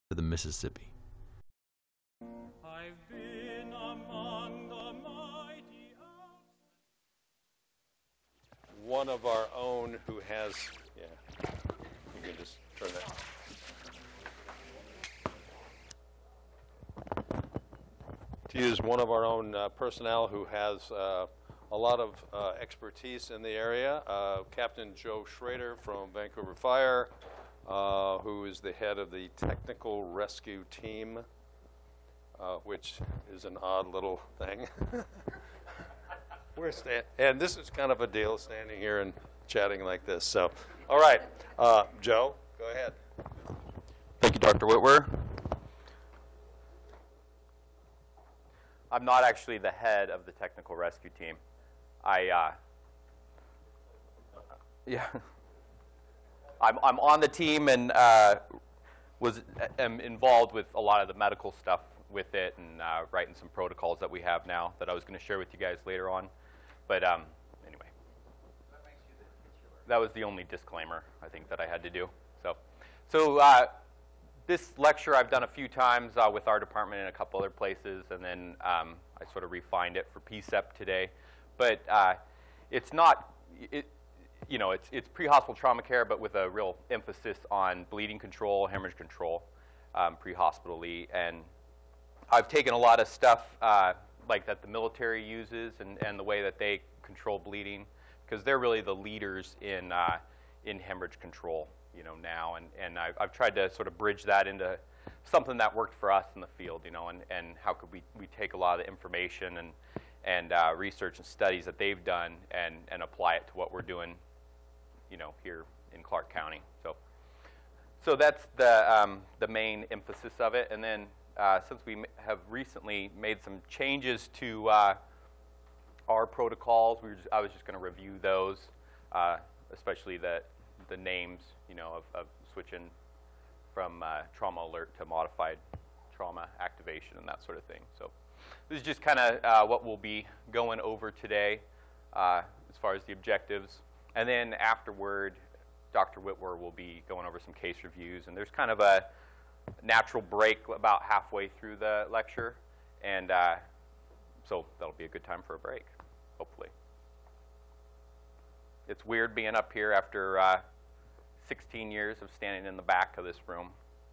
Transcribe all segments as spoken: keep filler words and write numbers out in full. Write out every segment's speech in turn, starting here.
to the Mississippi. I've been among the mighty Alps. One of our own who has, yeah, you can just turn that. To use one of our own uh, personnel who has uh, a lot of uh, expertise in the area, uh, Captain Joe Schrader from Vancouver Fire, uh, who is the head of the technical rescue team, uh, which is an odd little thing. We're sta- and this is kind of a deal, standing here and chatting like this. So, all right, uh, Joe, go ahead. Thank you, Doctor Whitwer. I'm not actually the head of the technical rescue team. I, uh, yeah, I'm I'm on the team and uh, was am involved with a lot of the medical stuff with it and uh, writing some protocols that we have now that I was going to share with you guys later on. But um, anyway, that was the only disclaimer I think that I had to do. So, so. Uh, This lecture I've done a few times uh, with our department and a couple other places, and then um, I sort of refined it for P C E P today. But uh, it's not, it, you know, it's, it's pre-hospital trauma care, but with a real emphasis on bleeding control, hemorrhage control, um, pre-hospitally. And I've taken a lot of stuff uh, like that the military uses and, and the way that they control bleeding, because they're really the leaders in, uh, in hemorrhage control. You know, now, and, and I've, I've tried to sort of bridge that into something that worked for us in the field, you know, and, and how could we, we take a lot of the information and, and uh, research and studies that they've done and, and apply it to what we're doing, you know, here in Clark County. So, so that's the, um, the main emphasis of it. And then uh, since we have recently made some changes to uh, our protocols, we were just, I was just going to review those, uh, especially the, the names, you know, of, of switching from uh, trauma alert to modified trauma activation and that sort of thing. So this is just kind of uh, what we'll be going over today uh, as far as the objectives. And then afterward, Doctor Whitwer will be going over some case reviews. And there's kind of a natural break about halfway through the lecture. And uh, so that'll be a good time for a break, hopefully. It's weird being up here after uh, sixteen years of standing in the back of this room.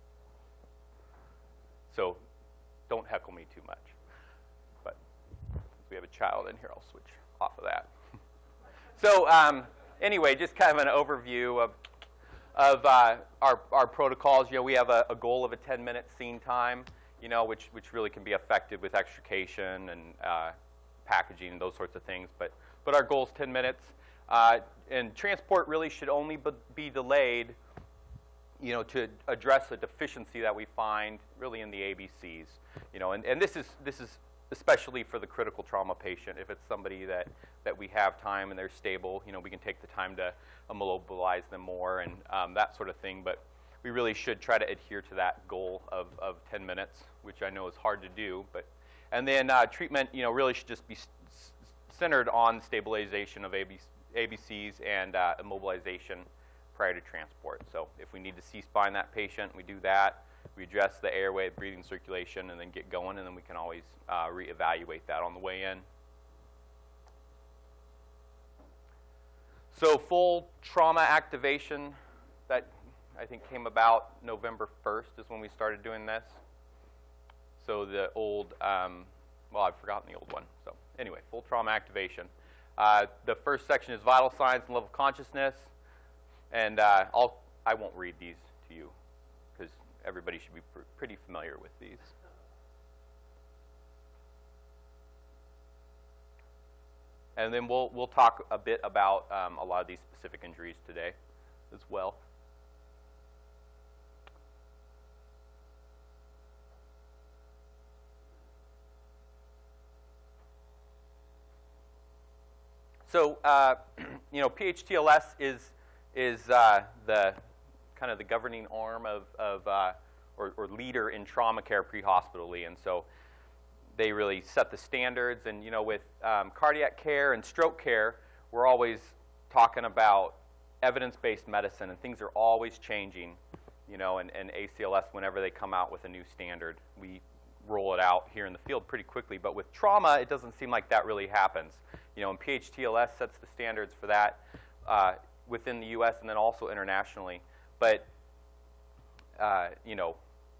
So don't heckle me too much. But since we have a child in here, I'll switch off of that. So um, anyway, just kind of an overview of, of uh, our, our protocols. You know, we have a, a goal of a ten minute scene time, you know, which, which really can be effective with extrication and uh, packaging and those sorts of things. But, but our goal is ten minutes. Uh, and transport really should only be delayed, you know, to address a deficiency that we find really in the A B Cs, you know, and, and this is this is especially for the critical trauma patient. If it's somebody that that we have time and they're stable, you know, we can take the time to immobilize them more and um, that sort of thing. But we really should try to adhere to that goal of of ten minutes, which I know is hard to do. But and then uh, treatment, you know, really should just be centered on stabilization of A B Cs. A B Cs and uh, immobilization prior to transport. So if we need to C-spine that patient, we do that. We address the airway, breathing, circulation, and then get going, and then we can always uh, reevaluate that on the way in. So full trauma activation, that I think came about November first is when we started doing this. So the old, um, well, I've forgotten the old one. So anyway, full trauma activation. Uh, the first section is vital signs and level of consciousness, and uh, I'll, I won't read these to you because everybody should be pr pretty familiar with these. And then we'll, we'll talk a bit about um, a lot of these specific injuries today as well. So, uh, you know, P H T L S is is uh, the kind of the governing arm of, of uh, or, or leader in trauma care pre-hospitally, and so they really set the standards. And you know, with um, cardiac care and stroke care, we're always talking about evidence-based medicine, and things are always changing. you know, and, and A C L S, whenever they come out with a new standard, we roll it out here in the field pretty quickly. But with trauma, it doesn't seem like that really happens. You know, and P H T L S sets the standards for that uh, within the U S and then also internationally. But, uh, you know,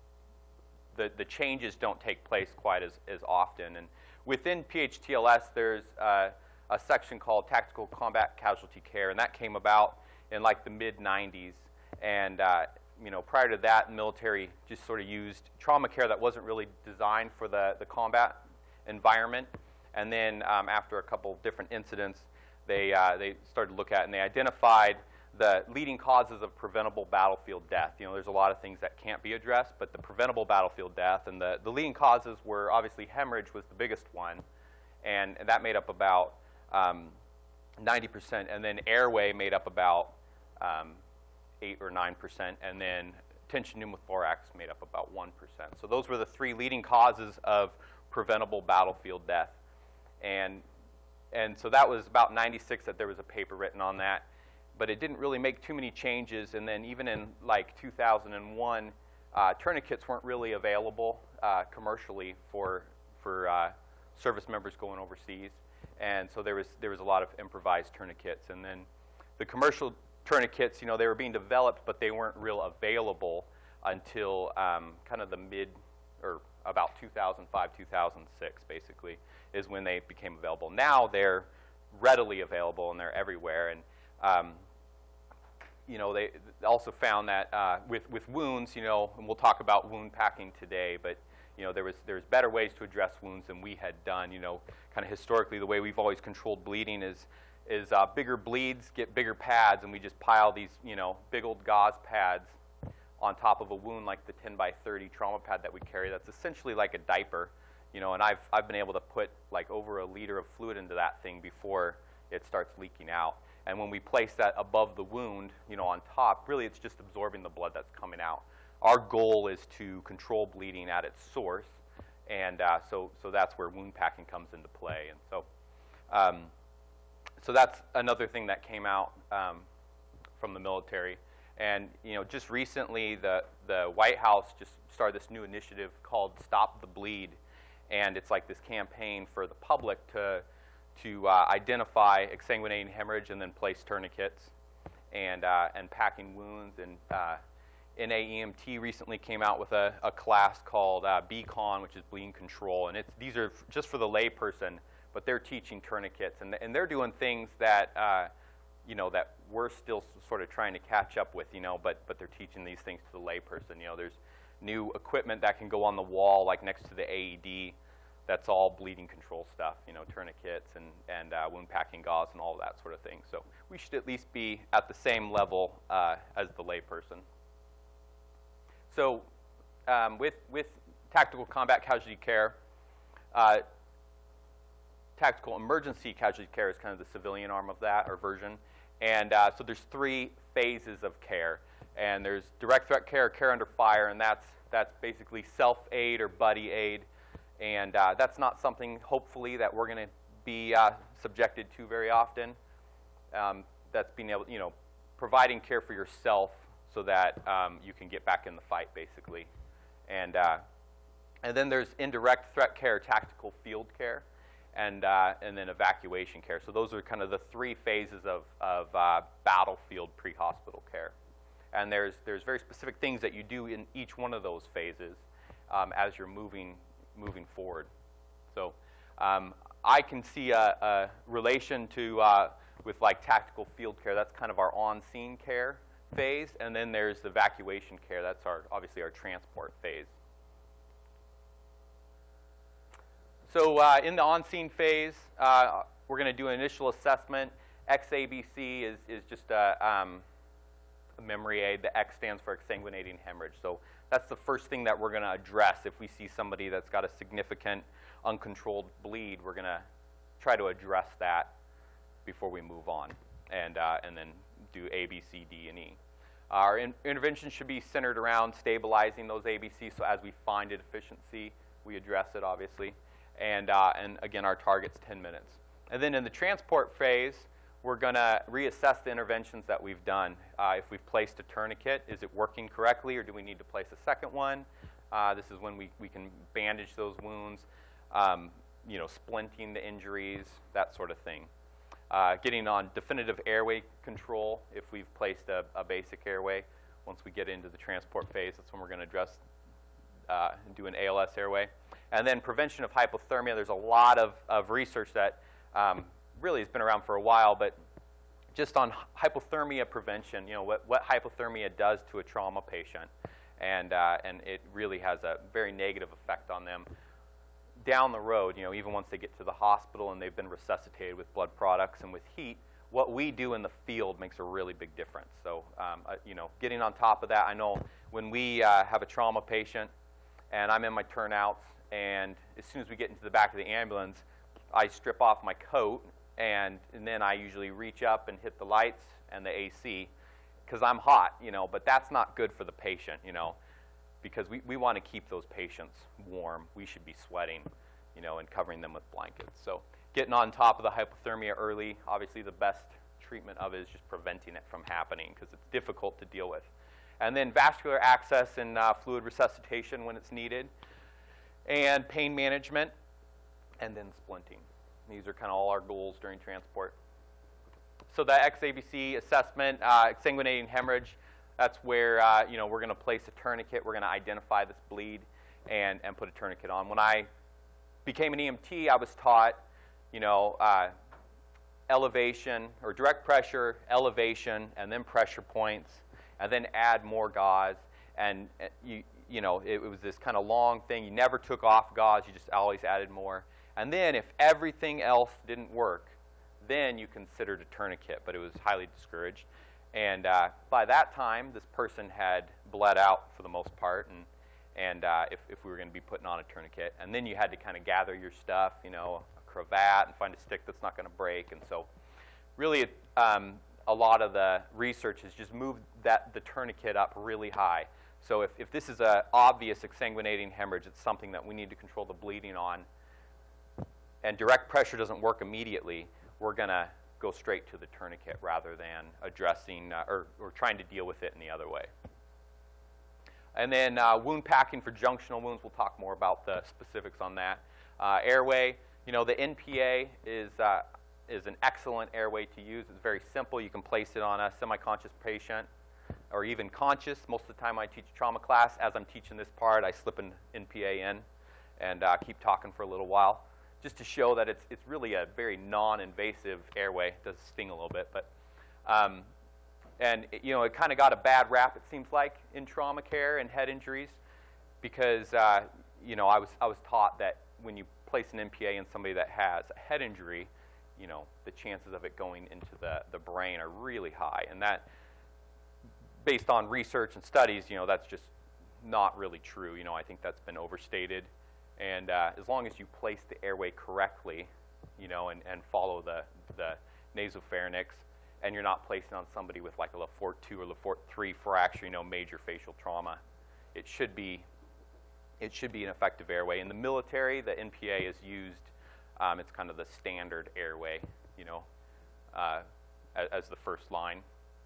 the, the changes don't take place quite as, as often. And within P H T L S, there's uh, a section called Tactical Combat Casualty Care, and that came about in like the mid nineties. And uh, you know, prior to that, the military just sort of used trauma care that wasn't really designed for the, the combat environment. And then um, after a couple different incidents, they, uh, they started to look at it, and they identified the leading causes of preventable battlefield death. You know, there's a lot of things that can't be addressed, but the preventable battlefield death, and the, the leading causes were obviously hemorrhage was the biggest one, and, and that made up about um, ninety percent, and then airway made up about um, eight or nine percent, and then tension pneumothorax made up about one percent. So those were the three leading causes of preventable battlefield death. And, and so that was about ninety-six that there was a paper written on that, but it didn't really make too many changes. And then even in like two thousand one, uh, tourniquets weren't really available uh, commercially for, for uh, service members going overseas. And so there was, there was a lot of improvised tourniquets. And then the commercial tourniquets, you know, they were being developed, but they weren't real available until um, kind of the mid, or about two thousand five, two thousand six, basically, is when they became available. Now they're readily available and they're everywhere. And um, you know, they also found that uh, with with wounds, you know, and we'll talk about wound packing today, but you know, there was there's better ways to address wounds than we had done. You know, kind of historically, the way we've always controlled bleeding is is uh, bigger bleeds get bigger pads, and we just pile these, you know, big old gauze pads on top of a wound like the ten by thirty trauma pad that we carry. That's essentially like a diaper, you know, and I've, I've been able to put like over a liter of fluid into that thing before it starts leaking out. And when we place that above the wound, you know, on top, really it's just absorbing the blood that's coming out. Our goal is to control bleeding at its source, and uh, so, so that's where wound packing comes into play. And so, um, so that's another thing that came out um, from the military. And you know, just recently, the the White House just started this new initiative called Stop the Bleed, and it's like this campaign for the public to to uh, identify exsanguinating hemorrhage and then place tourniquets, and uh, and packing wounds. And uh, N A E M T recently came out with a, a class called uh, B CON, which is bleeding control, and it's these are just for the layperson, but they're teaching tourniquets, and and they're doing things that uh, you know, that we're still sort of trying to catch up with, you know, but but they're teaching these things to the layperson. You know, there's new equipment that can go on the wall, like next to the A E D, that's all bleeding control stuff, you know, tourniquets and, and uh, wound packing gauze and all of that sort of thing. So we should at least be at the same level uh, as the layperson. So um, with, with tactical combat casualty care, uh, tactical emergency casualty care is kind of the civilian arm of that, or version. And uh, so there's three phases of care. And there's direct threat care, care under fire, and that's, that's basically self-aid or buddy aid. And uh, that's not something, hopefully, that we're going to be uh, subjected to very often. Um, that's being able, you know, providing care for yourself so that um, you can get back in the fight, basically. And, uh, and then there's indirect threat care, tactical field care, and, uh, and then evacuation care. So those are kind of the three phases of, of uh, battlefield pre-hospital care. And there's, there's very specific things that you do in each one of those phases um, as you're moving, moving forward. So um, I can see a, a relation to, uh, with like tactical field care. That's kind of our on-scene care phase. And then there's the evacuation care. That's our, obviously our transport phase. So uh, in the on-scene phase, uh, we're going to do an initial assessment. X A B C is, is just a, um, a memory aid. The X stands for exsanguinating hemorrhage. So that's the first thing that we're going to address. If we see somebody that's got a significant uncontrolled bleed, we're going to try to address that before we move on, and, uh, and then do A, B, C, D, and E. Our in intervention should be centered around stabilizing those A B Cs. So as we find a deficiency, we address it, obviously. And, uh, and again, our target's ten minutes. And then in the transport phase, we're going to reassess the interventions that we've done. Uh, if we've placed a tourniquet, is it working correctly, or do we need to place a second one? Uh, this is when we, we can bandage those wounds, um, you know, splinting the injuries, that sort of thing. Uh, getting on definitive airway control if we've placed a, a basic airway. Once we get into the transport phase, that's when we're going to address, uh, do an A L S airway. And then prevention of hypothermia. There's a lot of, of research that um, really has been around for a while, but just on hypothermia prevention, you know, what, what hypothermia does to a trauma patient. And, uh, and it really has a very negative effect on them down the road, you know, even once they get to the hospital and they've been resuscitated with blood products and with heat. What we do in the field makes a really big difference. So, um, uh, you know, getting on top of that, I know when we uh, have a trauma patient and I'm in my turnouts, and as soon as we get into the back of the ambulance, I strip off my coat, and, and then I usually reach up and hit the lights and the A C because I'm hot, you know, but that's not good for the patient, you know, because we, we want to keep those patients warm. We should be sweating, you know, and covering them with blankets. So getting on top of the hypothermia early, obviously the best treatment of it is just preventing it from happening because it's difficult to deal with. And then vascular access and uh, fluid resuscitation when it's needed, and pain management, and then splinting. These are kind of all our goals during transport. So the X A B C assessment, uh, exsanguinating hemorrhage, that's where uh, you know, we're going to place a tourniquet. We're going to identify this bleed and, and put a tourniquet on. When I became an E M T, I was taught, you know, uh, elevation or direct pressure, elevation, and then pressure points, and then add more gauze. And uh, you, you know, it, it was this kind of long thing. You never took off gauze. You just always added more. And then if everything else didn't work, then you considered a tourniquet, but it was highly discouraged. And uh, by that time, this person had bled out for the most part, and, and uh, if, if we were going to be putting on a tourniquet. And then you had to kind of gather your stuff, you know, a cravat, and find a stick that's not going to break. And so really, um, a lot of the research has just moved that, the tourniquet up really high. So if, if this is an obvious exsanguinating hemorrhage, it's something that we need to control the bleeding on, and direct pressure doesn't work immediately, we're going to go straight to the tourniquet rather than addressing uh, or, or trying to deal with it in the other way. And then uh, wound packing for junctional wounds, we'll talk more about the specifics on that. Uh, airway, you know, the N P A is, uh, is an excellent airway to use. It's very simple. You can place it on a semi-conscious patient or even conscious. Most of the time I teach a trauma class. As I'm teaching this part, I slip an N P A in and uh, keep talking for a little while, just to show that it's, it's really a very non-invasive airway. It does sting a little bit, but, um, and it, you know, it kind of got a bad rap, it seems like, in trauma care and head injuries, because, uh, you know, I was, I was taught that when you place an N P A in somebody that has a head injury, you know, the chances of it going into the, the brain are really high, and that, based on research and studies, you know, that's just not really true. You know, I think that's been overstated. And uh, as long as you place the airway correctly, you know, and, and follow the, the nasopharynx, and you're not placing on somebody with like a Lefort two or Lefort three fracture, you know, major facial trauma, it should be, it should be an effective airway. In the military, the N P A is used, um, it's kind of the standard airway, you know, uh, as, as the first line.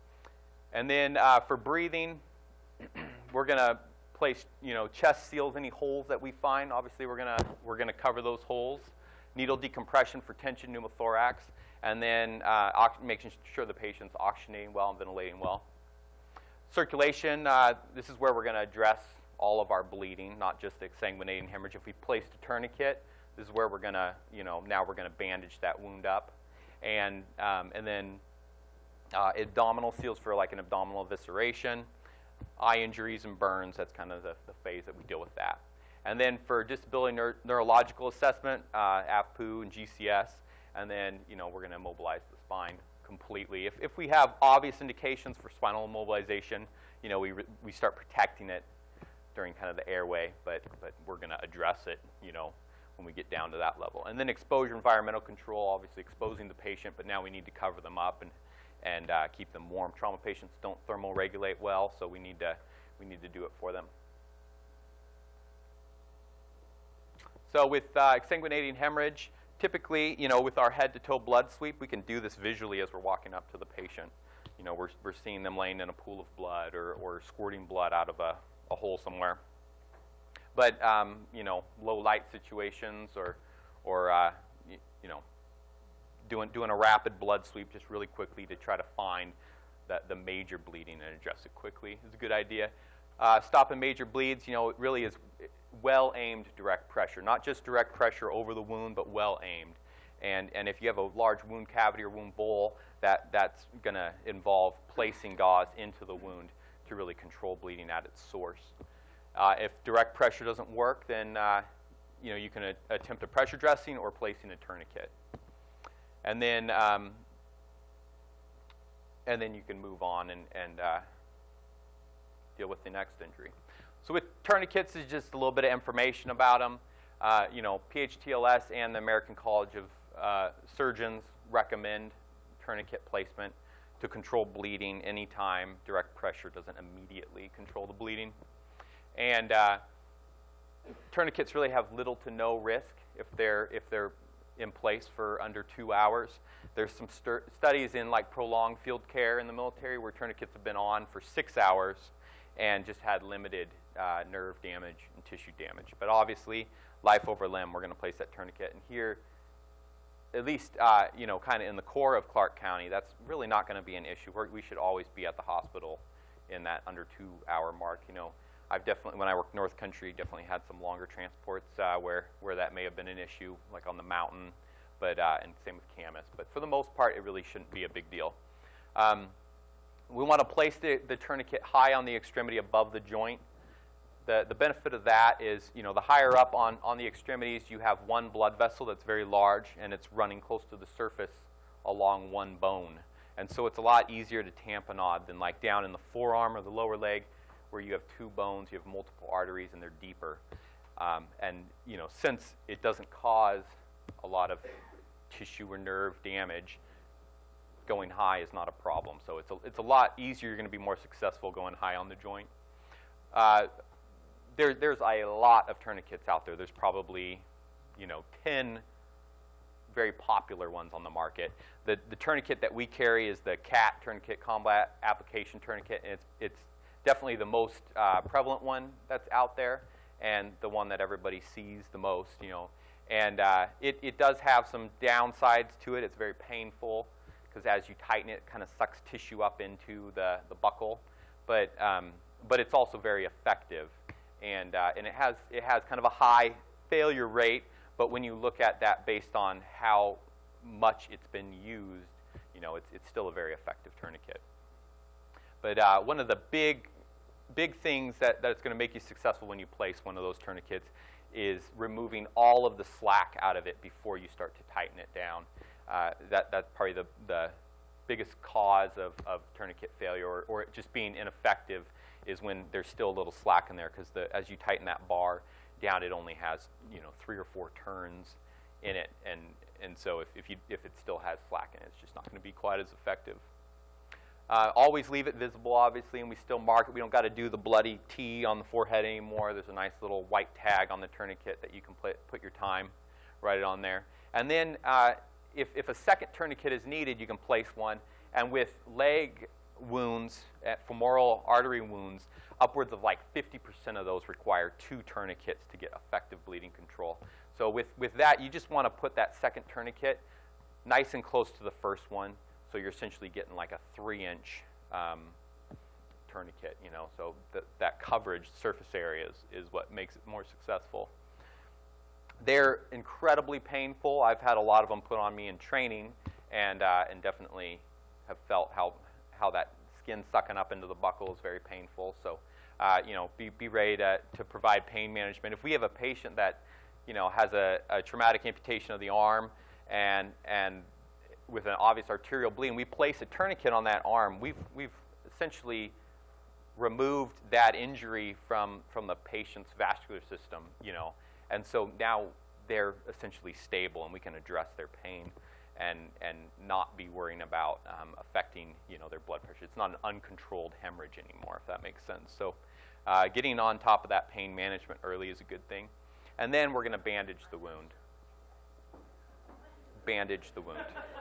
And then uh, for breathing, we're going to place, you know, chest seals, any holes that we find. Obviously, we're gonna we're gonna cover those holes. Needle decompression for tension pneumothorax, and then uh, making sure the patient's oxygenating well and ventilating well. Circulation. Uh, this is where we're gonna address all of our bleeding, not just the exsanguinating hemorrhage. If we placed a tourniquet, this is where we're gonna, you know, now we're gonna bandage that wound up, and um, and then uh, abdominal seals for like an abdominal evisceration. Eye injuries and burns, that's kind of the, the phase that we deal with that. And then for disability neuro neurological assessment, uh, A F P U and G C S, and then, you know, we're going to immobilize the spine completely. If, if we have obvious indications for spinal immobilization, you know, we, re we start protecting it during kind of the airway, but, but we're going to address it, you know, when we get down to that level. And then exposure environmental control, obviously exposing the patient, but now we need to cover them up and and uh, keep them warm. Trauma patients don't thermoregulate well, so we need to we need to do it for them. So with uh, exsanguinating hemorrhage, typically, you know, with our head-to-toe blood sweep, we can do this visually as we're walking up to the patient. You know, we're, we're seeing them laying in a pool of blood or, or squirting blood out of a, a hole somewhere. But, um, you know, low light situations or, or uh, you, you know, doing, doing a rapid blood sweep just really quickly to try to find the, the major bleeding and address it quickly is a good idea. Uh, stopping major bleeds, you know, it really is well-aimed direct pressure, not just direct pressure over the wound, but well-aimed. And, and if you have a large wound cavity or wound bowl, that, that's going to involve placing gauze into the wound to really control bleeding at its source. Uh, if direct pressure doesn't work, then uh, you know, you can a attempt a pressure dressing or placing a tourniquet. And then, um, and then you can move on and, and uh, deal with the next injury. So with tourniquets, is just a little bit of information about them. Uh, you know, P H T L S and the American College of uh, Surgeons recommend tourniquet placement to control bleeding anytime direct pressure doesn't immediately control the bleeding. And uh, tourniquets really have little to no risk if they're, if they're in place for under two hours. There's some studies in like prolonged field care in the military where tourniquets have been on for six hours and just had limited uh, nerve damage and tissue damage. But obviously, life over limb, we're going to place that tourniquet. And here, at least, uh, you know, kind of in the core of Clark County, that's really not going to be an issue. We're, we should always be at the hospital in that under two-hour mark. You know, I've definitely, when I worked North Country, definitely had some longer transports uh, where where that may have been an issue, like on the mountain, but uh, and same with Camas. But for the most part, it really shouldn't be a big deal. Um, we want to place the, the tourniquet high on the extremity above the joint. The, the benefit of that is, you know, the higher up on, on the extremities, you have one blood vessel that's very large, and it's running close to the surface along one bone. And so it's a lot easier to tamponade than like down in the forearm or the lower leg, where you have two bones, you have multiple arteries, and they're deeper. Um, and, you know, since it doesn't cause a lot of tissue or nerve damage, going high is not a problem. So it's a, it's a lot easier. You're going to be more successful going high on the joint. Uh, There, there's a lot of tourniquets out there. There's probably, you know, ten very popular ones on the market. The, the tourniquet that we carry is the C A T tourniquet, combat application tourniquet, and it's, it's definitely the most uh, prevalent one that's out there and the one that everybody sees the most, you know. And uh, it, it does have some downsides to it. It's very painful because as you tighten it, it kind of sucks tissue up into the, the buckle. But, um, but it's also very effective. And, uh, and it has, it has kind of a high failure rate, but when you look at that based on how much it's been used, you know, it's, it's still a very effective tourniquet. But uh, one of the big, big things that, that's going to make you successful when you place one of those tourniquets is removing all of the slack out of it before you start to tighten it down. Uh, that, that's probably the, the biggest cause of, of tourniquet failure, or, or it just being ineffective, is when there's still a little slack in there, because as you tighten that bar down, it only has, you know, three or four turns in it, and and so if if, you, if it still has slack in it, it's just not going to be quite as effective. Uh, always leave it visible, obviously, and we still mark it. We don't got to do the bloody T on the forehead anymore. There's a nice little white tag on the tourniquet that you can put put your time, write it on there, and then uh, if if a second tourniquet is needed, you can place one, and with leg wounds, at femoral artery wounds, upwards of like fifty percent of those require two tourniquets to get effective bleeding control. So with, with that, you just want to put that second tourniquet nice and close to the first one, so you're essentially getting like a three-inch um, tourniquet, you know, so that, that coverage, surface area is, is what makes it more successful. They're incredibly painful. I've had a lot of them put on me in training, and, uh, and definitely have felt how how that skin sucking up into the buckle is very painful. So, uh, you know, be, be ready to, to provide pain management. If we have a patient that, you know, has a, a traumatic amputation of the arm and, and with an obvious arterial bleeding, we place a tourniquet on that arm, we've, we've essentially removed that injury from, from the patient's vascular system, you know. And so now they're essentially stable and we can address their pain and, and not be worrying about um, affecting, you know, their blood pressure. It's not an uncontrolled hemorrhage anymore, if that makes sense. So uh, getting on top of that pain management early is a good thing. And then we're going to bandage the wound. bandage the wound.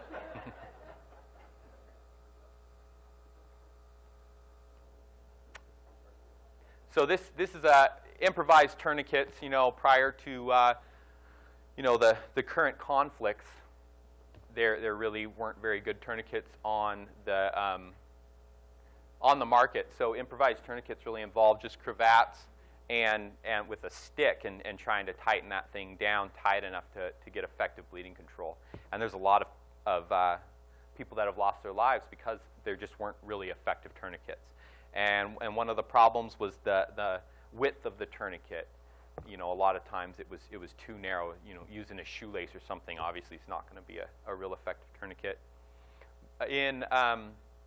So this this is a improvised tourniquets. You know, prior to uh, you know the the current conflicts, there there really weren't very good tourniquets on the um, on the market. So improvised tourniquets really involve just cravats and and with a stick and, and trying to tighten that thing down tight enough to, to get effective bleeding control. And there's a lot of, of uh, people that have lost their lives because there just weren't really effective tourniquets. And and one of the problems was the the width of the tourniquet. You know, a lot of times it was it was too narrow. You know, using a shoelace or something obviously is not going to be a, a real effective tourniquet. In um,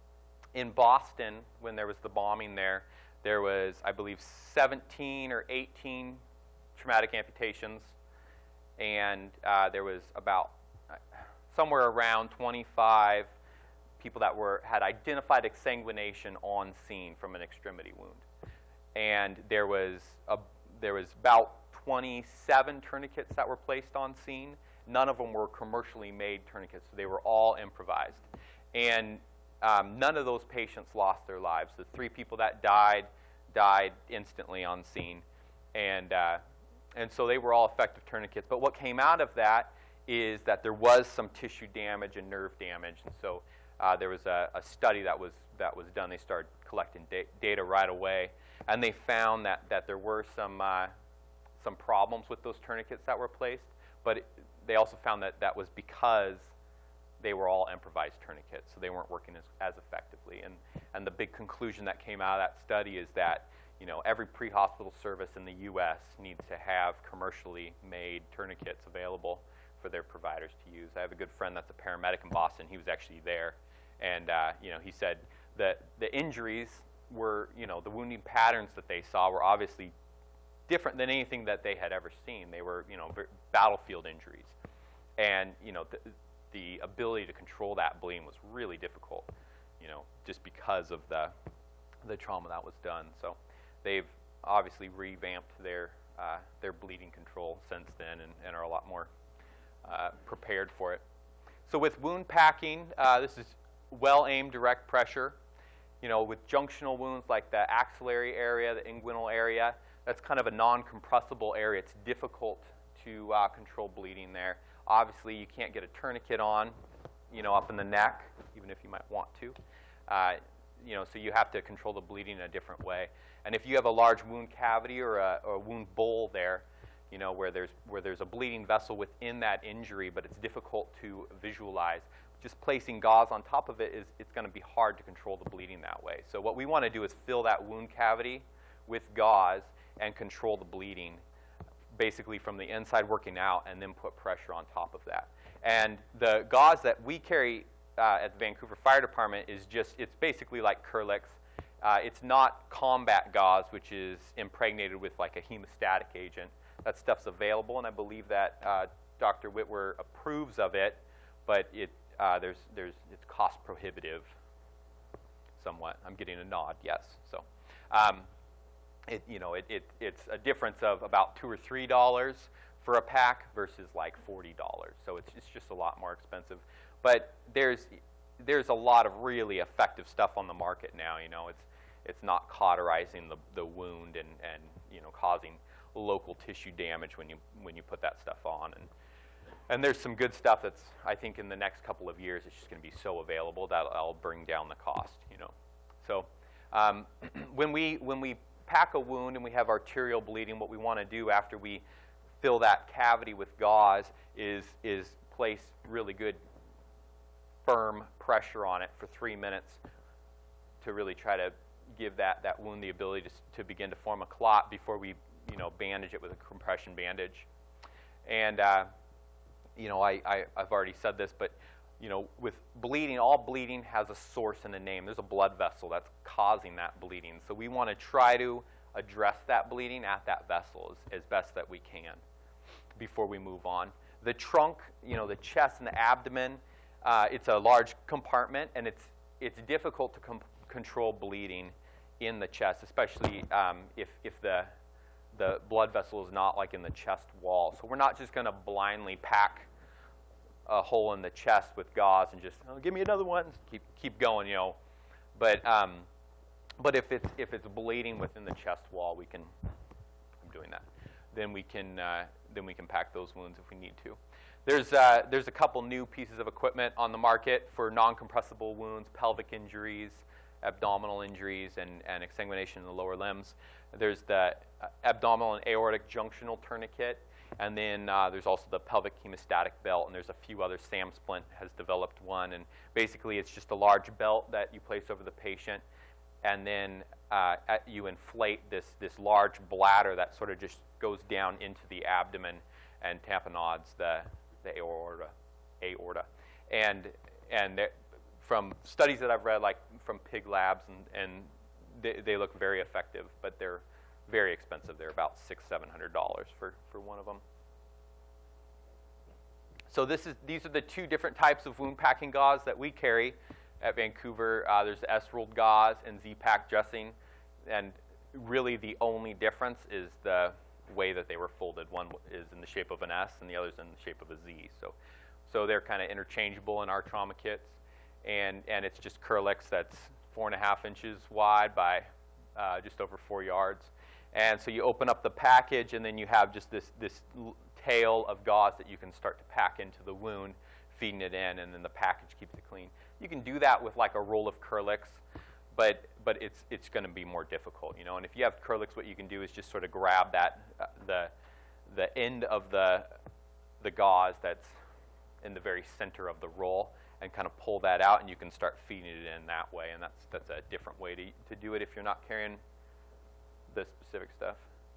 in Boston, when there was the bombing there, there was, I believe, seventeen or eighteen traumatic amputations, and uh, there was about uh, somewhere around twenty-five people that were had identified exsanguination on scene from an extremity wound, and there was a there was about twenty-seven tourniquets that were placed on scene. None of them were commercially made tourniquets, so they were all improvised, and Um, none of those patients lost their lives. The three people that died died instantly on scene, and uh, and so they were all effective tourniquets. But what came out of that is that there was some tissue damage and nerve damage, and so uh, there was a, a study that was that was done. They started collecting da data right away, and they found that that there were some uh, some problems with those tourniquets that were placed. But it, they also found that that was because they were all improvised tourniquets, so they weren't working as, as effectively. And, and the big conclusion that came out of that study is that, you know, every pre-hospital service in the U S needs to have commercially made tourniquets available for their providers to use. I have a good friend that's a paramedic in Boston. He was actually there, and uh, you know, he said that the injuries were, you know, the wounding patterns that they saw were obviously different than anything that they had ever seen. They were, you know, battlefield injuries, and you know, the, the ability to control that bleeding was really difficult, you know, just because of the the trauma that was done. So they've obviously revamped their uh, their bleeding control since then, and, and are a lot more uh, prepared for it. So with wound packing, uh, this is well-aimed direct pressure. You know, with junctional wounds like the axillary area, the inguinal area, that's kind of a non-compressible area. It's difficult to uh, control bleeding there. Obviously, you can't get a tourniquet on, you know, up in the neck, even if you might want to. Uh, you know, so you have to control the bleeding in a different way. And if you have a large wound cavity or a, or a wound bowl there, you know, where there's where there's a bleeding vessel within that injury, but it's difficult to visualize, just placing gauze on top of it is it's going to be hard to control the bleeding that way. So what we want to do is fill that wound cavity with gauze and control the bleeding, basically from the inside working out, and then put pressure on top of that. And the gauze that we carry uh, at the Vancouver Fire Department is just, it's basically like Kerlix. Uh, it's not combat gauze, which is impregnated with like a hemostatic agent. That stuff's available, and I believe that uh, Doctor Whitwer approves of it, but it, uh, there's, there's, it's cost prohibitive somewhat. I'm getting a nod, yes. So. Um, It, you know, it, it, it's a difference of about two or three dollars for a pack versus like forty dollars. So it's, it's just a lot more expensive. But there's, there's a lot of really effective stuff on the market now. You know, it's, it's not cauterizing the, the wound and, and you know, causing local tissue damage when you, when you put that stuff on. And, and there's some good stuff that's, I think, in the next couple of years, it's just going to be so available that I'll bring down the cost. You know, so um, when we when we pack a wound and we have arterial bleeding, what we want to do after we fill that cavity with gauze is, is place really good firm pressure on it for three minutes to really try to give that, that wound the ability to, to begin to form a clot before we, you know, bandage it with a compression bandage. And, uh, you know, I, I, I've already said this, but you know, with bleeding, all bleeding has a source and a name. There's a blood vessel that's causing that bleeding. So we want to try to address that bleeding at that vessel as, as best that we can before we move on. The trunk, you know, the chest and the abdomen, uh, it's a large compartment, and it's, it's difficult to com control bleeding in the chest, especially um, if, if the, the blood vessel is not like in the chest wall. So we're not just going to blindly pack a hole in the chest with gauze and just, oh, give me another one, keep keep going, you know. But um, but if it's if it's bleeding within the chest wall, we can. I'm doing that. Then we can uh, then we can pack those wounds if we need to. There's uh, there's a couple new pieces of equipment on the market for non-compressible wounds, pelvic injuries, abdominal injuries, and, and exsanguination in the lower limbs. There's the uh, abdominal and aortic junctional tourniquet, and then uh, there's also the pelvic hemostatic belt, and there's a few others. Sam Splint has developed one, and basically it's just a large belt that you place over the patient, and then uh, at, you inflate this, this large bladder that sort of just goes down into the abdomen and tamponades the, the aorta. aorta. And, and there, from studies that I've read, like from Pig Labs, and, and they, they look very effective, but they're very expensive. They're about six, seven hundred dollars for, for one of them. So this is these are the two different types of wound packing gauze that we carry at Vancouver. Uh, there's S-rolled gauze and Z-pack dressing, and really the only difference is the way that they were folded. One is in the shape of an S, and the other is in the shape of a Z. So, so they're kind of interchangeable in our trauma kits, and and it's just Kerlix that's four and a half inches wide by uh, just over four yards. And so you open up the package, and then you have just this this tail of gauze that you can start to pack into the wound, feeding it in, and then the package keeps it clean. You can do that with like a roll of Kerlix, but but it's it's going to be more difficult, you know. And if you have Kerlix, what you can do is just sort of grab that uh, the the end of the the gauze that's in the very center of the roll and kind of pull that out, and you can start feeding it in that way. And that's that's a different way to to do it if you're not carrying the specific stuff.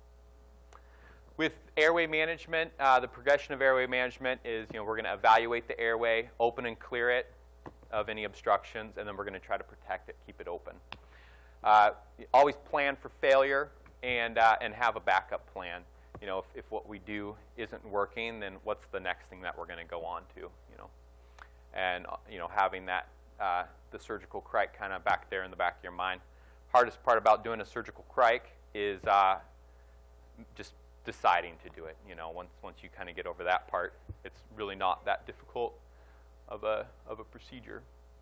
With airway management, uh, the progression of airway management is, you know, we're going to evaluate the airway, open and clear it of any obstructions, and then we're going to try to protect it, keep it open. Uh, always plan for failure and uh, and have a backup plan. You know, if, if what we do isn't working, then what's the next thing that we're going to go on to? You know, and uh, you know, having that uh, the surgical crike kind of back there in the back of your mind. Hardest part about doing a surgical crike is uh, just deciding to do it. You know, once once you kind of get over that part, it's really not that difficult of a of a procedure.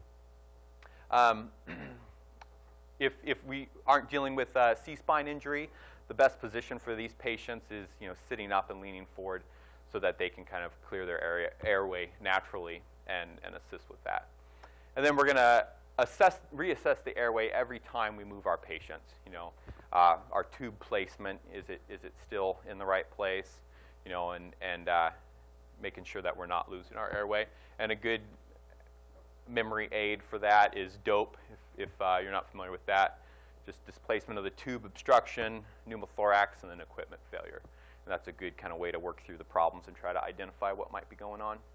Um, if if we aren't dealing with uh, C-spine injury, the best position for these patients is, you know, sitting up and leaning forward, so that they can kind of clear their area, airway naturally and and assist with that. And then we're going to assess reassess the airway every time we move our patients. You know, uh, our tube placement, is it is it still in the right place? You know, and and uh, making sure that we're not losing our airway. And a good memory aid for that is DOPE, if, if uh, you're not familiar with that. Just displacement of the tube obstruction, pneumothorax, and then equipment failure. And that's a good kind of way to work through the problems and try to identify what might be going on.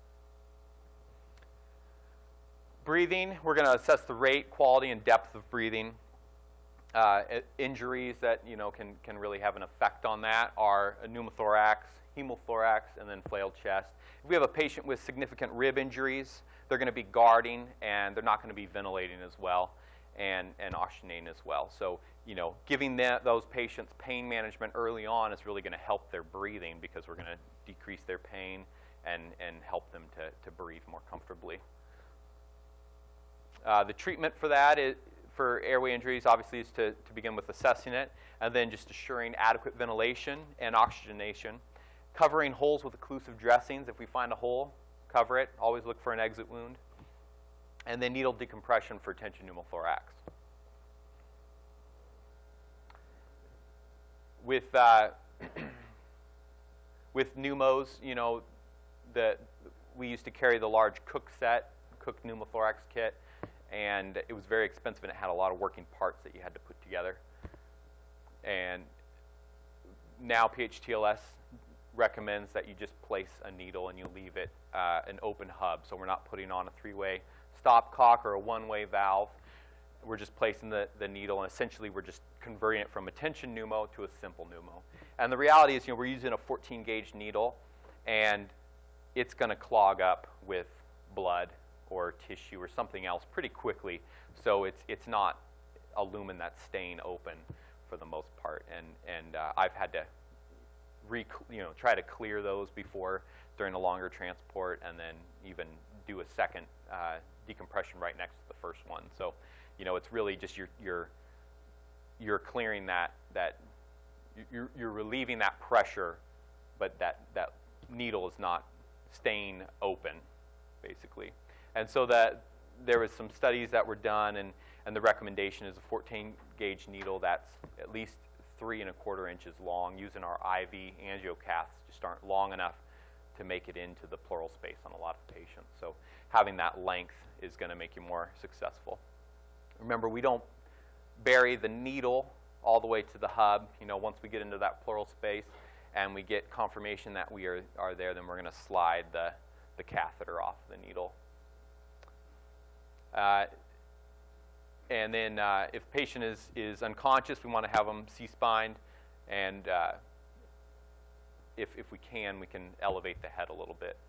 Breathing, we're going to assess the rate, quality, and depth of breathing. Uh, injuries that, you know, can, can really have an effect on that are a pneumothorax, hemothorax, and then flailed chest. If we have a patient with significant rib injuries, they're going to be guarding, and they're not going to be ventilating as well, and, and oxygenating as well. So, you know, giving that, those patients pain management early on is really going to help their breathing, because we're going to decrease their pain and, and help them to, to breathe more comfortably. Uh, the treatment for that is, for airway injuries, obviously, is to, to begin with assessing it, and then just assuring adequate ventilation and oxygenation. Covering holes with occlusive dressings. If we find a hole, cover it. Always look for an exit wound. And then needle decompression for tension pneumothorax. With uh, with pneumos, you know, the we used to carry the large Cook set, Cook pneumothorax kit, and it was very expensive, and it had a lot of working parts that you had to put together. And now P H T L S recommends that you just place a needle and you leave it uh, an open hub, so we're not putting on a three-way stopcock or a one-way valve. We're just placing the, the needle, and essentially we're just converting it from a tension pneumo to a simple pneumo. And the reality is, you know, we're using a fourteen gauge needle, and it's going to clog up with blood or tissue or something else pretty quickly. So it's it's not a lumen that's staying open for the most part. And and uh, I've had to re, you know, try to clear those before during a longer transport, and then even do a second uh, decompression right next to the first one. So, you know, it's really just you're you're you're clearing that that you're you're relieving that pressure, but that that needle is not staying open, basically. And so that there was some studies that were done, and and the recommendation is a fourteen gauge needle that's at least three and a quarter inches long. Using our I V angiocaths just aren't long enough to make it into the pleural space on a lot of patients. So having that length is going to make you more successful. Remember, we don't bury the needle all the way to the hub. You know, once we get into that pleural space and we get confirmation that we are, are there, then we're going to slide the, the catheter off the needle. Uh, and then uh, if the patient is, is unconscious, we want to have them C-spined, and uh, if, if we can, we can elevate the head a little bit.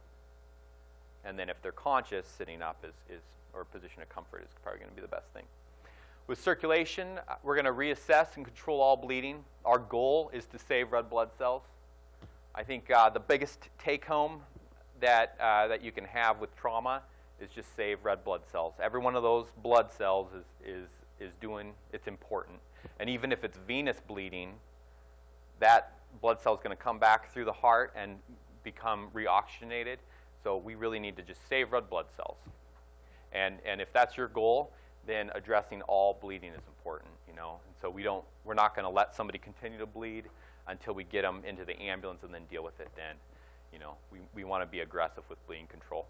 And then if they're conscious, sitting up is, is or position of comfort is probably going to be the best thing. With circulation, we're going to reassess and control all bleeding. Our goal is to save red blood cells. I think uh, the biggest take-home that, uh, that you can have with trauma is just save red blood cells. Every one of those blood cells is, is, is doing, it's important. And even if it's venous bleeding, that blood cell is going to come back through the heart and become reoxygenated. So we really need to just save red blood cells. And, and if that's your goal, then addressing all bleeding is important, you know. And so we don't, we're not going to let somebody continue to bleed until we get them into the ambulance and then deal with it then. You know, we, we want to be aggressive with bleeding control.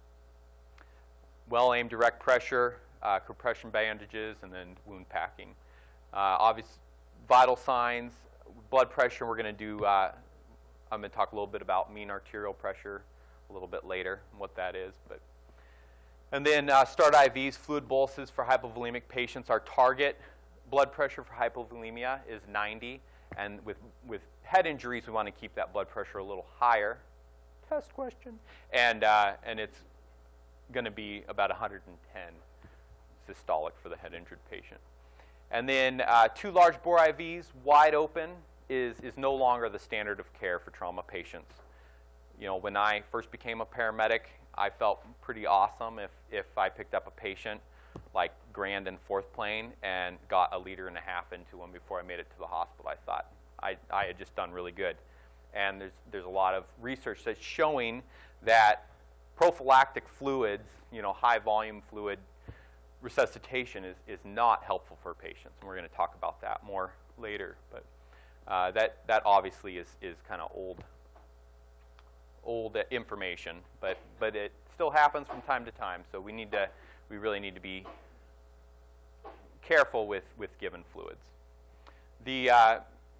Well-aimed direct pressure, uh, compression bandages, and then wound packing. Uh, obvious vital signs, blood pressure, we're going to do, uh, I'm going to talk a little bit about mean arterial pressure a little bit later, and what that is. But And then uh, start I Vs, fluid boluses for hypovolemic patients. Our target blood pressure for hypovolemia is ninety. And with, with head injuries, we want to keep that blood pressure a little higher. Test question. And, uh, and it's going to be about one hundred ten systolic for the head injured patient. And then uh, two large bore I Vs wide open is, is no longer the standard of care for trauma patients. You know, when I first became a paramedic, I felt pretty awesome if, if I picked up a patient like Grand and Fourth Plane and got a liter and a half into him before I made it to the hospital. I thought I, I had just done really good. And there's, there's a lot of research that's showing that prophylactic fluids, you know, high volume fluid resuscitation is, is not helpful for patients. And we're going to talk about that more later. But uh, that, that obviously is, is kind of old old information, but but it still happens from time to time. So we need to, we really need to be careful with with given fluids. The uh,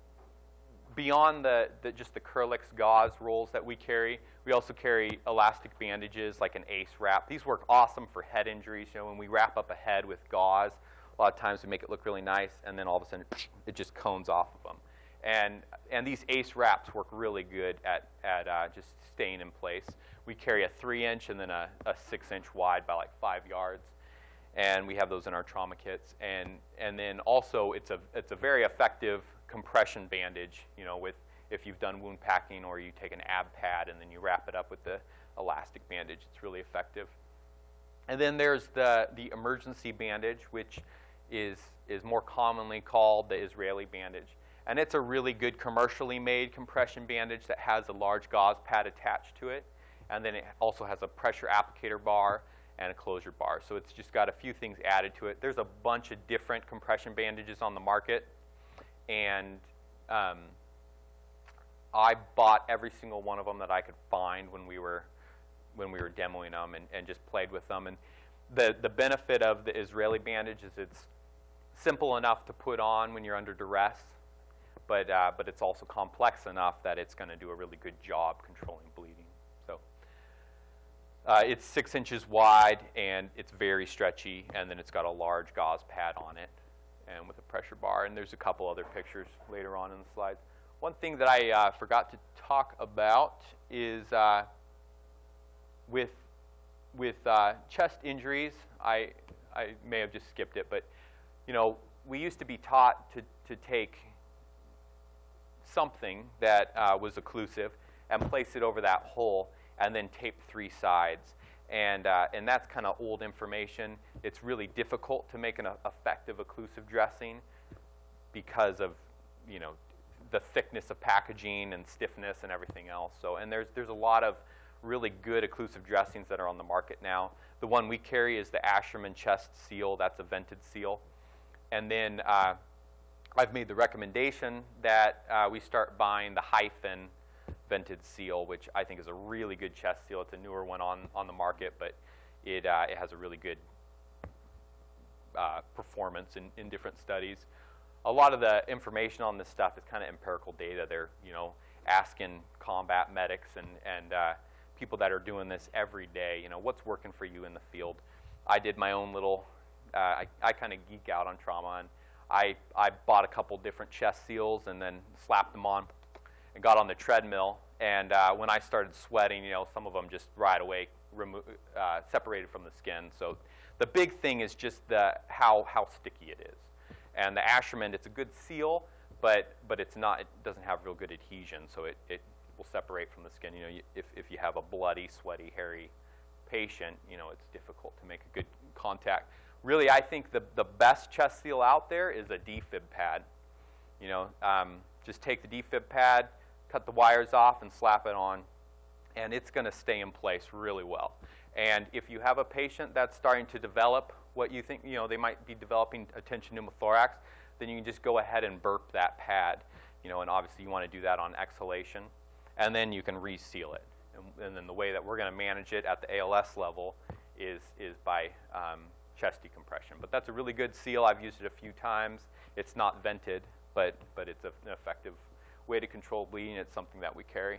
beyond the, the just the Kerlix gauze rolls that we carry, we also carry elastic bandages like an ACE wrap. These work awesome for head injuries. You know, when we wrap up a head with gauze, a lot of times we make it look really nice, and then all of a sudden it just cones off of them. And and these ACE wraps work really good at at uh, just staying in place. We carry a three inch and then a, a six inch wide by like five yards, and we have those in our trauma kits. And and then also it's a it's a very effective compression bandage. You know, with if you've done wound packing or you take an ab pad and then you wrap it up with the elastic bandage, it's really effective. And then there's the the emergency bandage, which is is more commonly called the Israeli bandage. And it's a really good commercially made compression bandage that has a large gauze pad attached to it. And then it also has a pressure applicator bar and a closure bar. So it's just got a few things added to it. There's a bunch of different compression bandages on the market. And um, I bought every single one of them that I could find when we were, when we were demoing them, and, and just played with them. And the, the benefit of the Israeli bandage is it's simple enough to put on when you're under duress. But, uh, but it's also complex enough that it's going to do a really good job controlling bleeding. So uh, it's six inches wide, and it's very stretchy, and then it's got a large gauze pad on it and with a pressure bar. And there's a couple other pictures later on in the slides. One thing that I uh, forgot to talk about is uh, with, with uh, chest injuries, I, I may have just skipped it, but you know, we used to be taught to, to take something that uh, was occlusive and place it over that hole and then tape three sides. And, uh, and that's kind of old information. It's really difficult to make an uh, effective occlusive dressing because of, you know, the thickness of packaging and stiffness and everything else. So, and there's, there's a lot of really good occlusive dressings that are on the market now. The one we carry is the Asherman Chest Seal. That's a vented seal. And then uh, I've made the recommendation that uh, we start buying the Hyphen vented seal, which I think is a really good chest seal. It's a newer one on, on the market, but it, uh, it has a really good uh, performance in, in different studies. A lot of the information on this stuff is kind of empirical data. They're, you know, asking combat medics and, and uh, people that are doing this every day, you know, what's working for you in the field. I did my own little, uh, I, I kind of geek out on trauma, and I, I bought a couple different chest seals and then slapped them on and got on the treadmill. And uh, when I started sweating, you know, some of them just right away remo uh, separated from the skin. So the big thing is just the, how, how sticky it is. And the Asherman, it's a good seal, but, but it's not, it doesn't have real good adhesion, so it, it will separate from the skin. You know, you, if, if you have a bloody, sweaty, hairy patient, you know, it's difficult to make a good contact. Really, I think the, the best chest seal out there is a defib pad. You know, um, just take the defib pad, cut the wires off, and slap it on, and it's going to stay in place really well. And if you have a patient that's starting to develop what you think, you know, they might be developing a tension pneumothorax, then you can just go ahead and burp that pad. You know, and obviously you want to do that on exhalation, and then you can reseal it. And, and then the way that we're going to manage it at the A L S level is, is by um, chest decompression. But that's a really good seal. I've used it a few times. It's not vented, but, but it's a, an effective way to control bleeding. It's something that we carry.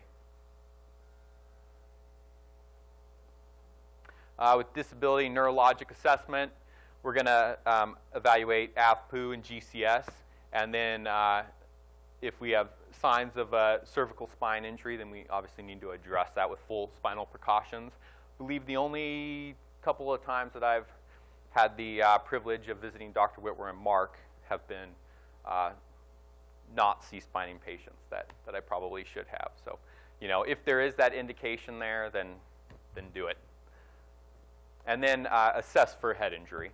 Uh, with disability neurologic assessment, we're going to um, evaluate A V P U and G C S, and then uh, if we have signs of a cervical spine injury, then we obviously need to address that with full spinal precautions. I believe the only couple of times that I've had the uh, privilege of visiting Doctor Whitwer and Mark have been uh, not C-spining patients that, that I probably should have. So, you know, if there is that indication there, then, then do it. And then uh, assess for head injury.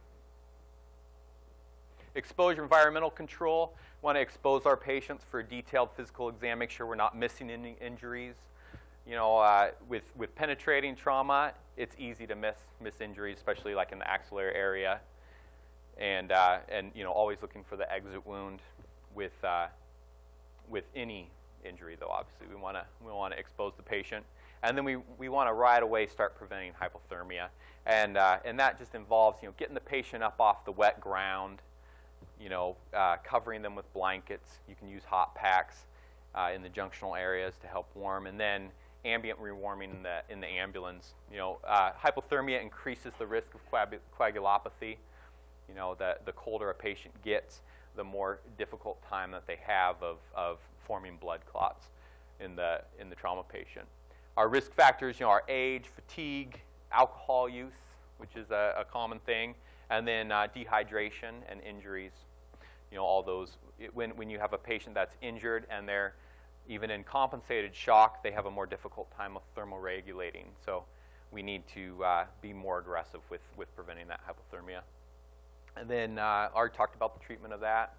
Exposure environmental control. Want to expose our patients for a detailed physical exam, make sure we're not missing any injuries. You know, uh, with, with penetrating trauma, it's easy to miss, miss injuries, especially like in the axillary area. And, uh, and you know, always looking for the exit wound with, uh, with any injury, though, obviously. We want to we want to expose the patient. And then we, we want to right away start preventing hypothermia. And, uh, and that just involves, you know, getting the patient up off the wet ground, you know, uh, covering them with blankets. You can use hot packs uh, in the junctional areas to help warm. And then ambient rewarming in the, in the ambulance. You know, uh, hypothermia increases the risk of coag coagulopathy. You know, the, the colder a patient gets, the more difficult time that they have of, of forming blood clots in the, in the trauma patient. Our risk factors, you know, are age, fatigue, alcohol use, which is a, a common thing, and then uh, dehydration and injuries. You know, all those. It, when, when you have a patient that's injured and they're even in compensated shock, they have a more difficult time of thermoregulating. So we need to uh, be more aggressive with, with preventing that hypothermia. And then uh, I already talked about the treatment of that.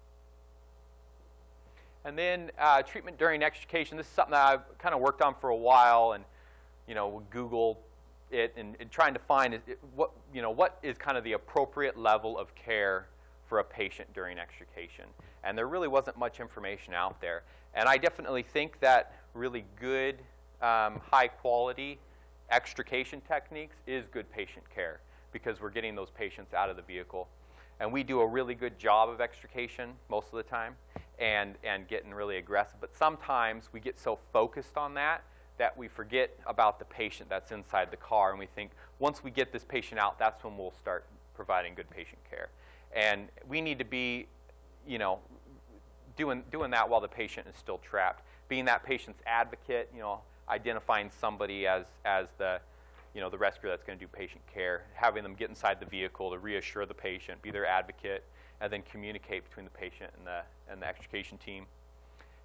And then uh, treatment during extrication. This is something that I've kind of worked on for a while, and you know, Google it and, and trying to find is it, what you know what is kind of the appropriate level of care for a patient during extrication. And there really wasn't much information out there. And I definitely think that really good, um, high quality extrication techniques is good patient care, because we're getting those patients out of the vehicle. And we do a really good job of extrication most of the time, and, and getting really aggressive. But sometimes we get so focused on that that we forget about the patient that's inside the car, and we think once we get this patient out, that's when we'll start providing good patient care. And we need to be, you know, doing, doing that while the patient is still trapped. Being that patient's advocate, you know, identifying somebody as, as the, you know, the rescuer that's going to do patient care, having them get inside the vehicle to reassure the patient, be their advocate, and then communicate between the patient and the, and the extrication team.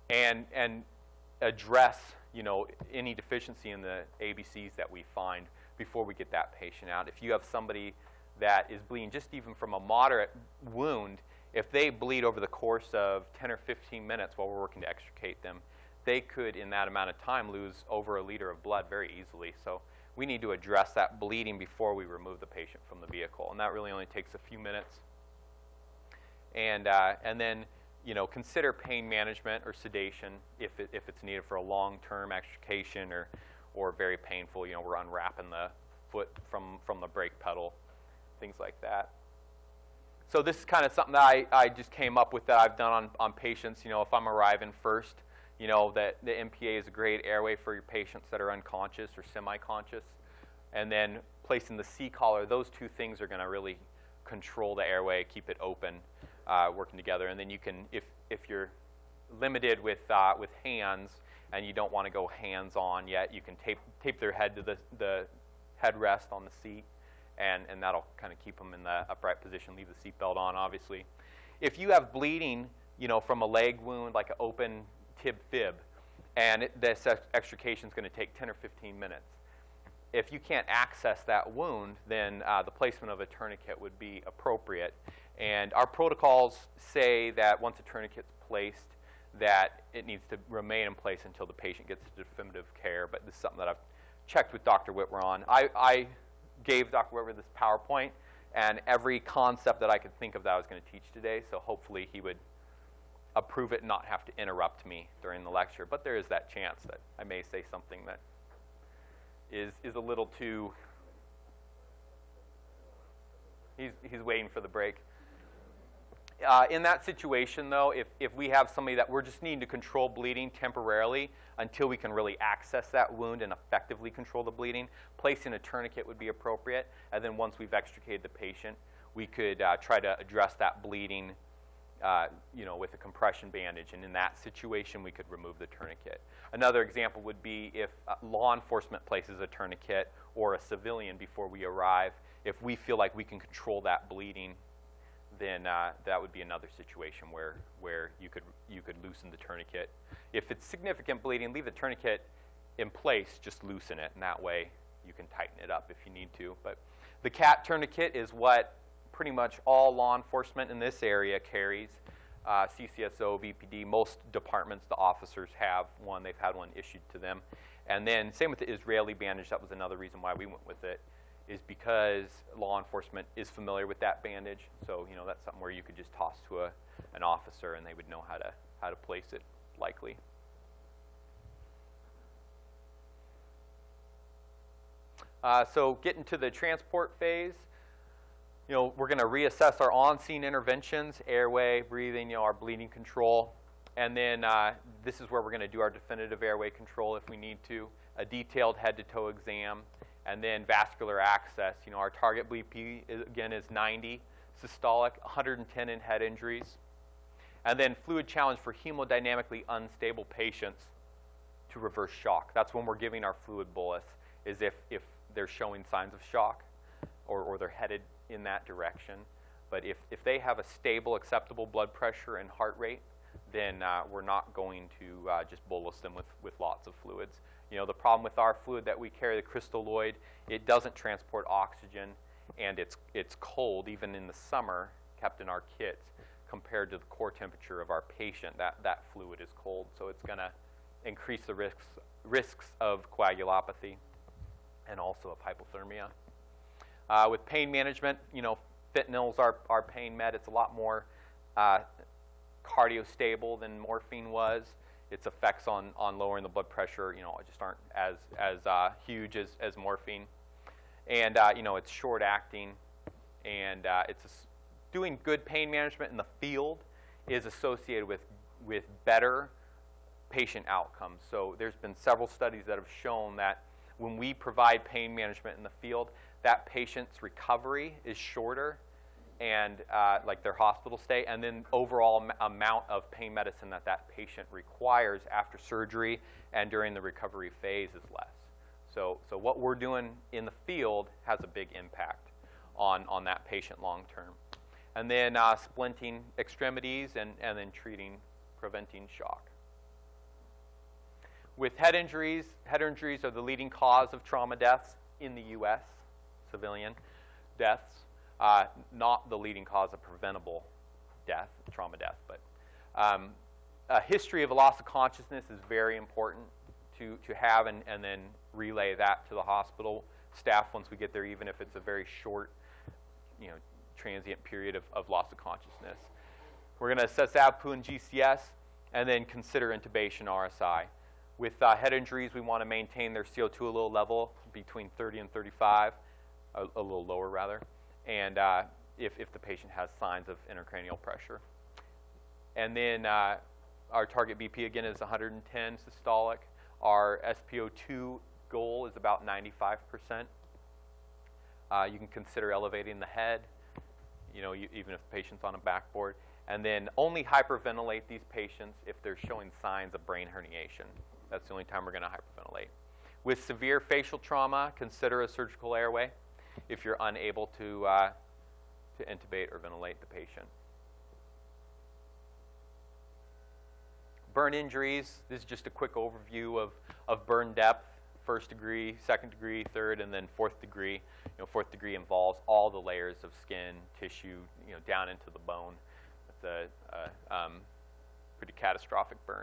and, and address, you know, any deficiency in the A B Cs that we find before we get that patient out. If you have somebody that is bleeding just even from a moderate wound, if they bleed over the course of ten or fifteen minutes while we're working to extricate them, they could, in that amount of time, lose over a liter of blood very easily. So we need to address that bleeding before we remove the patient from the vehicle, and that really only takes a few minutes. And, uh, and then, you know, consider pain management or sedation if, it, if it's needed for a long-term extrication or, or very painful. You know, we're unwrapping the foot from, from the brake pedal, things like that. So this is kind of something that I, I just came up with that I've done on, on patients. You know, if I'm arriving first, you know, that the M P A is a great airway for your patients that are unconscious or semi-conscious. And then placing the C-collar, those two things are going to really control the airway, keep it open, uh, working together. And then you can, if, if you're limited with, uh, with hands and you don't want to go hands-on yet, you can tape, tape their head to the, the headrest on the seat, and, and that'll kind of keep them in the upright position, leave the seatbelt on, obviously. If you have bleeding, you know, from a leg wound, like an open tib fib, and it, this extrication is going to take ten or fifteen minutes. If you can't access that wound, then uh, the placement of a tourniquet would be appropriate. And our protocols say that once a tourniquet's placed, that it needs to remain in place until the patient gets to definitive care. But this is something that I've checked with Doctor Whitwer on. I, I gave Doctor Whitwer this PowerPoint and every concept that I could think of that I was going to teach today, so hopefully he would approve it and not have to interrupt me during the lecture. But there is that chance that I may say something that is, is a little too... He's, he's waiting for the break. Uh, in that situation, though, if, if we have somebody that we're just needing to control bleeding temporarily until we can really access that wound and effectively control the bleeding, placing a tourniquet would be appropriate. And then once we've extricated the patient, we could uh, try to address that bleeding uh, you know, with a compression bandage. And in that situation, we could remove the tourniquet. Another example would be if uh, law enforcement places a tourniquet or a civilian before we arrive. If we feel like we can control that bleeding, then uh, that would be another situation where, where you could, you could loosen the tourniquet. If it's significant bleeding, leave the tourniquet in place, just loosen it, and that way you can tighten it up if you need to. But the CAT tourniquet is what pretty much all law enforcement in this area carries. Uh, C C S O, V P D, most departments, the officers have one. They've had one issued to them. And then same with the Israeli bandage. That was another reason why we went with it, is because law enforcement is familiar with that bandage. So, you know, that's something where you could just toss to a, an officer and they would know how to, how to place it, likely. Uh, so getting to the transport phase, you know, we're going to reassess our on-scene interventions, airway, breathing, you know, our bleeding control. And then uh, this is where we're going to do our definitive airway control if we need to, a detailed head-to-toe exam. And then vascular access, you know, our target B P, is, again, is ninety systolic, one hundred ten in head injuries. And then fluid challenge for hemodynamically unstable patients to reverse shock. That's when we're giving our fluid bolus, is if, if they're showing signs of shock or, or they're headed in that direction. But if, if they have a stable, acceptable blood pressure and heart rate, then uh, we're not going to uh, just bolus them with, with lots of fluids. You know, the problem with our fluid that we carry, the crystalloid, it doesn't transport oxygen, and it's, it's cold, even in the summer, kept in our kits, compared to the core temperature of our patient. That, that fluid is cold, so it's going to increase the risks, risks of coagulopathy and also of hypothermia. Uh, with pain management, you know, fentanyl's our, our pain med. It's a lot more uh, cardiostable than morphine was. Its effects on, on lowering the blood pressure, you know, just aren't as, as uh, huge as, as morphine. And, uh, you know, it's short-acting, and uh, it's a, doing good pain management in the field is associated with, with better patient outcomes. So there's been several studies that have shown that when we provide pain management in the field, that patient's recovery is shorter, and uh, like their hospital stay, and then overall am amount of pain medicine that that patient requires after surgery and during the recovery phase is less. So, so what we're doing in the field has a big impact on, on that patient long term. And then uh, splinting extremities and, and then treating, preventing shock. with head injuries, head injuries are the leading cause of trauma deaths in the U S, civilian deaths, uh, not the leading cause of preventable death, trauma death. But um, a history of a loss of consciousness is very important to, to have and, and then relay that to the hospital staff once we get there, even if it's a very short, you know, transient period of, of loss of consciousness. We're going to assess A B P U and G C S and then consider intubation R S I. With uh, head injuries, we want to maintain their C O two a little level between thirty and thirty-five, a, a little lower rather, and uh, if, if the patient has signs of intracranial pressure. And then uh, our target B P again is one hundred ten systolic. Our S P O two goal is about ninety-five percent. Uh, you can consider elevating the head, you know, you, even if the patient's on a backboard. And then only hyperventilate these patients if they're showing signs of brain herniation. That's the only time we're going to hyperventilate. With severe facial trauma, consider a surgical airway if you're unable to, uh, to intubate or ventilate the patient. Burn injuries, this is just a quick overview of, of burn depth, first degree, second degree, third, and then fourth degree. You know, fourth degree involves all the layers of skin, tissue, you know, down into the bone. It's a, a um, pretty catastrophic burn.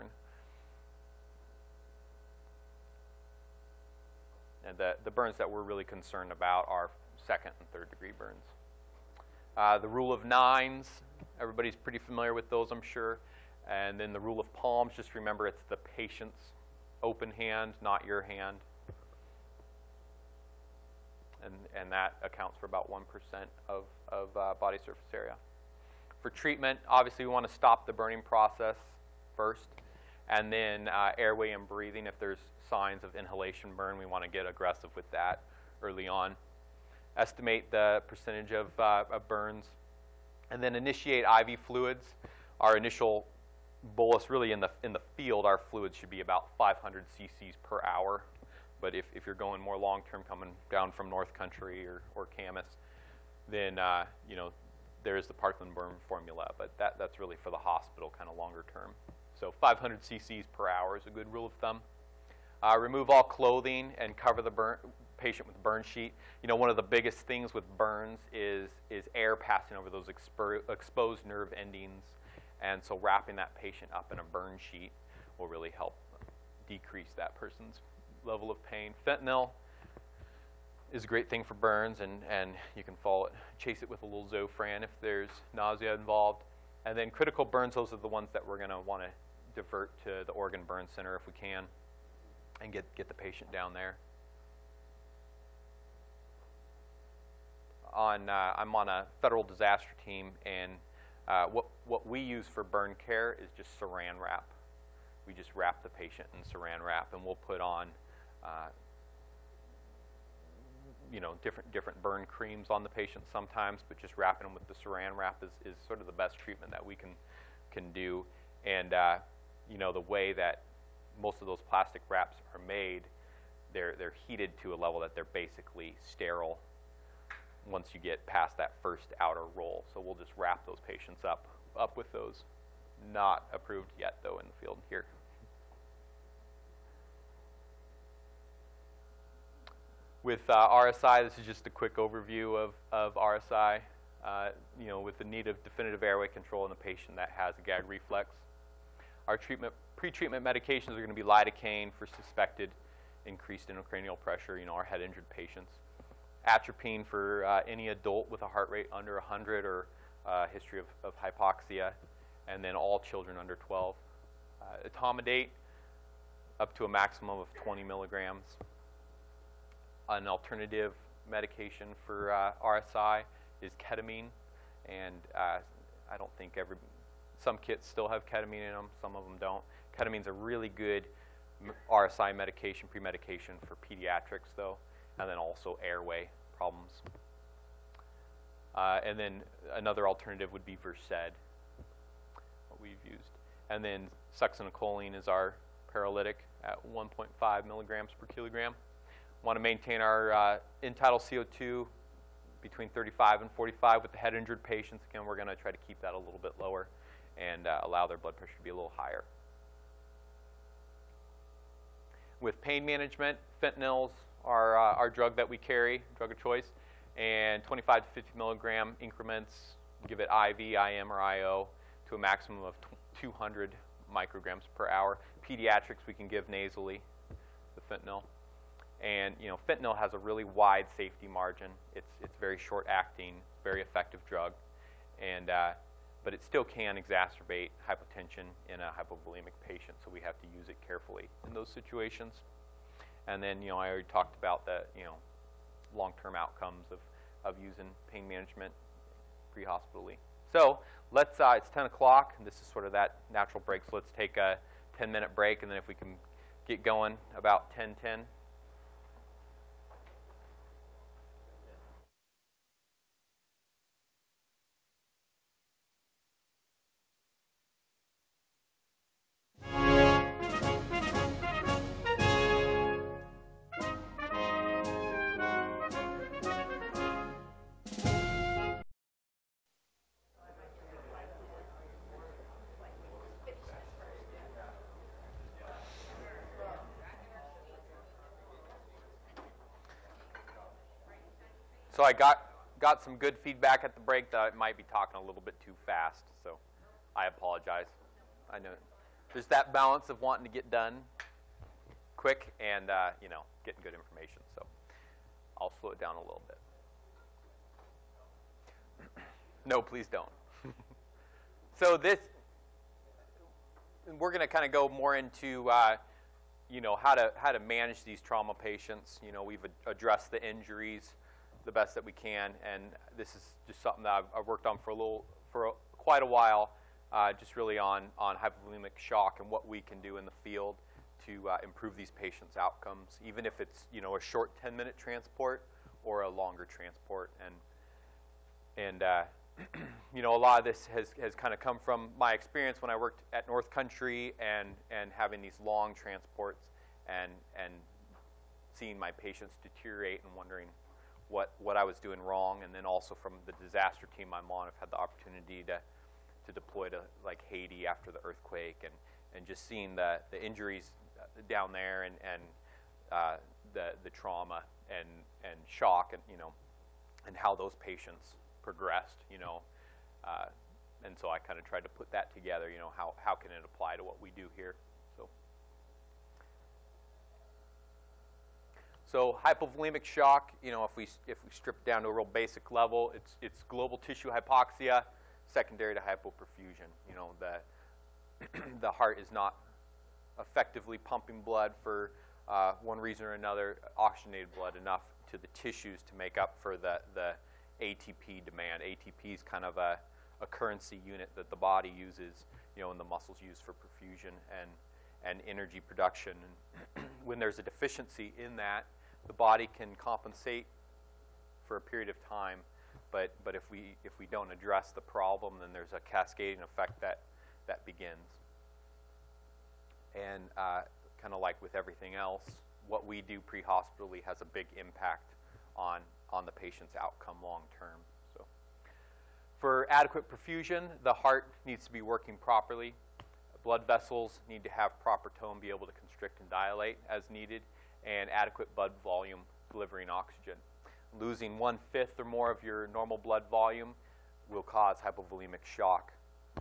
And the, the burns that we're really concerned about are second and third degree burns. Uh, the rule of nines, everybody's pretty familiar with those, I'm sure. And then the rule of palms, just remember it's the patient's open hand, not your hand. And, and that accounts for about one percent of, of uh, body surface area. For treatment, obviously we want to stop the burning process first, and then uh, airway and breathing. If there's signs of inhalation burn, we want to get aggressive with that early on. Estimate the percentage of, uh, of burns, and then initiate I V fluids. Our initial bolus, really in the, in the field, our fluids should be about five hundred c c's per hour. But if, if you're going more long-term, coming down from North Country or, or Camas, then, uh, you know, there's the Parkland burn formula. But that, that's really for the hospital, kind of longer term. So five hundred c c's per hour is a good rule of thumb. Uh, remove all clothing and cover the burn, patient with burn sheet. You know, one of the biggest things with burns is, is air passing over those expo exposed nerve endings. And so wrapping that patient up in a burn sheet will really help decrease that person's level of pain. Fentanyl is a great thing for burns, and, and you can follow it, chase it with a little Zofran if there's nausea involved. And then critical burns, those are the ones that we're going to want to divert to the Oregon Burn Center if we can and get, get the patient down there. On, uh, I'm on a federal disaster team, and uh, what, what we use for burn care is just saran wrap. We just wrap the patient in saran wrap, and we'll put on uh, you know, different, different burn creams on the patient sometimes, but just wrapping them with the saran wrap is, is sort of the best treatment that we can, can do. And uh, you know, the way that most of those plastic wraps are made, they're, they're heated to a level that they're basically sterile once you get past that first outer roll. So we'll just wrap those patients up, up with those. Not approved yet, though, in the field here. With uh, R S I, this is just a quick overview of, of R S I. Uh, you know, with the need of definitive airway control in a patient that has a gag reflex. Our treatment, pre-treatment medications are going to be lidocaine for suspected increased intracranial pressure, you know, our head injured patients. Atropine for uh, any adult with a heart rate under one hundred or uh, history of, of hypoxia, and then all children under twelve. Uh, etomidate up to a maximum of twenty milligrams. An alternative medication for uh, R S I is ketamine, and uh, I don't think every, some kits still have ketamine in them, some of them don't. Ketamine's a really good R S I medication, pre-medication for pediatrics though, and then also airway problems. Uh, and then another alternative would be Versed, what we've used. And then succinylcholine is our paralytic at one point five milligrams per kilogram. Want to maintain our uh, end-tidal C O two between thirty-five and forty-five with the head injured patients. Again, we're going to try to keep that a little bit lower and uh, allow their blood pressure to be a little higher. with pain management, fentanyl's our, uh, our drug that we carry, drug of choice, and twenty-five to fifty milligram increments, give it I V, I M, or I O to a maximum of two hundred micrograms per hour. Pediatrics we can give nasally, the fentanyl. And you know, fentanyl has a really wide safety margin. It's, it's very short acting, very effective drug. And, uh, but it still can exacerbate hypotension in a hypovolemic patient, so we have to use it carefully in those situations. And then, you know, I already talked about the, you know, long-term outcomes of, of using pain management pre-hospitally. So let's, uh, it's ten o'clock, and this is sort of that natural break, so let's take a ten minute break, and then if we can get going about ten ten. So I got, got some good feedback at the break that I might be talking a little bit too fast, so I apologize. I know there's that balance of wanting to get done quick and, uh, you know, getting good information, so I'll slow it down a little bit. No, please don't. So this, we're going to kind of go more into, uh, you know, how to, how to manage these trauma patients. You know, we've ad addressed the injuries the best that we can, and this is just something that I've, I've worked on for a little, for a, quite a while, uh, just really on, on hypovolemic shock and what we can do in the field to uh, improve these patients' outcomes, even if it's, you know, a short ten minute transport or a longer transport. And, and uh, you know, a lot of this has, has kind of come from my experience when I worked at North Country and, and having these long transports and, and seeing my patients deteriorate and wondering what, what I was doing wrong. And then also from the disaster team I'm on, I've had the opportunity to, to deploy to like Haiti after the earthquake, and, and just seeing the, the injuries down there and, and uh, the, the trauma and, and shock, and, you know, and how those patients progressed, you know. Uh, and so I kind of tried to put that together, you know, how, how can it apply to what we do here. So, so hypovolemic shock, you know, if we, if we strip down to a real basic level, it's, it's global tissue hypoxia secondary to hypoperfusion. You know, the, the heart is not effectively pumping blood for uh, one reason or another, oxygenated blood enough to the tissues to make up for the, the A T P demand. A T P is kind of a, a currency unit that the body uses, you know, and the muscles use for perfusion and, and energy production. And when there's a deficiency in that, the body can compensate for a period of time, but, but if, we, if we don't address the problem, then there's a cascading effect that, that begins. And uh, kind of like with everything else, what we do pre-hospitally has a big impact on, on the patient's outcome long term. So, for adequate perfusion, the heart needs to be working properly. Blood vessels need to have proper tone, be able to constrict and dilate as needed, and adequate blood volume delivering oxygen. Losing one-fifth or more of your normal blood volume will cause hypovolemic shock.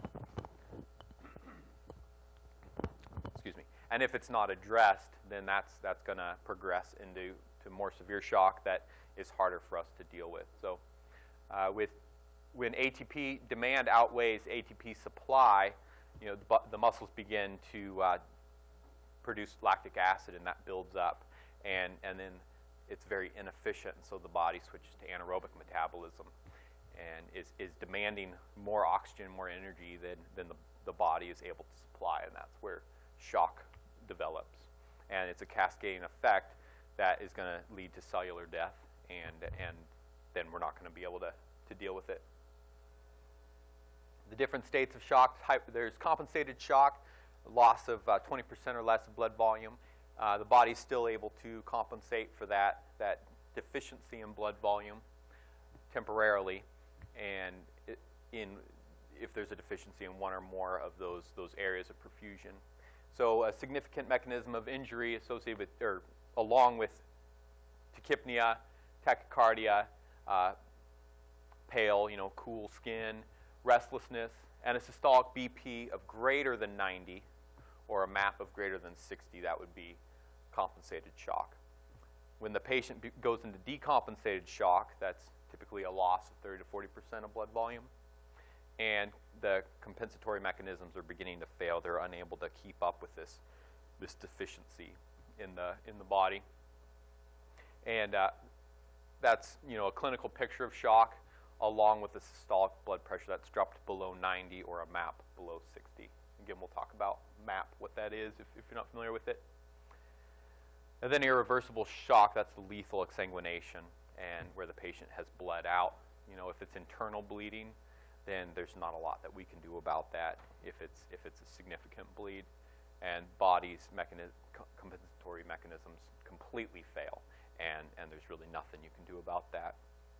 Excuse me. And if it's not addressed, then that's, that's going to progress into to more severe shock that is harder for us to deal with. So uh, with, when A T P demand outweighs A T P supply, you know, the, the muscles begin to uh, produce lactic acid, and that builds up. And, and then it's very inefficient, and so the body switches to anaerobic metabolism and is, is demanding more oxygen, more energy than, than the, the body is able to supply, and that's where shock develops. And it's a cascading effect that is going to lead to cellular death, and, and then we're not going to be able to, to deal with it. The different states of shock, there's compensated shock, loss of uh, twenty percent or less of blood volume. Uh, the body's still able to compensate for that, that deficiency in blood volume temporarily, and it, in, if there's a deficiency in one or more of those, those areas of perfusion. So a significant mechanism of injury associated with, or along with tachypnea, tachycardia, uh, pale, you know, cool skin, restlessness, and a systolic B P of greater than ninety, or a MAP of greater than sixty, that would be compensated shock. When the patient be goes into decompensated shock, that's typically a loss of thirty to forty percent of blood volume, and the compensatory mechanisms are beginning to fail. They're unable to keep up with this, this deficiency in the, in the body. And uh, that's, you know, a clinical picture of shock along with the systolic blood pressure that's dropped below ninety, or a MAP below sixty. Again, we'll talk about MAP, what that is, if, if you're not familiar with it. And then irreversible shock, that's the lethal exsanguination, and where the patient has bled out. You know, if it's internal bleeding, then there's not a lot that we can do about that if it's, if it's a significant bleed. And body's mechanism, compensatory mechanisms completely fail, and, and there's really nothing you can do about that.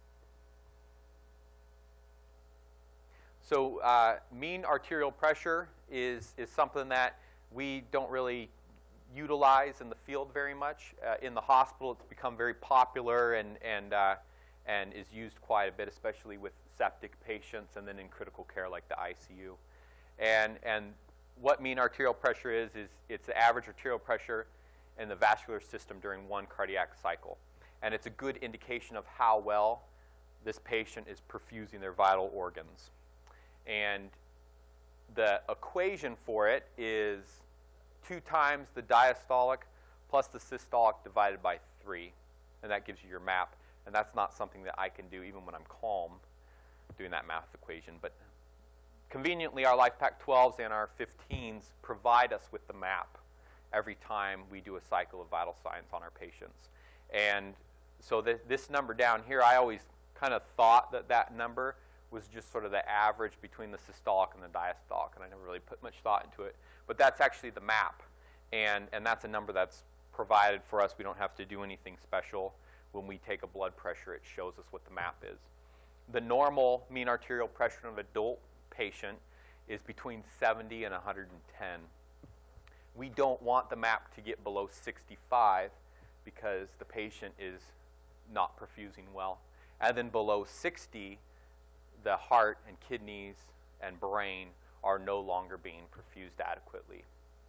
So uh, mean arterial pressure is, is something that we don't really utilize in the field very much. Uh, in the hospital, it's become very popular and, and, uh, and is used quite a bit, especially with septic patients, and then in critical care like the I C U. And, and what mean arterial pressure is, is it's the average arterial pressure in the vascular system during one cardiac cycle. And it's a good indication of how well this patient is perfusing their vital organs. And the equation for it is two times the diastolic plus the systolic divided by three. And that gives you your MAP. And that's not something that I can do even when I'm calm doing that math equation. But conveniently, our LifePak twelves and our fifteens provide us with the MAP every time we do a cycle of vital signs on our patients. And so th this number down here, I always kind of thought that that number was just sort of the average between the systolic and the diastolic, and I never really put much thought into it. But that's actually the MAP, and, and that's a number that's provided for us. We don't have to do anything special. When we take a blood pressure, it shows us what the MAP is. The normal mean arterial pressure in an adult patient is between seventy and one hundred ten. We don't want the MAP to get below sixty-five because the patient is not perfusing well. And then below sixty, the heart and kidneys and brain are no longer being perfused adequately.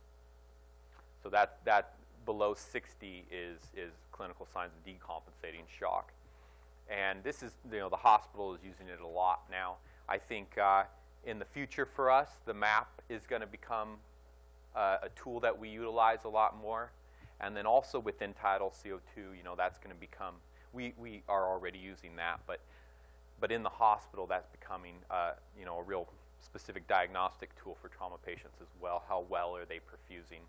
So that, that below sixty is, is clinical signs of decompensating shock. And this is, you know, the hospital is using it a lot now. I think uh, in the future for us, the MAP is going to become uh, a tool that we utilize a lot more. And then also within tidal C O two, you know, that's going to become, we, we are already using that, but But in the hospital, that's becoming, uh, you know, a real specific diagnostic tool for trauma patients as well. How well are they perfusing?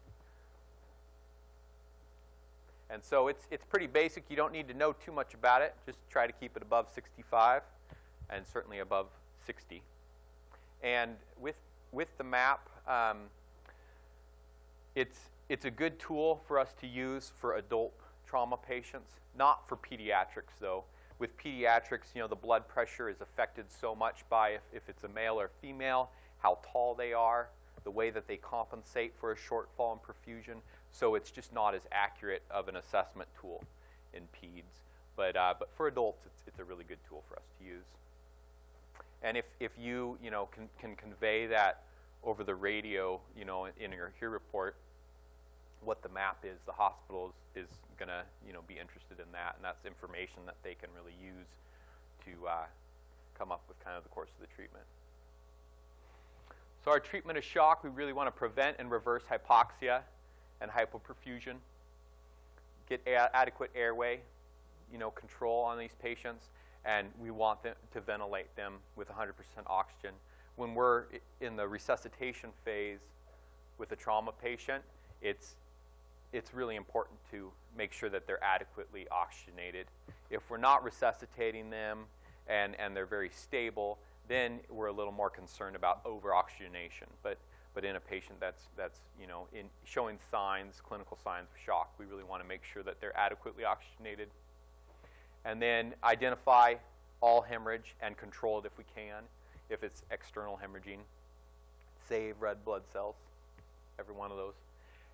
And so it's, it's pretty basic. You don't need to know too much about it. Just try to keep it above sixty-five and certainly above sixty. And with, with the MAP, um, it's, it's a good tool for us to use for adult trauma patients, not for pediatrics, though. With pediatrics, you know, the blood pressure is affected so much by if, if it's a male or female, how tall they are, the way that they compensate for a shortfall in perfusion. So it's just not as accurate of an assessment tool in peds. But, uh, but for adults, it's, it's a really good tool for us to use. And if, if you, you know, can, can convey that over the radio, you know, in, in your HERE report, what the MAP is, the hospital is, is going to, you know, be interested in that, and that's information that they can really use to uh, come up with kind of the course of the treatment. So our treatment of shock, we really want to prevent and reverse hypoxia and hypoperfusion, get a adequate airway, you know, control on these patients, and we want them to ventilate them with one hundred percent oxygen. When we're in the resuscitation phase with a trauma patient, it's it's really important to make sure that they're adequately oxygenated. If we're not resuscitating them and, and they're very stable, then we're a little more concerned about over-oxygenation. But, but in a patient that's, that's you know, in showing signs, clinical signs of shock, we really want to make sure that they're adequately oxygenated. And then identify all hemorrhage and control it if we can. If it's external hemorrhaging, save red blood cells, every one of those.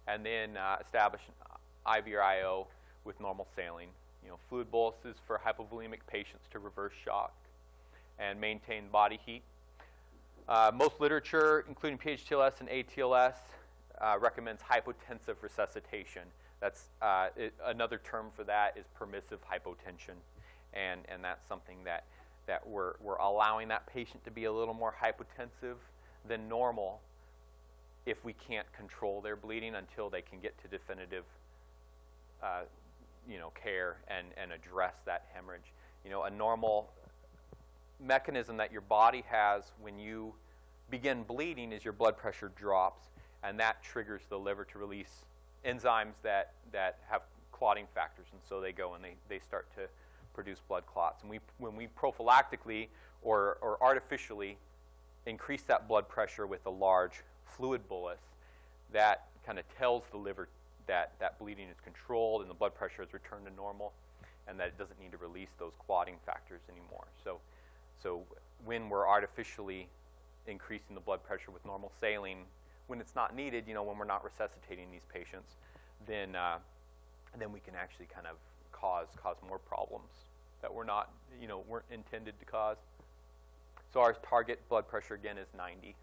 and then uh, establish I V or I O with normal saline. You know, fluid boluses for hypovolemic patients to reverse shock and maintain body heat. Uh, most literature, including P H T L S and A T L S, uh, recommends hypotensive resuscitation. That's uh, it, another term for that is permissive hypotension, and and that's something that that we're we're allowing that patient to be a little more hypotensive than normal if we can't control their bleeding until they can get to definitive, uh, you know, care and and address that hemorrhage. You know, a normal mechanism that your body has when you begin bleeding is your blood pressure drops, and that triggers the liver to release enzymes that, that have clotting factors, and so they go and they, they start to produce blood clots. And we, when we prophylactically or, or artificially increase that blood pressure with a large fluid bolus, that kind of tells the liver that that bleeding is controlled and the blood pressure has returned to normal, and that it doesn't need to release those clotting factors anymore. So, so when we're artificially increasing the blood pressure with normal saline, when it's not needed, you know, when we're not resuscitating these patients, then uh, then we can actually kind of cause cause more problems that we're not, you know, weren't intended to cause. So our target blood pressure again is ninety.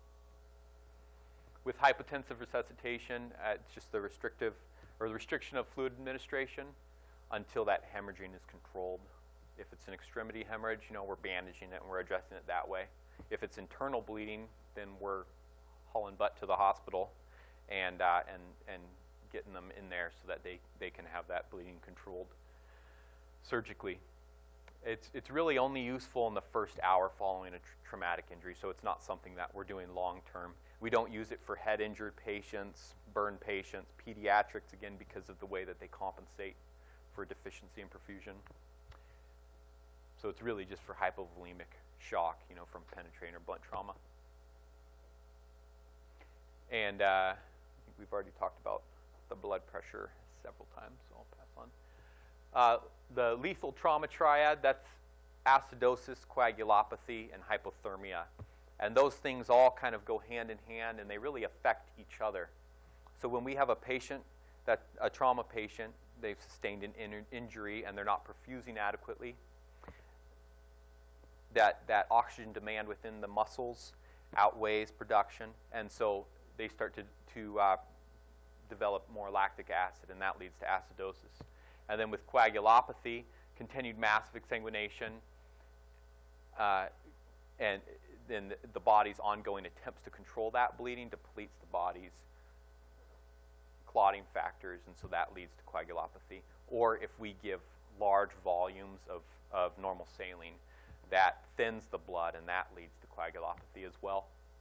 With hypotensive resuscitation, uh, it's just the restrictive or the restriction of fluid administration until that hemorrhaging is controlled. If it's an extremity hemorrhage, you know, we're bandaging it and we're addressing it that way. If it's internal bleeding, then we're hauling butt to the hospital and uh, and and getting them in there so that they they can have that bleeding controlled surgically. It's it's really only useful in the first hour following a tr traumatic injury, so it's not something that we're doing long term. We don't use it for head injured patients, burn patients, pediatrics, again because of the way that they compensate for deficiency in perfusion. So it's really just for hypovolemic shock, you know, from penetrating or blunt trauma. And uh, I think we've already talked about the blood pressure several times, so I'll pass on. Uh, the lethal trauma triad, that's acidosis, coagulopathy, and hypothermia. And those things all kind of go hand in hand, and they really affect each other. So when we have a patient, that a trauma patient, they've sustained an in injury and they're not perfusing adequately, that, that oxygen demand within the muscles outweighs production, and so they start to, to uh, develop more lactic acid, and that leads to acidosis. And then with coagulopathy, continued massive exsanguination, uh, and then the, the body's ongoing attempts to control that bleeding depletes the body's clotting factors, and so that leads to coagulopathy. Or if we give large volumes of, of normal saline, that thins the blood, and that leads to coagulopathy as well.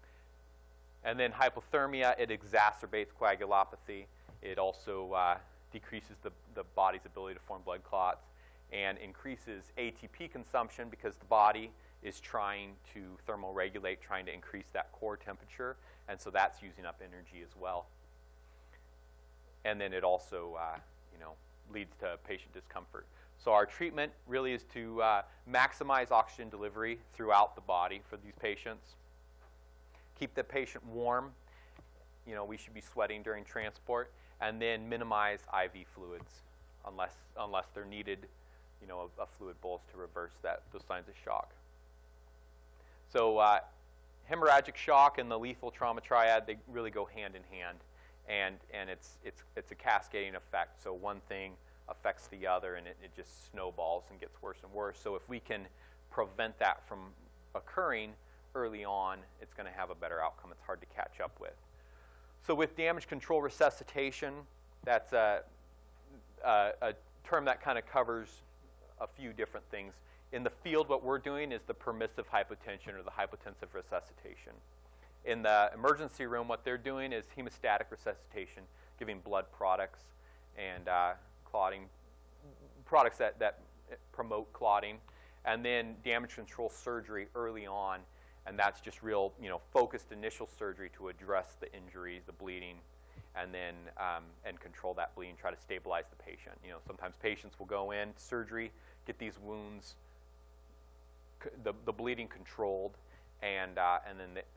And then hypothermia, it exacerbates coagulopathy. It also uh, decreases the, the body's ability to form blood clots and increases A T P consumption because the body is trying to thermoregulate, trying to increase that core temperature, and so that's using up energy as well. And then it also, uh, you know, leads to patient discomfort. So our treatment really is to uh, maximize oxygen delivery throughout the body for these patients. Keep the patient warm. You know, we should be sweating during transport, and then minimize I V fluids unless unless they're needed, you know, a, a fluid bolus to reverse that those signs of shock. So uh, hemorrhagic shock and the lethal trauma triad, they really go hand in hand, and and it's it's it's a cascading effect. So one thing affects the other, and it, it just snowballs and gets worse and worse. So if we can prevent that from occurring early on, it's going to have a better outcome. It's hard to catch up with. So with damage control resuscitation, that's a, a, a term that kind of covers a few different things. In the field, what we're doing is the permissive hypotension or the hypotensive resuscitation. In the emergency room, what they're doing is hemostatic resuscitation, giving blood products and uh, clotting, products that, that promote clotting, and then damage control surgery early on, and that's just real, you know, focused initial surgery to address the injuries, the bleeding, and then um, and control that bleeding, try to stabilize the patient. You know, sometimes patients will go in surgery, get these wounds, the, the bleeding controlled, and uh, and then the,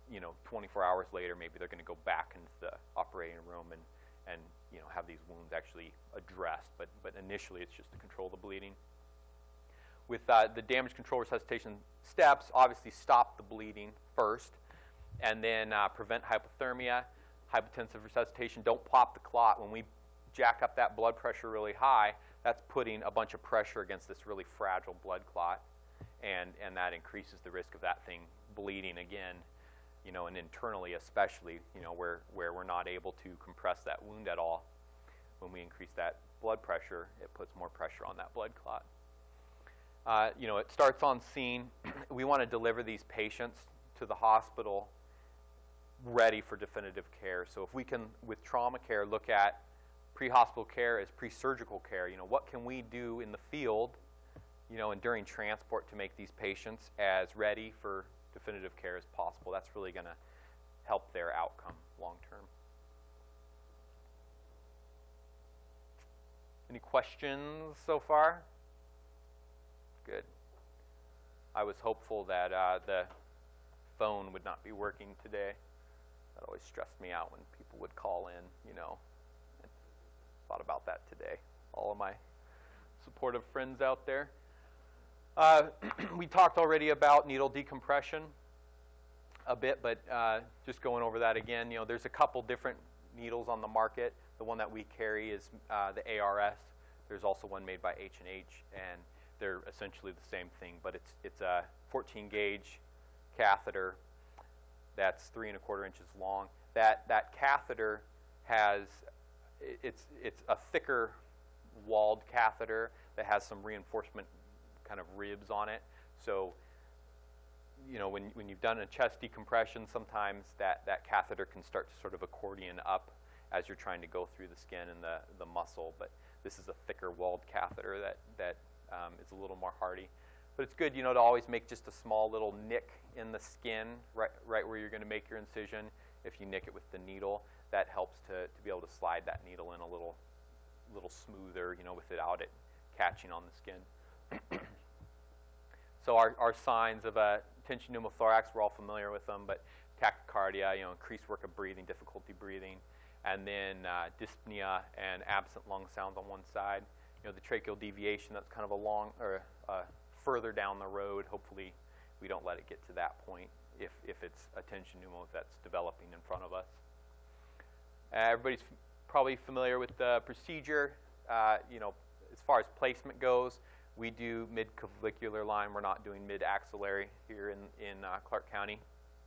you know, twenty-four hours later, maybe they're going to go back into the operating room and, and you know, have these wounds actually addressed. But, but initially, it's just to control the bleeding. With uh, the damage control resuscitation steps, obviously stop the bleeding first, and then uh, prevent hypothermia, hypotensive resuscitation. Don't pop the clot. When we jack up that blood pressure really high, that's putting a bunch of pressure against this really fragile blood clot, and, and that increases the risk of that thing bleeding again, you know, and internally especially, you know, where, where we're not able to compress that wound at all. When we increase that blood pressure, it puts more pressure on that blood clot. Uh, you know, it starts on scene. We want to deliver these patients to the hospital ready for definitive care. So if we can, with trauma care, look at pre-hospital care as pre-surgical care, you know, what can we do in the field, you know, and during transport to make these patients as ready for definitive care as possible. That's really going to help their outcome long term. Any questions so far? Good. I was hopeful that uh, the phone would not be working today. That always stressed me out when people would call in, you know. I thought about that today. All of my supportive friends out there. Uh, we talked already about needle decompression a bit, but uh, just going over that again, you know, there's a couple different needles on the market. The one that we carry is uh, the A R S. There's also one made by H and H, and they're essentially the same thing, but it's it's a fourteen gauge catheter that's three and a quarter inches long. That that catheter has it's it's a thicker walled catheter that has some reinforcement kind of ribs on it. So, you know, when when you've done a chest decompression, sometimes that that catheter can start to sort of accordion up as you're trying to go through the skin and the the muscle. But this is a thicker walled catheter that that um, is a little more hardy. But it's good, you know, to always make just a small little nick in the skin, right right where you're going to make your incision. If you nick it with the needle, that helps to to be able to slide that needle in a little little smoother, you know, without it catching on the skin. So our, our signs of a tension pneumothorax, we're all familiar with them, but tachycardia, you know, increased work of breathing, difficulty breathing, and then uh, dyspnea and absent lung sounds on one side. You know, the tracheal deviation, that's kind of a long, or uh, further down the road. Hopefully we don't let it get to that point if, if it's a tension pneumo that's developing in front of us. Uh, everybody's f probably familiar with the procedure. Uh, you know, as far as placement goes, we do mid-clavicular line. We're not doing mid-axillary here in, in uh, Clark County.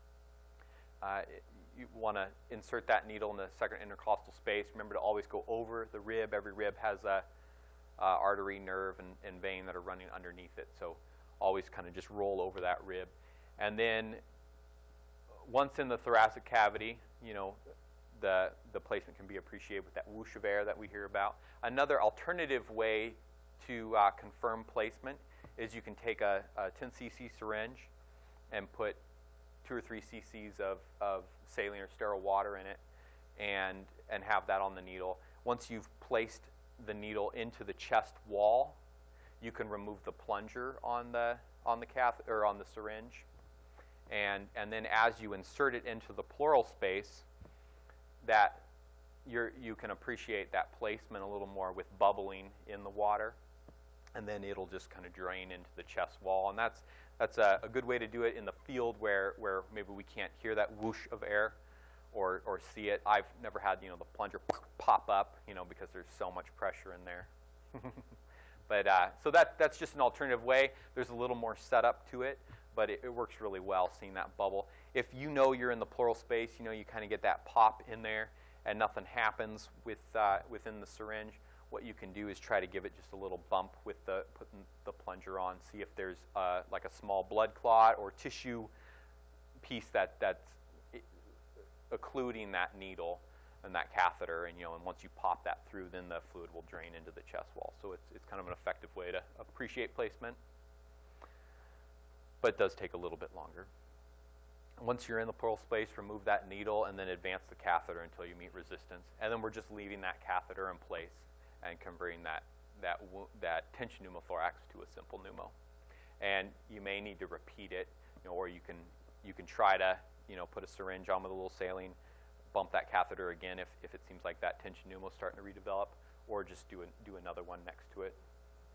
Uh, it, you want to insert that needle in the second intercostal space. Remember to always go over the rib. Every rib has a uh, artery, nerve, and, and vein that are running underneath it. So always kind of just roll over that rib. And then once in the thoracic cavity, you know, the, the placement can be appreciated with that whoosh of air that we hear about. Another alternative way to uh, confirm placement is you can take a, a ten C C syringe and put two or three cc's of, of saline or sterile water in it and, and have that on the needle. Once you've placed the needle into the chest wall, you can remove the plunger on the, on the cath or on the syringe. And, and then as you insert it into the pleural space, that you're, you can appreciate that placement a little more with bubbling in the water. And then it'll just kind of drain into the chest wall. And that's, that's a, a good way to do it in the field where, where maybe we can't hear that whoosh of air or, or see it. I've never had, you know, the plunger pop up, you know, because there's so much pressure in there. But uh, so that, that's just an alternative way. There's a little more setup to it, but it, it works really well seeing that bubble. If you know you're in the pleural space, you know, you kind of get that pop in there and nothing happens with, uh, within the syringe, what you can do is try to give it just a little bump with the putting the plunger on, see if there's uh, like a small blood clot or tissue piece that that's occluding that needle and that catheter, and you know, and once you pop that through, then the fluid will drain into the chest wall. So it's it's kind of an effective way to appreciate placement, but it does take a little bit longer. Once you're in the pleural space, remove that needle and then advance the catheter until you meet resistance, and then we're just leaving that catheter in place and converting that, that, that tension pneumothorax to a simple pneumo. And you may need to repeat it, you know, or you can, you can try to, you know, put a syringe on with a little saline, bump that catheter again if, if it seems like that tension pneumo is starting to redevelop, or just do, a, do another one next to it.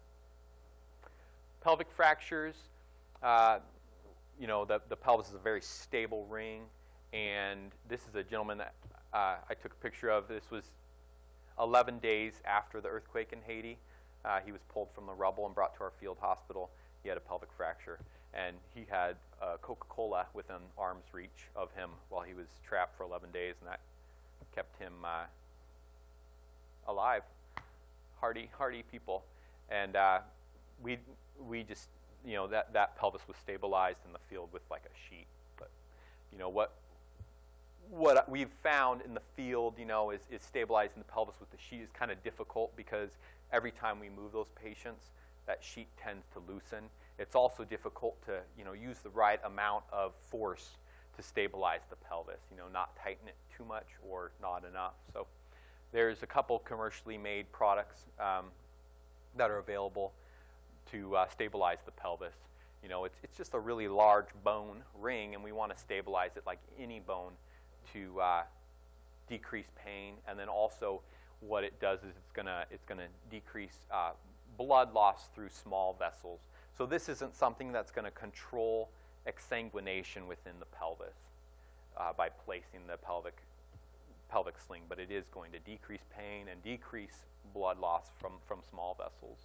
Pelvic fractures, uh, you know, the, the pelvis is a very stable ring, and this is a gentleman that uh, I took a picture of. This was eleven days after the earthquake in Haiti. Uh, he was pulled from the rubble and brought to our field hospital. He had a pelvic fracture, and he had uh, Coca-Cola within arm's reach of him while he was trapped for eleven days, and that kept him uh, alive. Hardy, hardy people, and uh, we we just, you know, that that pelvis was stabilized in the field with like a sheet. But you know what what we've found in the field, you know, is is stabilizing the pelvis with the sheet is kind of difficult because every time we move those patients, that sheet tends to loosen. It's also difficult to, you know, use the right amount of force to stabilize the pelvis, you know, not tighten it too much or not enough. So there's a couple commercially made products um, that are available to uh, stabilize the pelvis. You know, it's, it's just a really large bone ring, and we want to stabilize it like any bone to uh, decrease pain. And then also what it does is it's gonna, it's gonna decrease uh, blood loss through small vessels. So this isn't something that's gonna control exsanguination within the pelvis uh, by placing the pelvic, pelvic sling, but it is going to decrease pain and decrease blood loss from, from small vessels.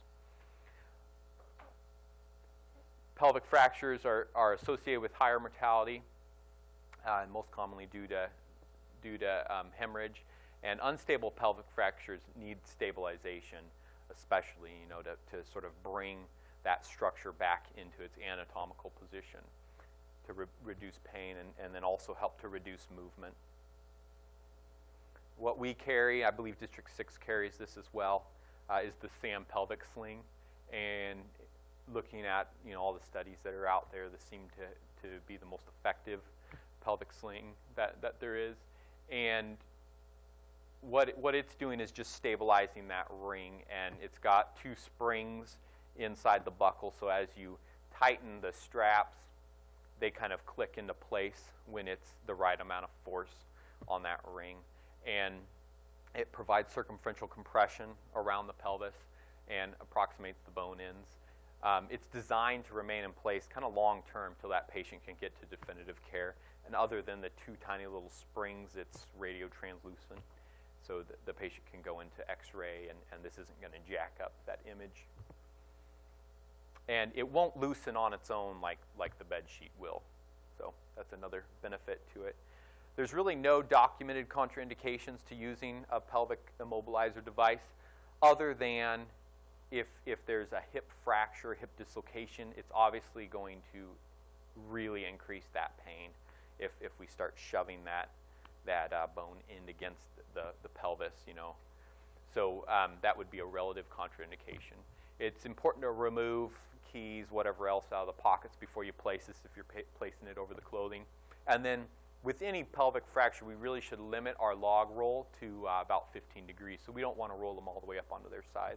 Pelvic fractures are, are associated with higher mortality, uh, and most commonly due to, due to um, hemorrhage. And unstable pelvic fractures need stabilization, especially, you know, to, to sort of bring that structure back into its anatomical position to re reduce pain and, and then also help to reduce movement. What we carry, I believe District six carries this as well, uh, is the SAM pelvic sling. And looking at, you know, all the studies that are out there, this seem to, to be the most effective pelvic sling that, that there is. And what, it, what it's doing is just stabilizing that ring, and it's got two springs inside the buckle, so as you tighten the straps, they kind of click into place when it's the right amount of force on that ring. And it provides circumferential compression around the pelvis and approximates the bone ends. Um, it's designed to remain in place kind of long term till that patient can get to definitive care. And other than the two tiny little springs, it's radio translucent. So the, the patient can go into x-ray, and, and this isn't going to jack up that image. And it won't loosen on its own like, like the bed sheet will. So that's another benefit to it. There's really no documented contraindications to using a pelvic immobilizer device other than if, if there's a hip fracture, hip dislocation, it's obviously going to really increase that pain if, if we start shoving that, that uh, bone in against the, the pelvis, you know. So um, that would be a relative contraindication. It's important to remove keys, whatever else, out of the pockets before you place this if you're placing it over the clothing. And then with any pelvic fracture, we really should limit our log roll to uh, about fifteen degrees. So we don't want to roll them all the way up onto their sides.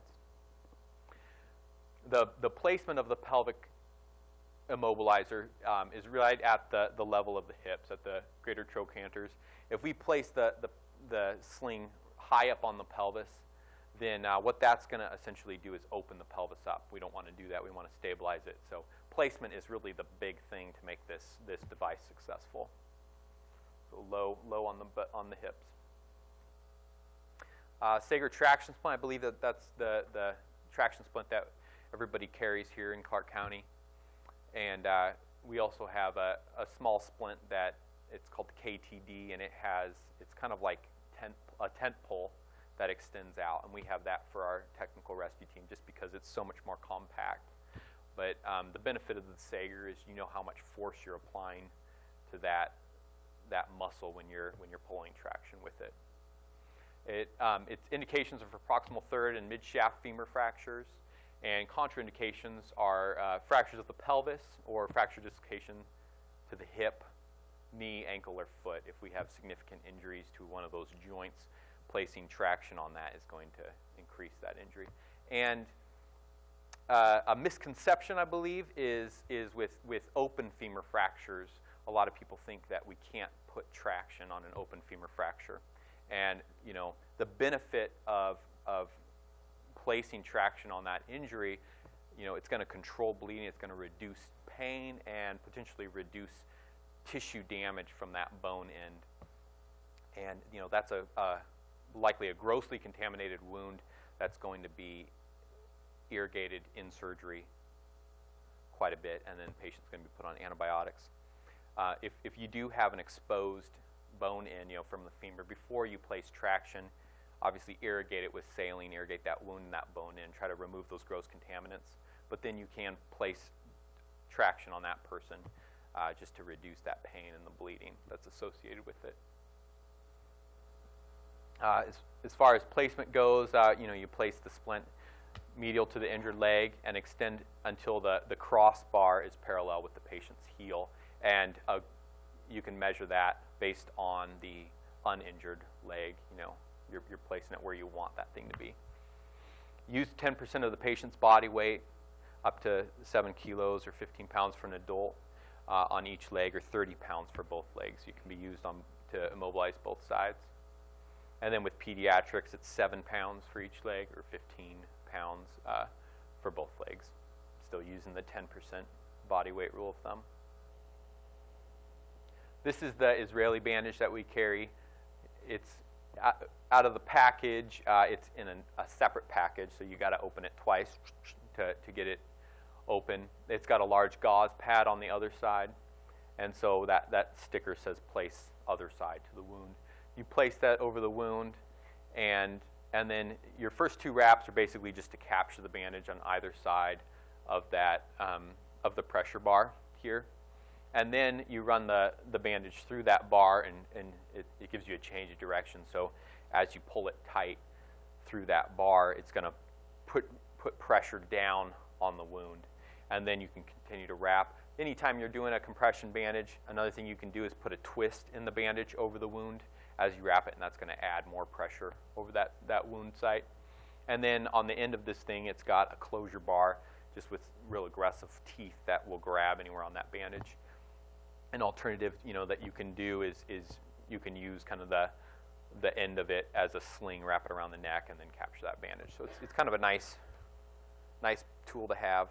The, the placement of the pelvic immobilizer um, is right at the, the level of the hips, at the greater trochanters. If we place the, the, the sling high up on the pelvis, then uh, what that's going to essentially do is open the pelvis up. We don't want to do that. We want to stabilize it. So placement is really the big thing to make this, this device successful. So low, low on the, on the hips. Uh, Sager traction splint, I believe that that's the, the traction splint that everybody carries here in Clark County. And uh, we also have a, a small splint that it's called the K T D, and it has, it's kind of like tent, a tent pole that extends out, and we have that for our technical rescue team just because it's so much more compact. But um, the benefit of the Sager is you know how much force you're applying to that, that muscle when you're, when you're pulling traction with it. It um, its indications are for proximal third and mid-shaft femur fractures, and contraindications are uh, fractures of the pelvis or fracture dislocation to the hip, knee, ankle, or foot. If we have significant injuries to one of those joints, placing traction on that is going to increase that injury. And uh, a misconception, I believe, is, is with, with open femur fractures a lot of people think that we can't put traction on an open femur fracture. And, you know, the benefit of, of placing traction on that injury, you know, it's going to control bleeding, it's going to reduce pain, and potentially reduce tissue damage from that bone end. And, you know, that's a, a likely a grossly contaminated wound that's going to be irrigated in surgery quite a bit, and then the patient's going to be put on antibiotics. Uh, if, if you do have an exposed bone in, you know, from the femur, before you place traction, obviously irrigate it with saline, irrigate that wound and that bone in, try to remove those gross contaminants. But then you can place traction on that person uh, just to reduce that pain and the bleeding that's associated with it. Uh, as, as far as placement goes, uh, you know, you place the splint medial to the injured leg and extend until the, the crossbar is parallel with the patient's heel. And uh, you can measure that based on the uninjured leg. You know, you're, you're placing it where you want that thing to be. Use ten percent of the patient's body weight, up to seven kilos or fifteen pounds for an adult uh, on each leg, or thirty pounds for both legs. You can be used on, to immobilize both sides. And then with pediatrics, it's seven pounds for each leg, or fifteen pounds uh, for both legs. Still using the ten percent body weight rule of thumb. This is the Israeli bandage that we carry. It's out of the package. Uh, it's in an, a separate package, so you got to open it twice to, to get it open. It's got a large gauze pad on the other side, and so that, that sticker says place other side to the wound. You place that over the wound, and, and then your first two wraps are basically just to capture the bandage on either side of, that, um, of the pressure bar here. And then you run the, the bandage through that bar, and, and it, it gives you a change of direction. So as you pull it tight through that bar, it's going to put, put pressure down on the wound. And then you can continue to wrap. Anytime you're doing a compression bandage, another thing you can do is put a twist in the bandage over the wound as you wrap it, and that's going to add more pressure over that, that wound site. And then on the end of this thing, it's got a closure bar just with real aggressive teeth that will grab anywhere on that bandage. An alternative, you know, that you can do is, is you can use kind of the, the end of it as a sling, wrap it around the neck, and then capture that bandage. So it's, it's kind of a nice, nice tool to have.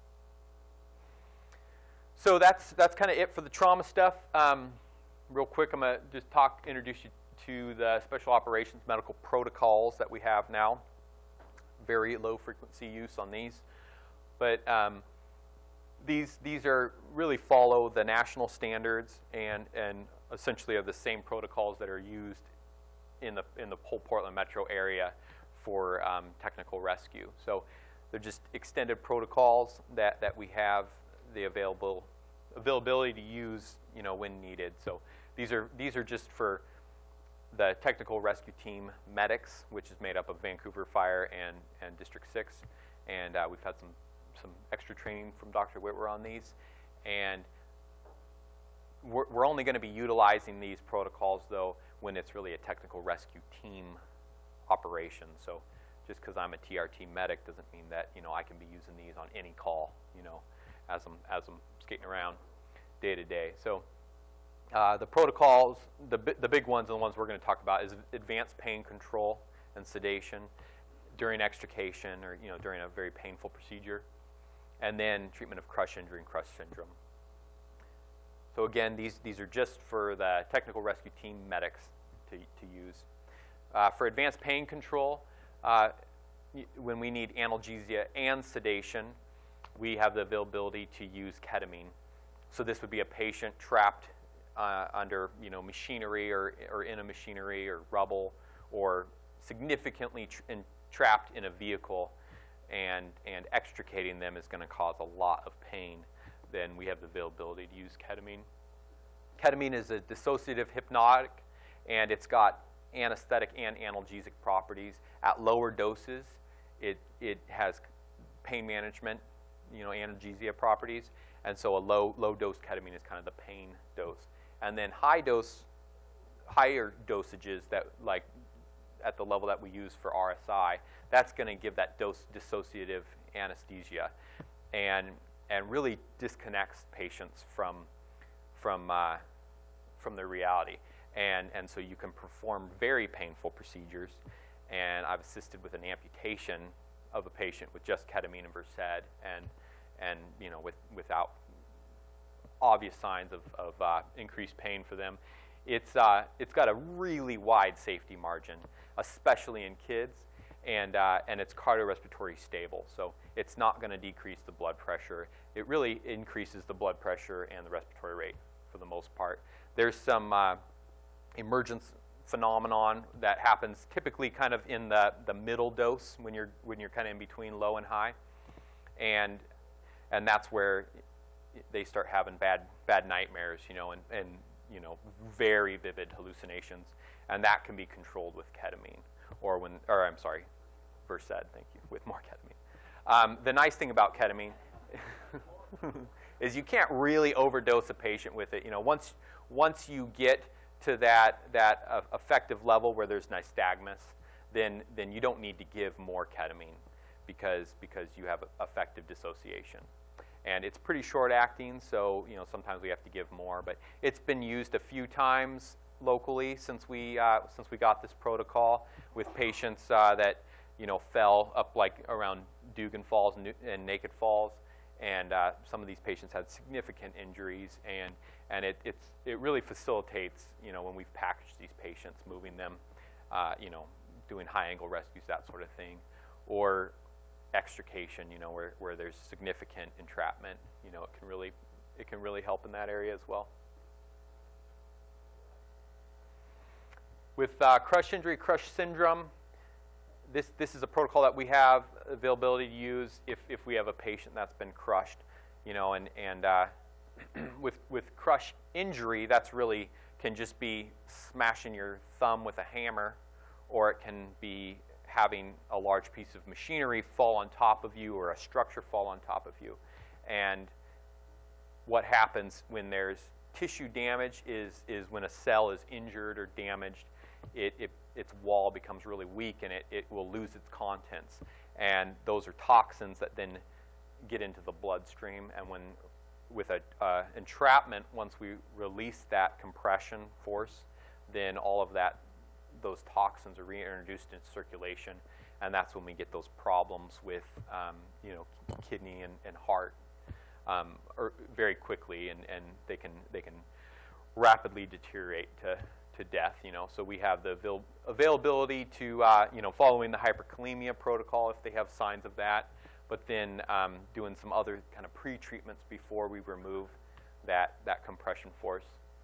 So that's, that's kind of it for the trauma stuff. Um, real quick, I'm going to just talk, introduce you to the special operations medical protocols that we have now. Very low frequency use on these. But um, These, these are really follow the national standards and, and essentially are the same protocols that are used in the, in the whole Portland metro area for um, technical rescue. So they're just extended protocols that, that we have the available, availability to use, you know, when needed. So these are, these are just for the technical rescue team medics, which is made up of Vancouver Fire and, and District six. And uh, we've had some some extra training from Doctor Whitwer on these, and we're, we're only going to be utilizing these protocols though when it's really a technical rescue team operation. So just because I'm a T R T medic doesn't mean that, you know, I can be using these on any call, you know, as I'm, as I'm skating around day to day. So uh, the protocols, the, the big ones and the ones we're going to talk about is advanced pain control and sedation during extrication, or, you know, during a very painful procedure. And then treatment of crush injury and crush syndrome. So again, these, these are just for the technical rescue team medics to, to use. Uh, for advanced pain control, uh, when we need analgesia and sedation, we have the availability to use ketamine. So this would be a patient trapped uh, under, you know, machinery or, or in a machinery or rubble, or significantly tr in, trapped in a vehicle, and, and extricating them is going to cause a lot of pain. Then we have the availability to use ketamine. Ketamine is a dissociative hypnotic, and it's got anesthetic and analgesic properties. At lower doses, it, it has pain management, you know, analgesia properties, and so a low, low dose ketamine is kind of the pain dose. And then high dose, higher dosages that, like at the level that we use for R S I, that's going to give that dose dissociative anesthesia, and and really disconnects patients from from, uh, from the reality. And, and so you can perform very painful procedures. And I've assisted with an amputation of a patient with just ketamine and Versed, and, and you know, with, without obvious signs of, of uh, increased pain for them. It's, uh, it's got a really wide safety margin, especially in kids, and, uh, and it's cardiorespiratory stable. So it's not going to decrease the blood pressure. It really increases the blood pressure and the respiratory rate for the most part. There's some uh, emergence phenomenon that happens typically kind of in the, the middle dose when you're, when you're kind of in between low and high. And, and that's where they start having bad, bad nightmares, you know, and, and you know, very vivid hallucinations. And that can be controlled with ketamine, or when, or I'm sorry, Versed, thank you, with more ketamine. Um, the nice thing about ketamine is you can't really overdose a patient with it. You know, once, once you get to that, that uh, effective level where there's nystagmus, then, then you don't need to give more ketamine because, because you have effective dissociation. And it's pretty short acting, so you know, sometimes we have to give more. But it's been used a few times locally since we, uh, since we got this protocol with patients uh, that you know, fell up like around Dugan Falls and, and Naked Falls. And uh, some of these patients had significant injuries, and, and it, it's, it really facilitates, you know, when we've packaged these patients, moving them, uh, you know, doing high-angle rescues, that sort of thing, or extrication, you know, where, where there's significant entrapment, you know, it can really, it can really help in that area as well. With uh, crush injury, crush syndrome, This, this is a protocol that we have availability to use if, if we have a patient that's been crushed, you know, and, and uh, with, with crush injury, that's really can just be smashing your thumb with a hammer, or it can be having a large piece of machinery fall on top of you or a structure fall on top of you. And what happens when there's tissue damage is, is when a cell is injured or damaged, it, it its wall becomes really weak, and it, it will lose its contents. And those are toxins that then get into the bloodstream. And when, with a uh, entrapment, once we release that compression force, then all of that, those toxins are reintroduced into circulation. And that's when we get those problems with, um, you know, kidney and, and heart um, or very quickly, and, and they can, they can rapidly deteriorate to to death, you know. So we have the avail availability to, uh, you know, following the hyperkalemia protocol if they have signs of that, but then um, doing some other kind of pre-treatments before we remove that, that compression force.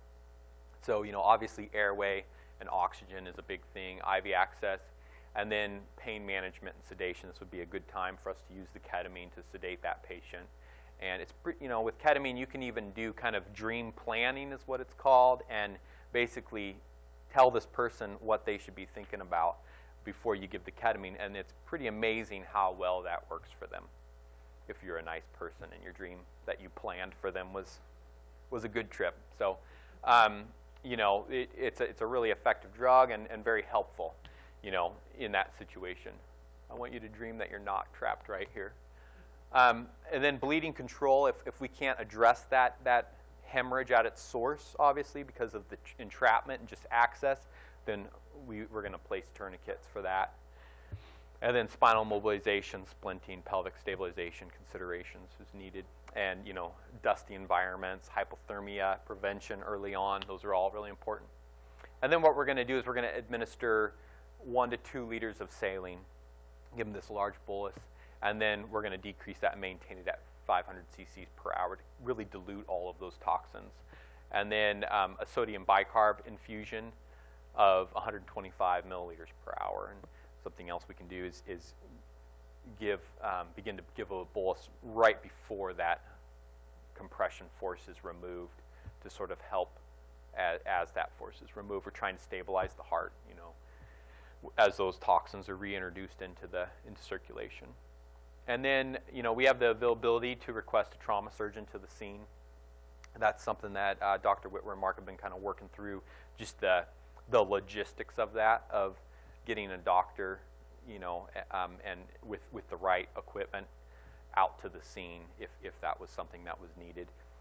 So, you know, obviously airway and oxygen is a big thing, I V access, and then pain management and sedation. This would be a good time for us to use the ketamine to sedate that patient. And it's, you know, with ketamine, you can even do kind of dream planning is what it's called, and basically tell this person what they should be thinking about before you give the ketamine, and it's pretty amazing how well that works for them. If you're a nice person and your dream that you planned for them was was a good trip. So, um, you know, it, it's, a, it's a really effective drug and, and very helpful, you know, in that situation. I want you to dream that you're not trapped right here. Um, and then bleeding control, if, if we can't address that, that hemorrhage at its source, obviously, because of the entrapment and just access, then we, we're going to place tourniquets for that. And then spinal mobilization, splinting, pelvic stabilization considerations is needed. And, you know, dusty environments, hypothermia prevention early on, those are all really important. And then what we're going to do is we're going to administer one to two liters of saline, give them this large bolus, and then we're going to decrease that and maintain it at five hundred c c per hour to really dilute all of those toxins. And then um, a sodium bicarb infusion of one hundred twenty-five milliliters per hour. And something else we can do is, is give, um, begin to give a bolus right before that compression force is removed to sort of help as, as that force is removed. We're trying to stabilize the heart, you know, as those toxins are reintroduced into the into circulation. And then, you know, we have the availability to request a trauma surgeon to the scene. That's something that uh, Doctor Whitwer and Mark have been kind of working through, just the, the logistics of that, of getting a doctor, you know, um, and with, with the right equipment out to the scene if, if that was something that was needed.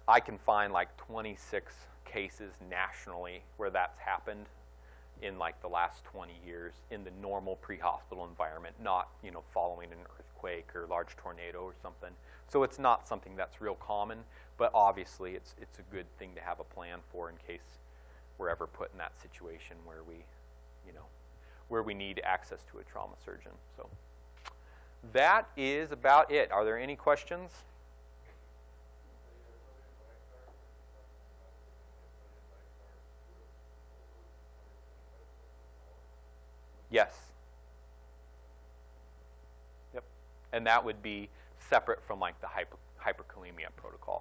I can find like twenty-six cases nationally where that's happened in like the last twenty years in the normal pre-hospital environment, not, you know, following an earthquake or large tornado or something. So it's not something that's real common, but obviously it's, it's a good thing to have a plan for in case we're ever put in that situation where we, you know, where we need access to a trauma surgeon. So that is about it. Are there any questions? Yes. Yep. And that would be separate from like the hyper, hyperkalemia protocol.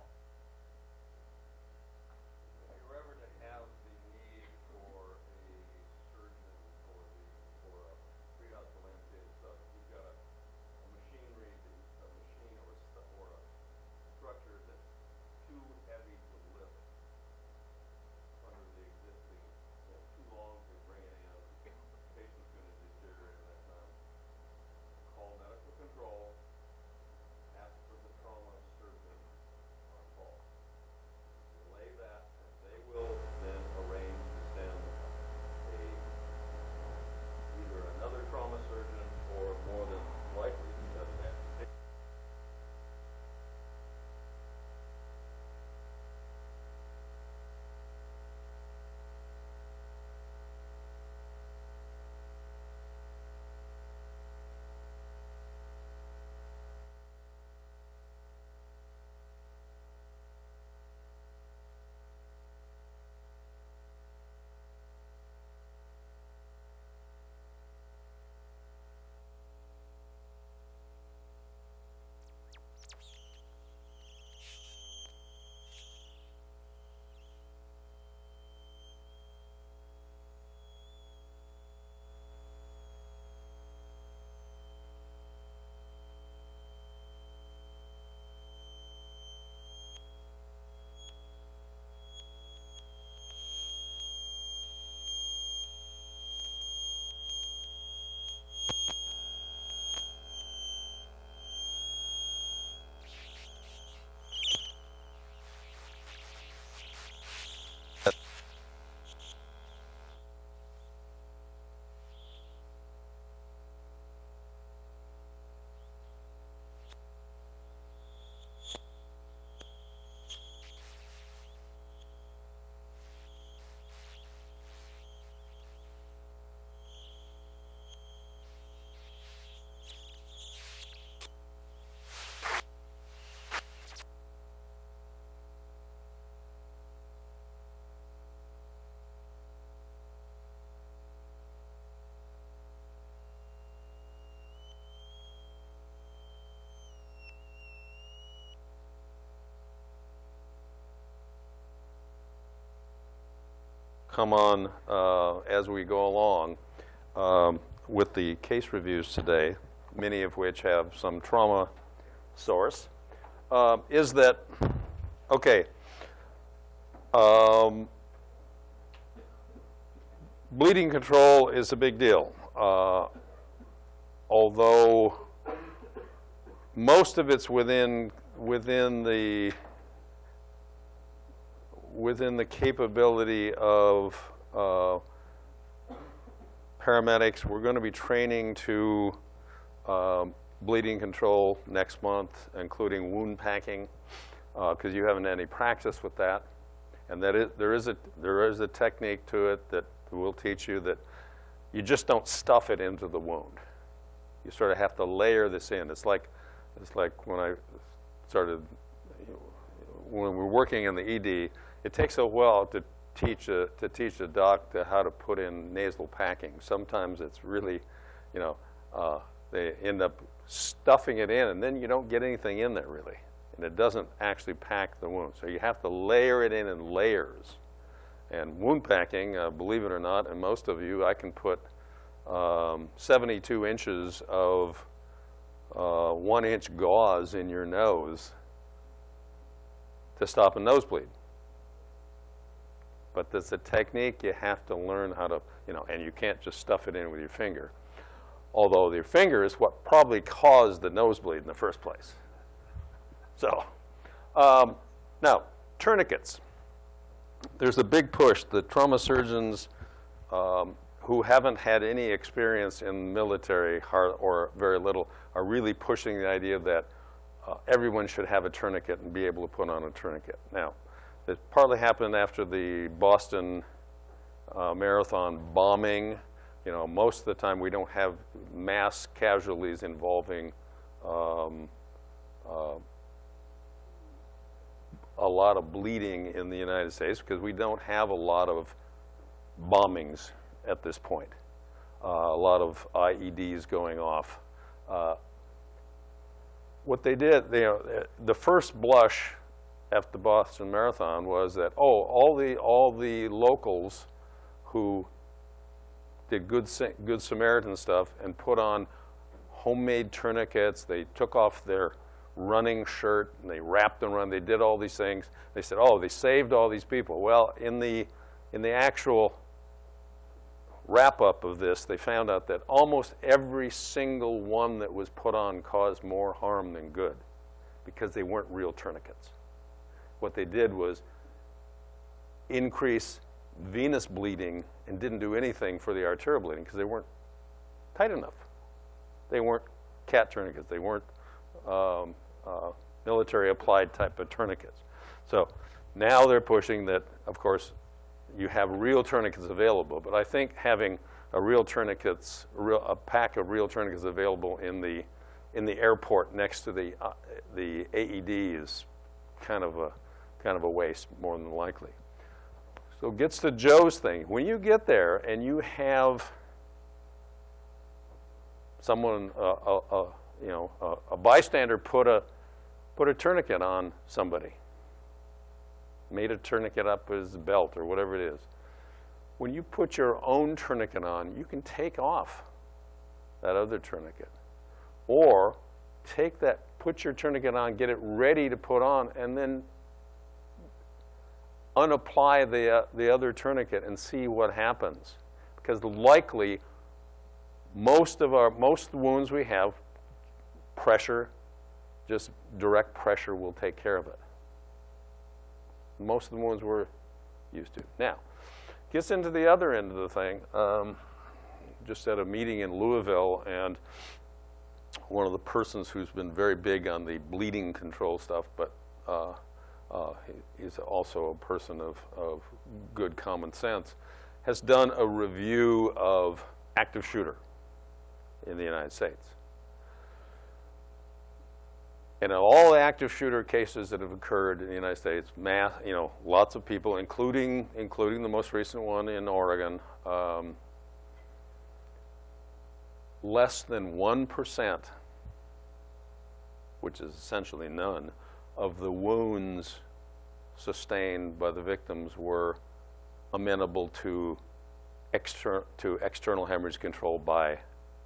If you were ever to have the need for a surgeon for the for a pre-hospital amputated stuff, you've got a, a machinery, a machine or a, or a structure that's too heavy to lift under the existing, you know, too long to bring it in. The patient's going to deteriorate in that time. Call medical control. Ask for the trauma surgeon on call. Relay that, and they will then arrange to send a either another trauma surgeon or more than likely because of that. Come on uh, as we go along um, with the case reviews today, many of which have some trauma source, uh, is that, okay, um, bleeding control is a big deal. Uh, although most of it's within, within the within the capability of uh, paramedics. We're going to be training to um, bleeding control next month, including wound packing, because uh, you haven't had any practice with that. And that is, there is a there is a technique to it that will teach you that you just don't stuff it into the wound. You sort of have to layer this in. It's like it's like when I started when we're working in the E D. It takes a while to teach a to teach a doc to how to put in nasal packing. Sometimes it's really, you know, uh, they end up stuffing it in, and then you don't get anything in there really, and it doesn't actually pack the wound. So you have to layer it in in layers. And wound packing, uh, believe it or not, and most of you, I can put um, seventy-two inches of uh, one-inch gauze in your nose to stop a nosebleed. But there's a technique you have to learn how to, you know, and you can't just stuff it in with your finger. Although your finger is what probably caused the nosebleed in the first place. So, um, now, tourniquets. There's a big push. The trauma surgeons um, who haven't had any experience in military hard, or very little are really pushing the idea that uh, everyone should have a tourniquet and be able to put on a tourniquet. Now, it partly happened after the Boston uh, Marathon bombing. You know, most of the time we don't have mass casualties involving um, uh, a lot of bleeding in the United States because we don't have a lot of bombings at this point. Uh, a lot of I E Ds going off. Uh, what they did, they, uh, the first blush after the Boston Marathon was that, oh, all the, all the locals who did good, good Samaritan stuff and put on homemade tourniquets, they took off their running shirt and they wrapped them around, they did all these things. They said, oh, they saved all these people. Well, in the, in the actual wrap-up of this, they found out that almost every single one that was put on caused more harm than good because they weren't real tourniquets. What they did was increase venous bleeding and didn't do anything for the arterial bleeding because they weren't tight enough. They weren't cat tourniquets. They weren't um, uh, military applied type of tourniquets. So now they're pushing that, of course, you have real tourniquets available, but I think having a real tourniquets, a, real, a pack of real tourniquets available in the in the airport next to the uh, the A E D is kind of a kind of a waste, more than likely. So it gets to Joe's thing. When you get there and you have someone, uh, a, a, you know, a, a bystander put a put a tourniquet on somebody, made a tourniquet up his belt or whatever it is. When you put your own tourniquet on, you can take off that other tourniquet. Or take that, put your tourniquet on, get it ready to put on, and then unapply the, uh, the other tourniquet and see what happens. Because likely, most of our, most of the wounds we have, pressure, just direct pressure will take care of it. Most of the ones we're used to. Now, gets into the other end of the thing. Um, just at a meeting in Louisville, and one of the persons who's been very big on the bleeding control stuff, but uh, uh, he, he's also a person of, of good common sense, has done a review of active shooter in the United States. And in all the active shooter cases that have occurred in the United States, mass, you know, lots of people, including including the most recent one in Oregon, um, less than one percent, which is essentially none, of the wounds sustained by the victims were amenable to exter to external hemorrhage control by.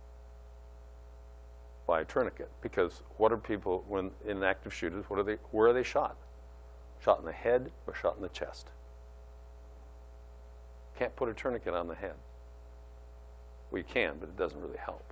by a tourniquet, because what are people, when in active shooters, what are they, where are they shot? Shot in the head or shot in the chest? Can't put a tourniquet on the head. We can, but it doesn't really help.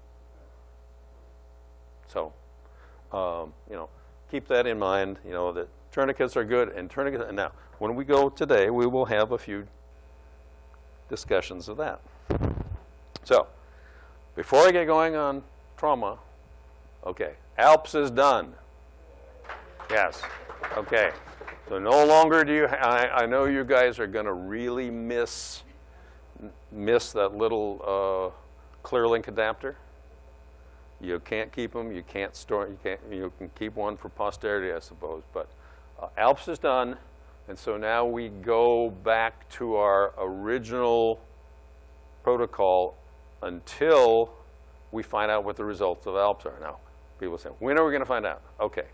So, um, you know, keep that in mind, you know, that tourniquets are good, and tourniquets, and now, when we go today, we will have a few discussions of that. So, before I get going on trauma, okay, ALPS is done. Yes, okay. So no longer do you, ha I, I know you guys are going to really miss, miss that little uh, ClearLink adapter. You can't keep them, you can't store, you can't, you can keep one for posterity, I suppose, but uh, ALPS is done, and so now we go back to our original protocol until we find out what the results of ALPS are. Now, people say, when are we going to find out? Okay.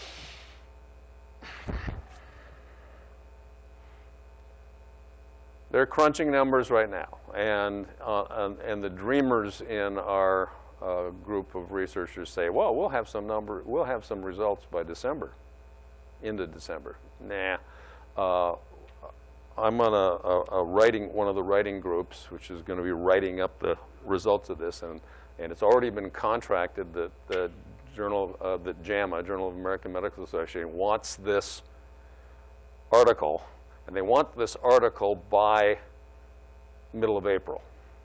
They're crunching numbers right now, and, uh, and, and the dreamers in our uh, group of researchers say, well, we'll have some number, we'll have some results by December, into December. Nah. Uh, I'm on a, a, a writing, one of the writing groups, which is going to be writing up the results of this, and And it's already been contracted that the journal, uh, that JAMA, Journal of American Medical Association, wants this article, and they want this article by middle of April.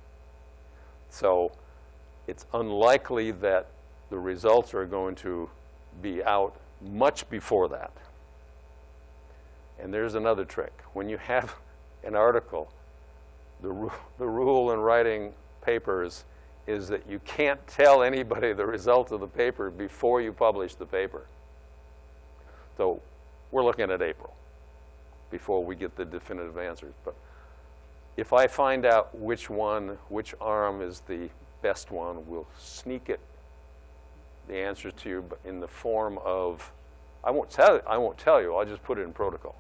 So it's unlikely that the results are going to be out much before that. And there's another trick. When you have an article, the, ru the rule in writing papers is that you can't tell anybody the result of the paper before you publish the paper. So we're looking at April before we get the definitive answers. But if I find out which one, which arm is the best one, we'll sneak it, the answers to you in the form of, I won't tell, I won't tell you, I'll just put it in protocol.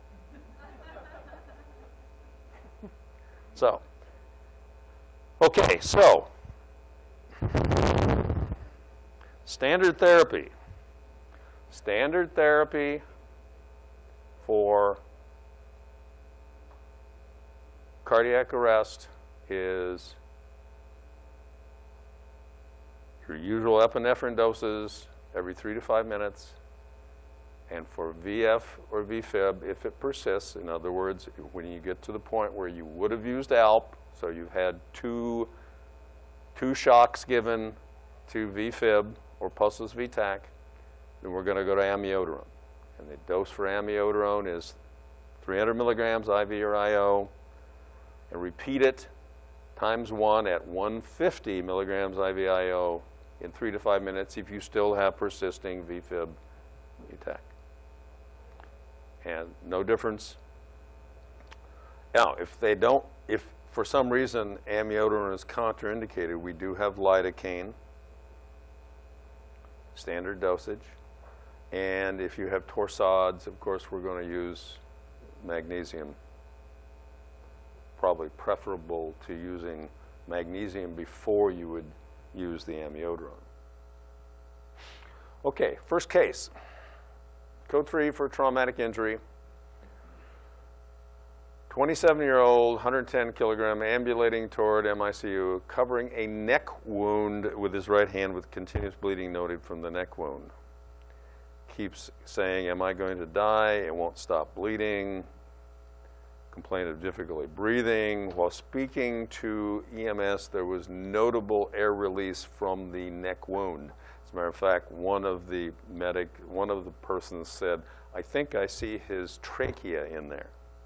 So, okay, so, standard therapy. Standard therapy for cardiac arrest is your usual epinephrine doses every three to five minutes. And for V F or V fib, if it persists, in other words, when you get to the point where you would have used A L P, so you've had two, two shocks given to V fib or pulseless V TAC, then we're going to go to amiodarone. And the dose for amiodarone is three hundred milligrams I V or I O, and repeat it times one at one hundred fifty milligrams I V I O in three to five minutes if you still have persisting V fib V TAC. And no difference. Now, if they don't, if for some reason amiodarone is contraindicated, we do have lidocaine, standard dosage. And if you have torsades, of course, we're going to use magnesium. Probably preferable to using magnesium before you would use the amiodarone. Okay, first case. Code three for traumatic injury. twenty-seven-year-old, one hundred ten kilogram, ambulating toward M I C U, covering a neck wound with his right hand with continuous bleeding noted from the neck wound. Keeps saying, am I going to die? It won't stop bleeding. Complained of difficulty breathing. While speaking to E M S, there was notable air release from the neck wound. As a matter of fact, one of the medic, one of the persons said, I think I see his trachea in there.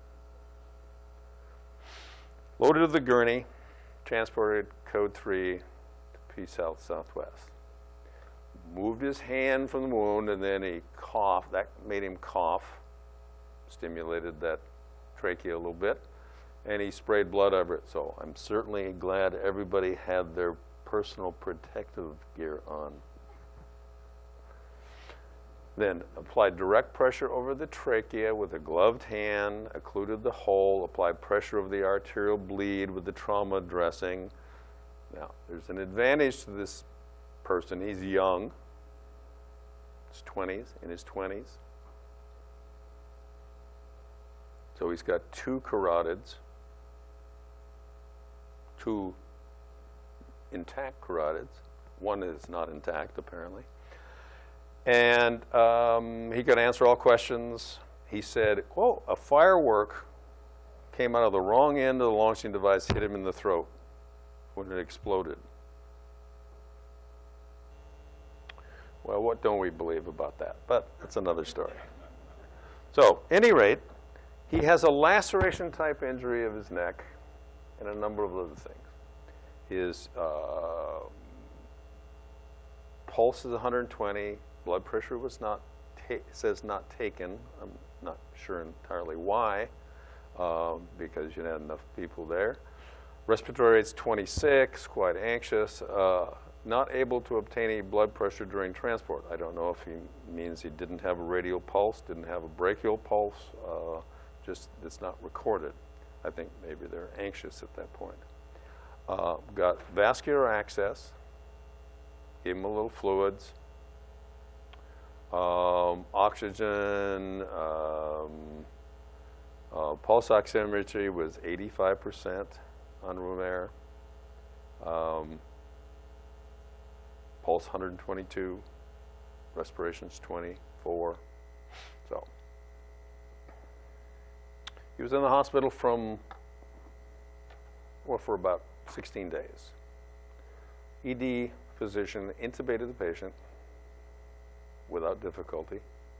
Loaded to the gurney, transported code three to P South Southwest. Moved his hand from the wound, and then he coughed. That made him cough, stimulated that trachea a little bit, and he sprayed blood over it. So I'm certainly glad everybody had their personal protective gear on. Then applied direct pressure over the trachea with a gloved hand, occluded the hole, applied pressure over the arterial bleed with the trauma dressing. Now, there's an advantage to this person. He's young, his twenties, in his twenties. So he's got two carotids, two intact carotids. One is not intact, apparently. And um, he could answer all questions. He said, quote, a firework came out of the wrong end of the launching device, hit him in the throat when it exploded. Well, what don't we believe about that? But that's another story. So, at any rate, he has a laceration type injury of his neck and a number of other things. His uh, pulse is one hundred twenty. Blood pressure was not, says not taken. I'm not sure entirely why, uh, because you didn't have enough people there. Respiratory rate's twenty-six, quite anxious. Uh, not able to obtain any blood pressure during transport. I don't know if he means he didn't have a radial pulse, didn't have a brachial pulse, uh, just it's not recorded. I think maybe they're anxious at that point. Uh, got vascular access, gave him a little fluids. Um, oxygen, um, uh, pulse oximetry was eighty-five percent on room air. Um, pulse one hundred twenty-two, respiration's twenty-four. So He was in the hospital from, well, for about sixteen days. E D physician intubated the patient without difficulty.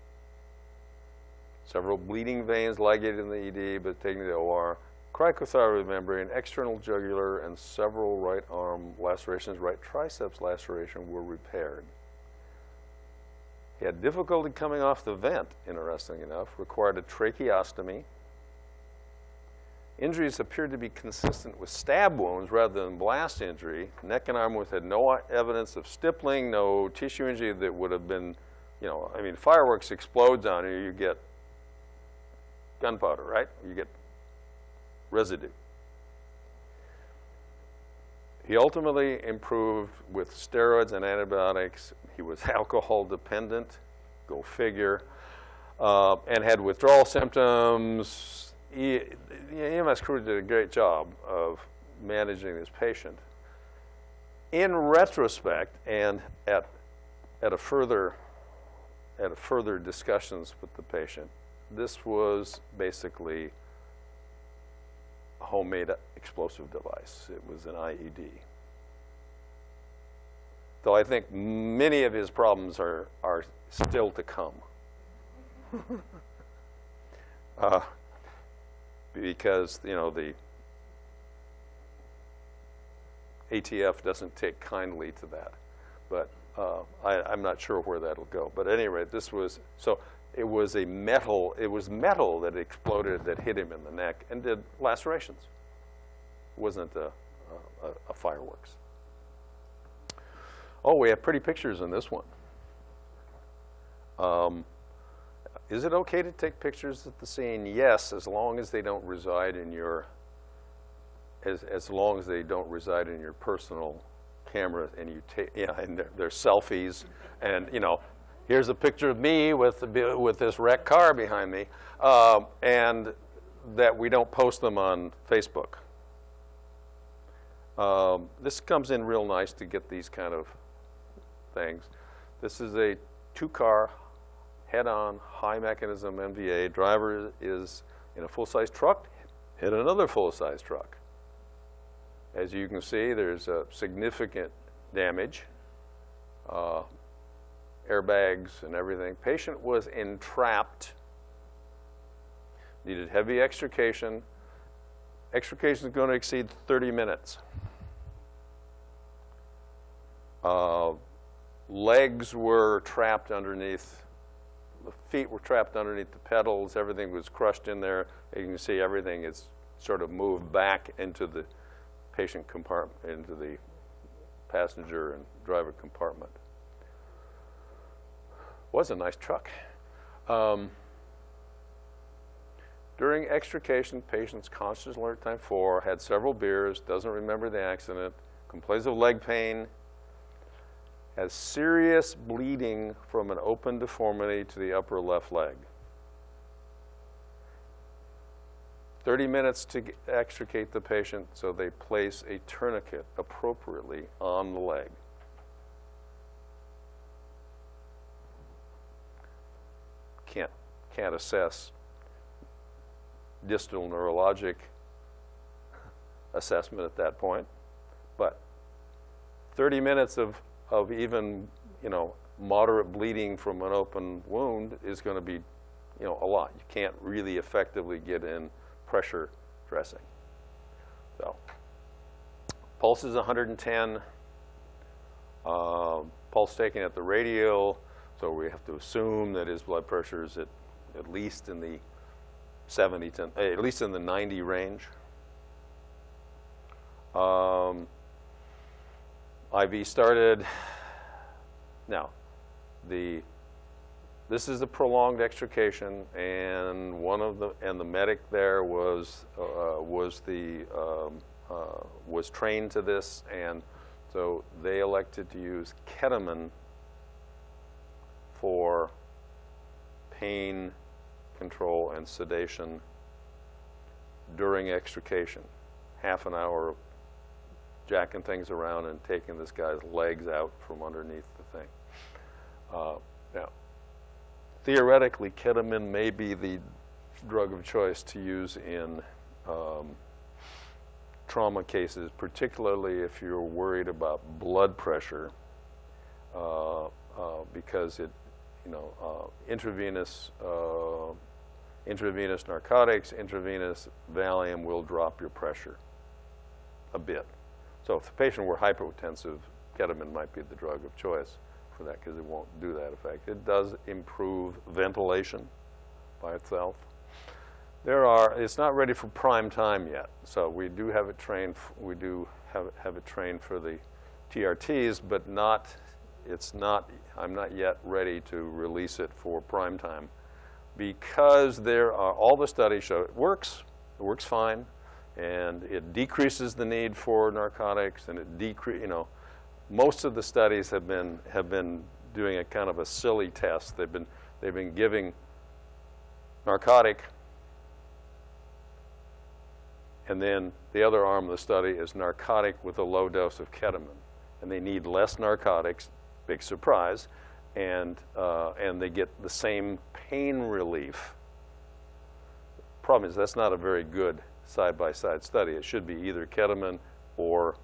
Several bleeding veins ligated in the E D, but taken to the O R. Cricothyroid membrane, external jugular, and several right arm lacerations, right triceps laceration were repaired. He had difficulty coming off the vent, interestingly enough, required a tracheostomy. Injuries appeared to be consistent with stab wounds rather than blast injury. Neck and arm wounds had no evidence of stippling, no tissue injury that would have been, you know, I mean, fireworks explodes on you, you get gunpowder, right? You get residue. He ultimately improved with steroids and antibiotics. He was alcohol dependent, go figure, uh, and had withdrawal symptoms. E M S crew did a great job of managing this patient. In retrospect, and at, at a further, at a further discussions with the patient, this was basically a homemade explosive device. It was an I E D. Though I think many of his problems are, are still to come. uh, because, you know, the A T F doesn't take kindly to that. But uh, I, I'm not sure where that'll go. But at any rate, this was, so it was a metal, it was metal that exploded that hit him in the neck and did lacerations. It wasn't a, a, a fireworks. Oh, we have pretty pictures in this one. Um, is it okay to take pictures at the scene? Yes, as long as they don't reside in your, as, as long as they don't reside in your personal camera and you take, yeah, and they're, they're selfies and, you know, here's a picture of me with, the, with this wrecked car behind me, um, and that we don't post them on Facebook. Um, this comes in real nice to get these kind of things. This is a two-car, head-on, high-mechanism M V A. Driver is in a full-size truck, hit another full-size truck. As you can see, there's a significant damage. Uh, airbags and everything. Patient was entrapped, needed heavy extrication. Extrication is going to exceed thirty minutes. Uh, legs were trapped underneath, the feet were trapped underneath the pedals, everything was crushed in there. You can see everything is sort of moved back into the patient compartment, into the passenger and driver compartment. Was a nice truck. Um, during extrication, patient's conscious alert time four, had several beers, doesn't remember the accident, complains of leg pain, has serious bleeding from an open deformity to the upper left leg. thirty minutes to extricate the patient, so they place a tourniquet appropriately on the leg. Can't, can't assess distal neurologic assessment at that point, but thirty minutes of, of even, you know, moderate bleeding from an open wound is going to be, you know, a lot. You can't really effectively get in pressure dressing. So, pulse is one hundred ten, uh, pulse taken at the radial. So we have to assume that his blood pressure is at, at least in the seventy to, at least in the ninety range. Um, I V started. Now, the this is a prolonged extrication, and one of the and the medic there was uh, was the um, uh, was trained to this, and so they elected to use ketamine for pain control and sedation during extrication. Half an hour of jacking things around and taking this guy's legs out from underneath the thing. Uh, now, theoretically, ketamine may be the drug of choice to use in um, trauma cases, particularly if you're worried about blood pressure, uh, uh, because it, you know, uh, intravenous, uh, intravenous narcotics, intravenous Valium will drop your pressure a bit. So if the patient were hypotensive, ketamine might be the drug of choice for that because it won't do that effect. It does improve ventilation by itself. There are, it's not ready for prime time yet, so we do have it trained, we do have, have it trained for the T R Ts, but not, it's not, I'm not yet ready to release it for prime time because there are, all the studies show it works, it works fine, and it decreases the need for narcotics, and it decrease, you know, most of the studies have been, have been doing a kind of a silly test. They've been, they've been giving narcotic, and then the other arm of the study is narcotic with a low dose of ketamine. And they need less narcotics, big surprise, and, uh, and they get the same pain relief. Problem is that's not a very good side-by-side study. It should be either ketamine or,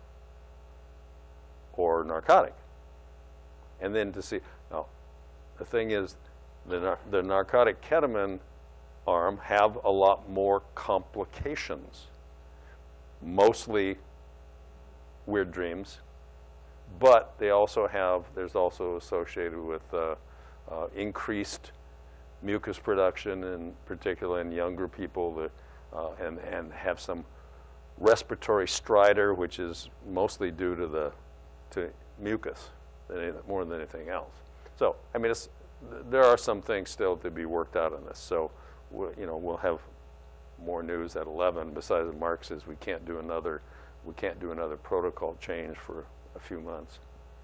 or narcotic. And then to see, now, the thing is, the, nar the narcotic ketamine arm have a lot more complications. Mostly weird dreams, but they also have, there's also associated with uh, uh, increased mucus production, in particular in younger people, that, uh, and, and have some respiratory stridor, which is mostly due to the to mucus more than anything else. So, I mean, it's, there are some things still to be worked out on this. So, we'll, you know, we'll have more news at eleven. Besides, Mark says we can't do another, we can't do another protocol change for a few months.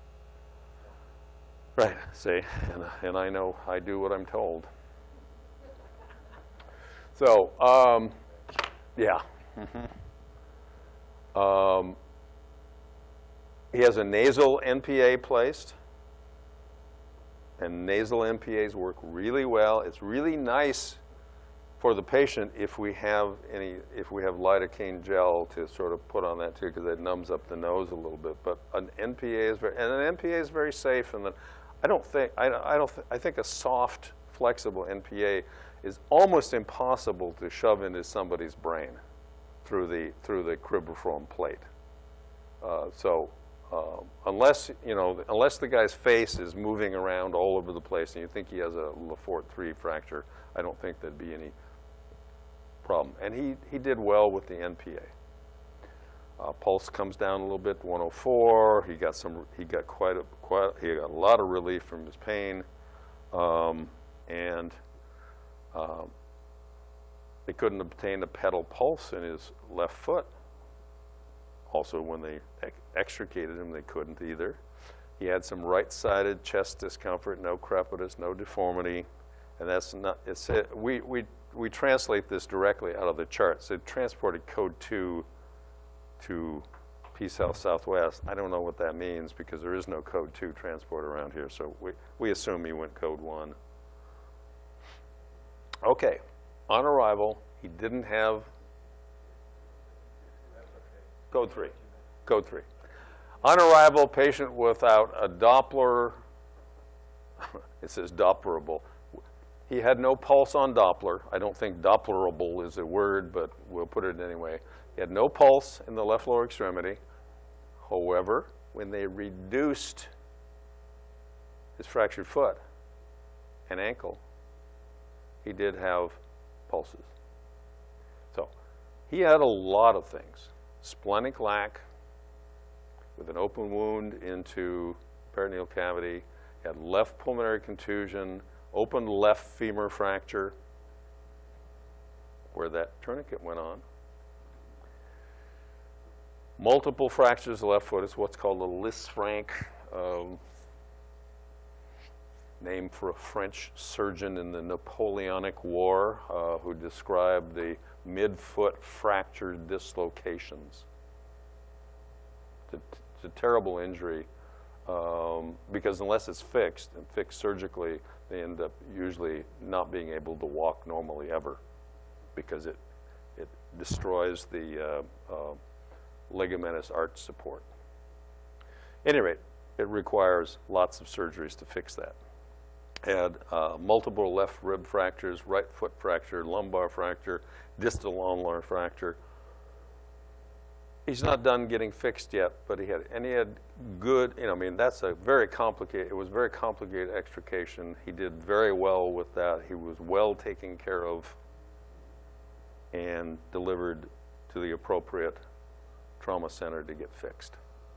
Right. See, and, and I know I do what I'm told. So, um, yeah. Mm-hmm. um, he has a nasal N P A placed, and nasal N P As work really well. It's really nice for the patient if we have any, if we have lidocaine gel to sort of put on that too, because it numbs up the nose a little bit. But an N P A is very, and an N P A is very safe. And then I don't think, I, I don't, th I think a soft, flexible N P A is almost impossible to shove into somebody's brain through the through the cribriform plate. Uh, so uh, unless you know, unless the guy's face is moving around all over the place, and you think he has a Lefort three fracture, I don't think there'd be any problem. And he, he did well with the N P A. Uh, pulse comes down a little bit, one oh four. He got some. He got quite a quite. He got a lot of relief from his pain, um, and um, they couldn't obtain a pedal pulse in his left foot. Also, when they ex extricated him, they couldn't either. He had some right-sided chest discomfort, no crepitus, no deformity, and that's not. It's it, we we. We translate this directly out of the charts. It transported code two to P-South Southwest. I don't know what that means because there is no code two transport around here, so we, we assume he went code one. Okay, on arrival, he didn't have code three. Code three. On arrival, patient without a Doppler, it says Dopplerable. He had no pulse on Doppler. I don't think Dopplerable is a word, but we'll put it anyway. He had no pulse in the left lower extremity. However, when they reduced his fractured foot and ankle, he did have pulses. So he had a lot of things. Splenic lac with an open wound into peritoneal cavity. He had left pulmonary contusion, open left femur fracture where that tourniquet went on. Multiple fractures of the left foot is what's called a Lisfranc, um, name for a French surgeon in the Napoleonic War uh, who described the mid-foot fracture dislocations. It's a, it's a terrible injury um, because unless it's fixed and fixed surgically, they end up usually not being able to walk normally ever. because it, it destroys the uh, uh, ligamentous arch support. At any rate, it requires lots of surgeries to fix that. Had uh, multiple left rib fractures, right foot fracture, lumbar fracture, distal ulnar fracture. He's not done getting fixed yet, but he had, and he had good, you know, I mean, that's a very complicated, it was very complicated extrication. He did very well with that. He was well taken care of and delivered to the appropriate trauma center to get fixed.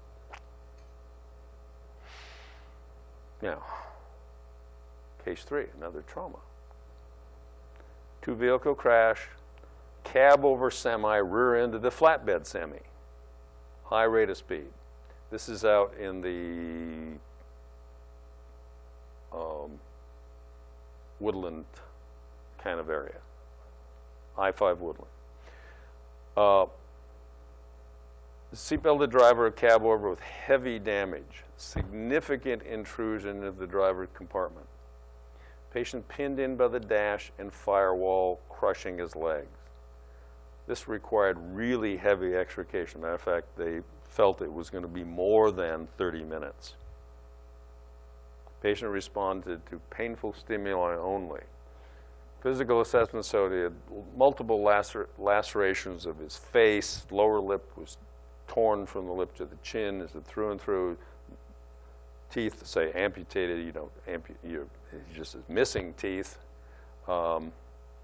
Now, case three, another trauma. Two vehicle crash, cab over semi, rear end of the flatbed semi. High rate of speed. This is out in the um, Woodland kind of area. I five Woodland. Uh, Seatbelted driver, cab over with heavy damage, significant intrusion into the driver's compartment. Patient pinned in by the dash and firewall, crushing his legs. This required really heavy extrication. Matter of fact, they felt it was going to be more than thirty minutes. Patient responded to painful stimuli only. Physical assessment showed he had multiple lacer lacerations of his face. Lower lip was torn from the lip to the chin, is it through and through. Teeth, say, amputated, you know, ampu you're, he just is missing teeth. Um,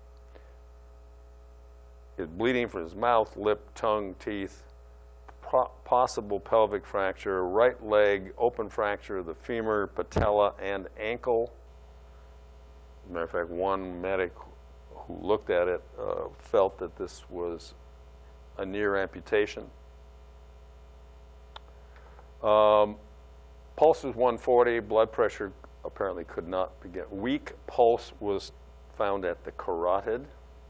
is bleeding from his mouth, lip, tongue, teeth. Pro possible pelvic fracture, right leg, open fracture of the femur, patella, and ankle. Matter of fact, one medic who looked at it uh, felt that this was a near amputation. Um, pulse was one forty, blood pressure apparently could not begin. Weak pulse was found at the carotid.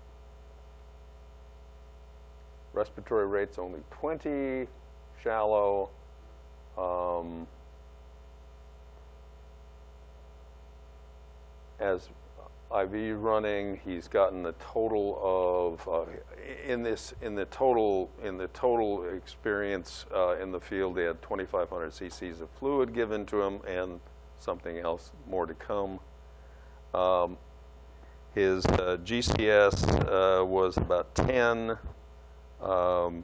Respiratory rates only twenty, shallow. Um, as I V running, he's gotten a total of uh, in this in the total in the total experience uh, in the field. They had twenty-five hundred c c's of fluid given to him, and something else more to come. Um, his uh, G C S uh, was about ten. Um,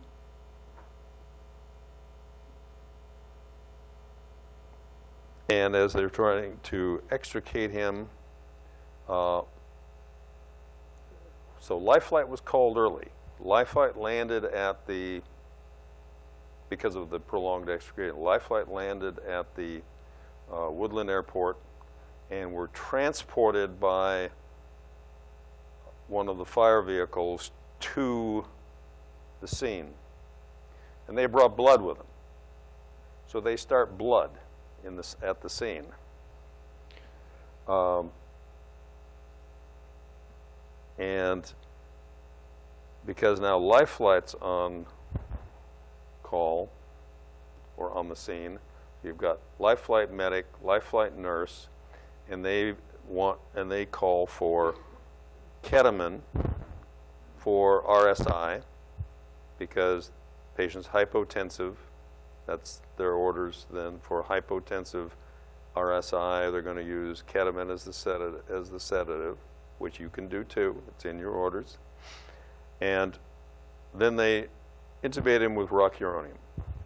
and as they're trying to extricate him, uh, so life flight was called early. Life flight landed at the, because of the prolonged extrication, life flight landed at the uh, Woodland Airport and were transported by one of the fire vehicles to the scene. And they brought blood with them. So they start blood in this, at the scene. Um, and because now life flight's on call or on the scene, you've got life flight medic, life flight nurse, and they want and they call for ketamine for R S I because patient's hypotensive. That's their orders then for hypotensive R S I. They're going to use ketamine as the sedative, as the sedative, which you can do too. It's in your orders. And then they intubate him with rocuronium.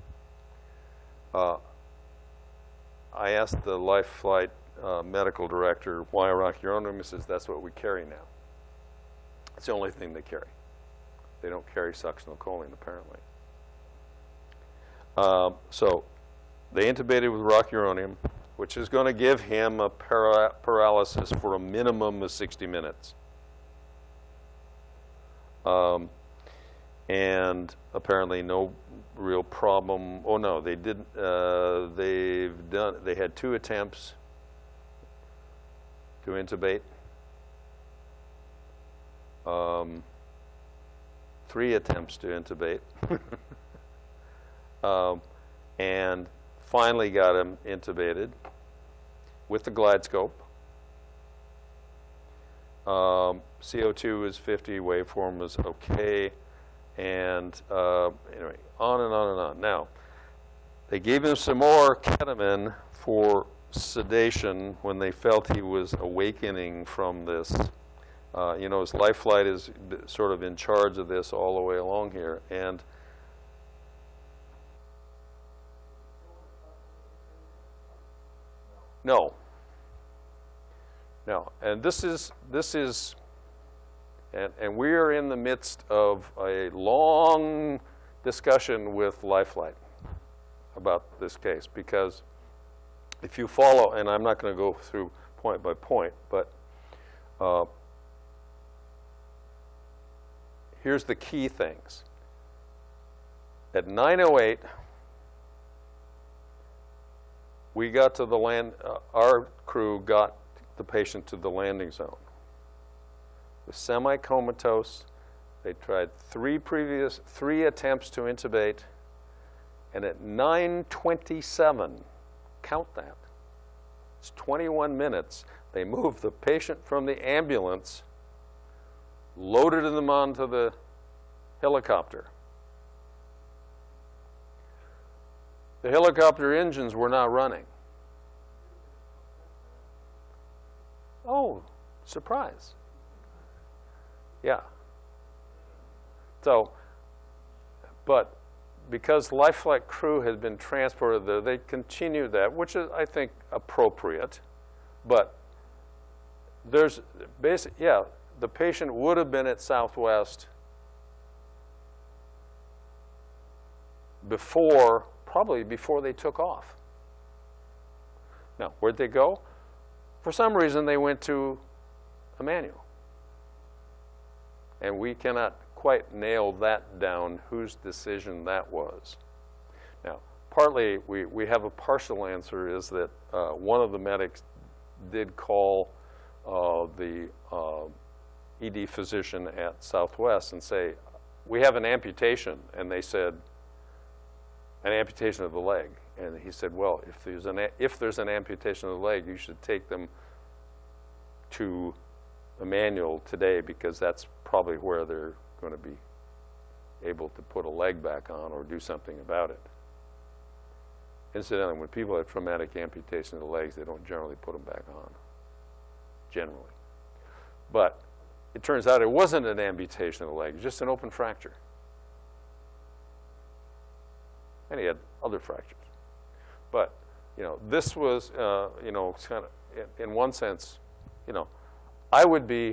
Uh, I asked the life flight uh, medical director why rocuronium. He says that's what we carry now. It's the only thing they carry. They don't carry succinylcholine apparently. Uh, so they intubated with rocuronium, which is going to give him a para paralysis for a minimum of sixty minutes. Um, and apparently no real problem. Oh no, they did. Uh, they've done. They had two attempts to intubate. Um, three attempts to intubate. um, and finally got him intubated with the glide scope. Um, C O two is fifty, waveform was okay, and uh, anyway, on and on and on. Now, they gave him some more ketamine for sedation when they felt he was awakening from this. Uh, you know, his life flight is b- sort of in charge of this all the way along here. And no. No. And this is, this is, and, and we are in the midst of a long discussion with Lifelight about this case, because if you follow, and I'm not going to go through point by point, but uh, here's the key things. At nine oh eight, we got to the land, uh, our crew got the patient to the landing zone. With semi-comatose, they tried three previous, three attempts to intubate, and at nine twenty-seven, count that, it's twenty-one minutes, they moved the patient from the ambulance, loaded them onto the helicopter. The helicopter engines were not running. Oh, surprise. Yeah. So, but because Lifelight crew had been transported there, they continued that, which is, I think, appropriate. But there's basic, yeah, the patient would have been at Southwest before, probably before they took off. Now, where'd they go? For some reason, they went to Emmanuel. And we cannot quite nail that down, whose decision that was. Now, partly, we, we have a partial answer, is that uh, one of the medics did call uh, the uh, E D physician at Southwest and say, we have an amputation. And they said, an amputation of the leg. And he said, well, if there's an, if there's an amputation of the leg, you should take them to Emmanuel today, because that's probably where they're going to be able to put a leg back on or do something about it. Incidentally, when people have traumatic amputation of the legs, they don't generally put them back on, generally. But it turns out it wasn't an amputation of the leg, just an open fracture. And he had other fractures. But, you know, this was, uh, you know, kind of, in, in one sense, you know, I would be,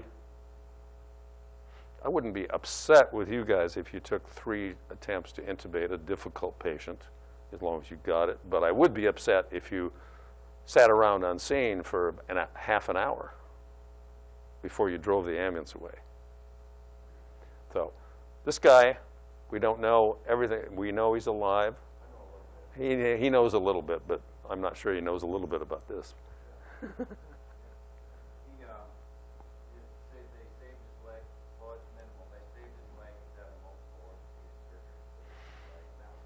I wouldn't be upset with you guys if you took three attempts to intubate a difficult patient, as long as you got it. But I would be upset if you sat around unseen for an, a half an hour before you drove the ambulance away. So, this guy, we don't know everything. We know he's alive. He, he knows a little bit, but I'm not sure he knows a little bit about this. He, uh, they, they saved his leg. Well, it's minimal. They saved his leg and done multiple orthopedic surgeries. Right now,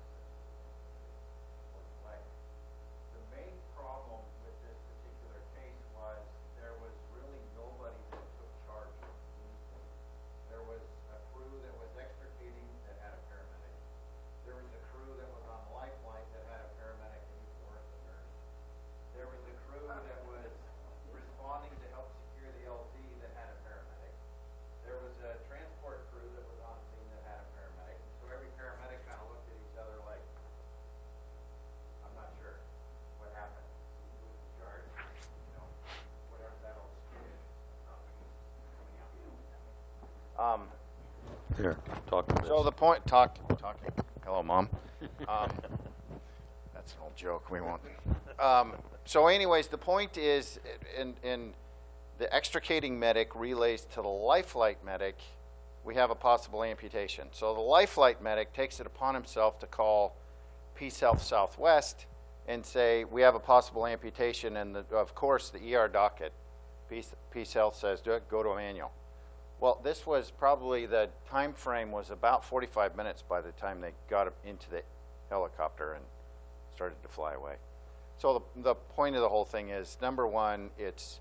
leg. The main problem with this particular case was there was really nobody that took charge of anything. There was a crew that was extricating that had a paramedic. There was a crew that was on Lifeline that had a paramedic and he weren't a nurse. There was a crew that was responding to help secure the L Z that had a paramedic. There was a transport crew that was on scene that had a paramedic. And so every paramedic kind of looked at each other like, I'm not sure what happened. Who was in charge? You know, whatever that old skit is. Coming out, you know what that means. Um, Here, talk to this. so the point, talk, talking. Hello, Mom. Um, that's an old joke. We won't. Um, so, anyways, the point is, in in the extricating medic relays to the Lifelight medic, we have a possible amputation. So the Lifelight medic takes it upon himself to call Peace Health Southwest and say, we have a possible amputation, and the, of course the E R docket, Peace, Peace Health says, do it, go to Emmanuel. Well, this was probably, the time frame was about forty-five minutes by the time they got into the helicopter and started to fly away. So the, the point of the whole thing is, number one, it's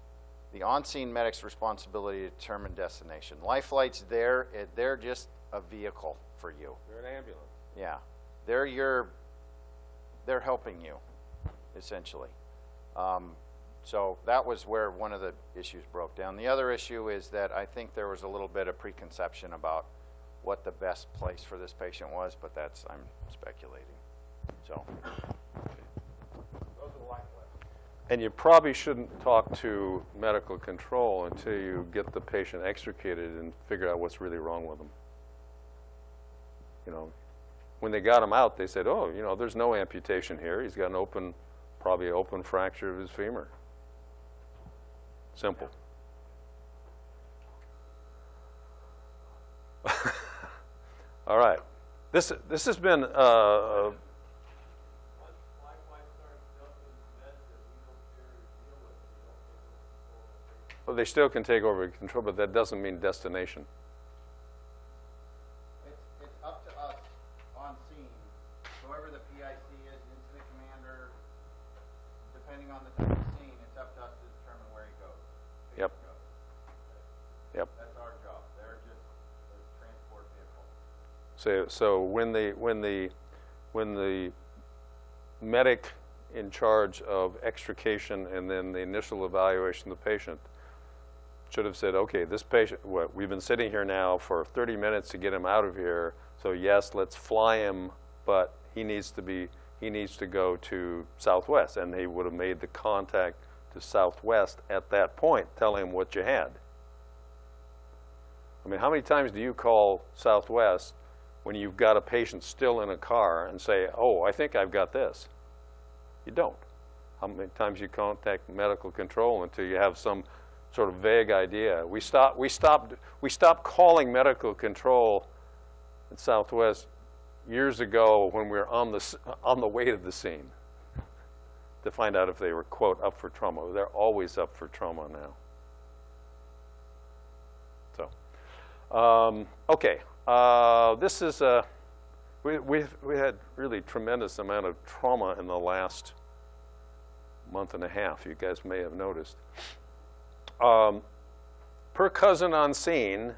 the on-scene medic's responsibility to determine destination. Life Flight's there, it, they're just a vehicle for you. They're an ambulance. Yeah, they're your, they're helping you, essentially. Um, so that was where one of the issues broke down. The other issue is that I think there was a little bit of preconception about what the best place for this patient was, but that's, I'm speculating. So, those are the life lessons. And you probably shouldn't talk to medical control until you get the patient extricated and figure out what's really wrong with them. You know, when they got him out, they said, oh, you know, there's no amputation here. He's got an open, probably an open fracture of his femur. Simple. All right. This, this has been, uh, well, they still can take over control, but that doesn't mean destination. It's, it's up to us on scene, whoever the P I C is, incident commander, depending on the type of scene, it's up to us to determine where he goes. Yep. Goes. Yep. That's our job. They're just a transport vehicle. So, so when the when the when the medic in charge of extrication and then the initial evaluation of the patient should have said, okay, this patient, what, we've been sitting here now for thirty minutes to get him out of here. So yes, let's fly him, but he needs to be he needs to go to Southwest, and they would have made the contact to Southwest at that point, telling him what you had. I mean, how many times do you call Southwest when you've got a patient still in a car and say, oh, I think I've got this? You don't. How many times you contact medical control until you have some sort of vague idea? We stopped, we stopped, we stopped calling medical control at Southwest years ago when we were on the, on the way to the scene to find out if they were, quote, up for trauma. They're always up for trauma now. So, um, okay. Uh, this is, uh, we, we've, we had really tremendous amount of trauma in the last month and a half, you guys may have noticed. Um, per cousin on scene,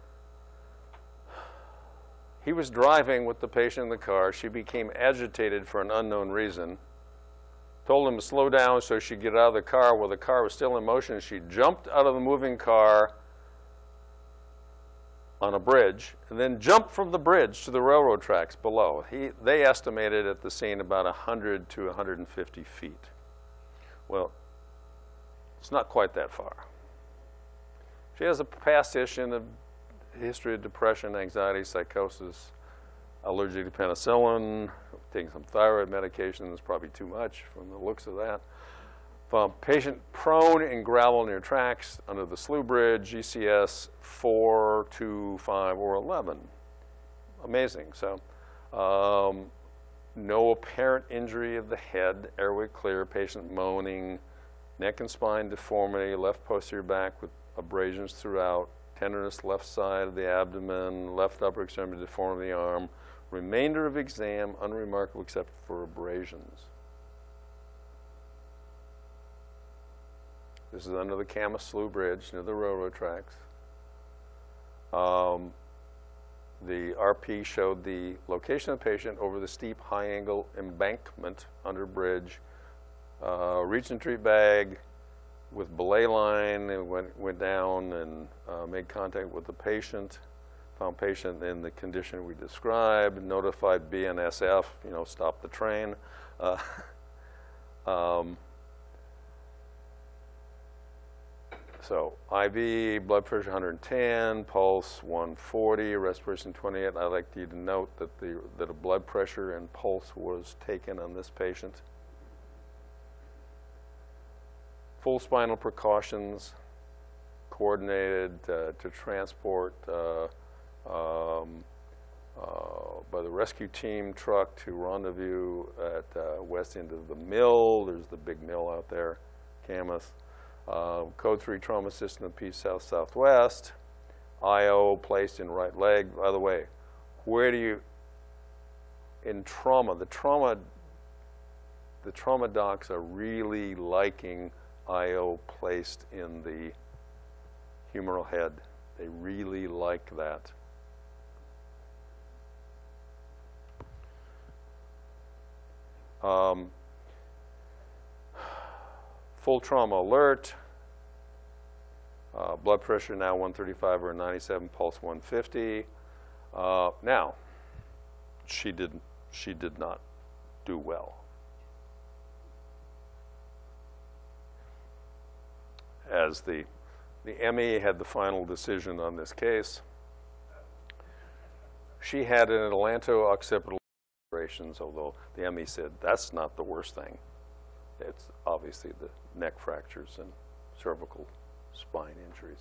he was driving with the patient in the car. She became agitated for an unknown reason. Told him to slow down so she'd get out of the car. While the car was still in motion, she jumped out of the moving car on a bridge and then jumped from the bridge to the railroad tracks below. He, they estimated at the scene about one hundred to one hundred fifty feet. Well, it's not quite that far. She has a past history, a history of depression, anxiety, psychosis, allergic to penicillin, taking some thyroid medications, probably too much from the looks of that. Um, patient prone in gravel near tracks under the Slough Bridge, G C S four, two, five, or eleven. Amazing. So, um, no apparent injury of the head, airway clear, patient moaning, neck and spine deformity, left posterior back with abrasions throughout, tenderness left side of the abdomen, left upper extremity deformity of the arm, remainder of exam unremarkable except for abrasions. This is under the Camas Slough Bridge near the railroad tracks. Um, the R P showed the location of the patient over the steep high angle embankment under bridge. Uh, reach and treat bag with belay line and went, went down and uh, made contact with the patient. Found patient in the condition we described, notified B N S F, you know, stop the train. Uh, um, So I V, blood pressure one hundred ten, pulse one forty, respiration twenty-eight. I'd like you to note that, the, that a blood pressure and pulse was taken on this patient. Full spinal precautions, coordinated uh, to transport uh, um, uh, by the rescue team truck to rendezvous at uh, west end of the mill. There's the big mill out there, Camas. Uh, code three trauma system of Peace South Southwest, I O placed in right leg. By the way, where do you, in trauma, the trauma, the trauma docs are really liking I O placed in the humeral head. They really like that. Um, full trauma alert. Uh, blood pressure now one thirty-five over ninety-seven, pulse one fifty. Uh, now, she didn't. She did not do well. As the the M E had the final decision on this case, she had an atlanto-occipital operations, although the M E said that's not the worst thing. It's obviously the neck fractures and cervical spine injuries.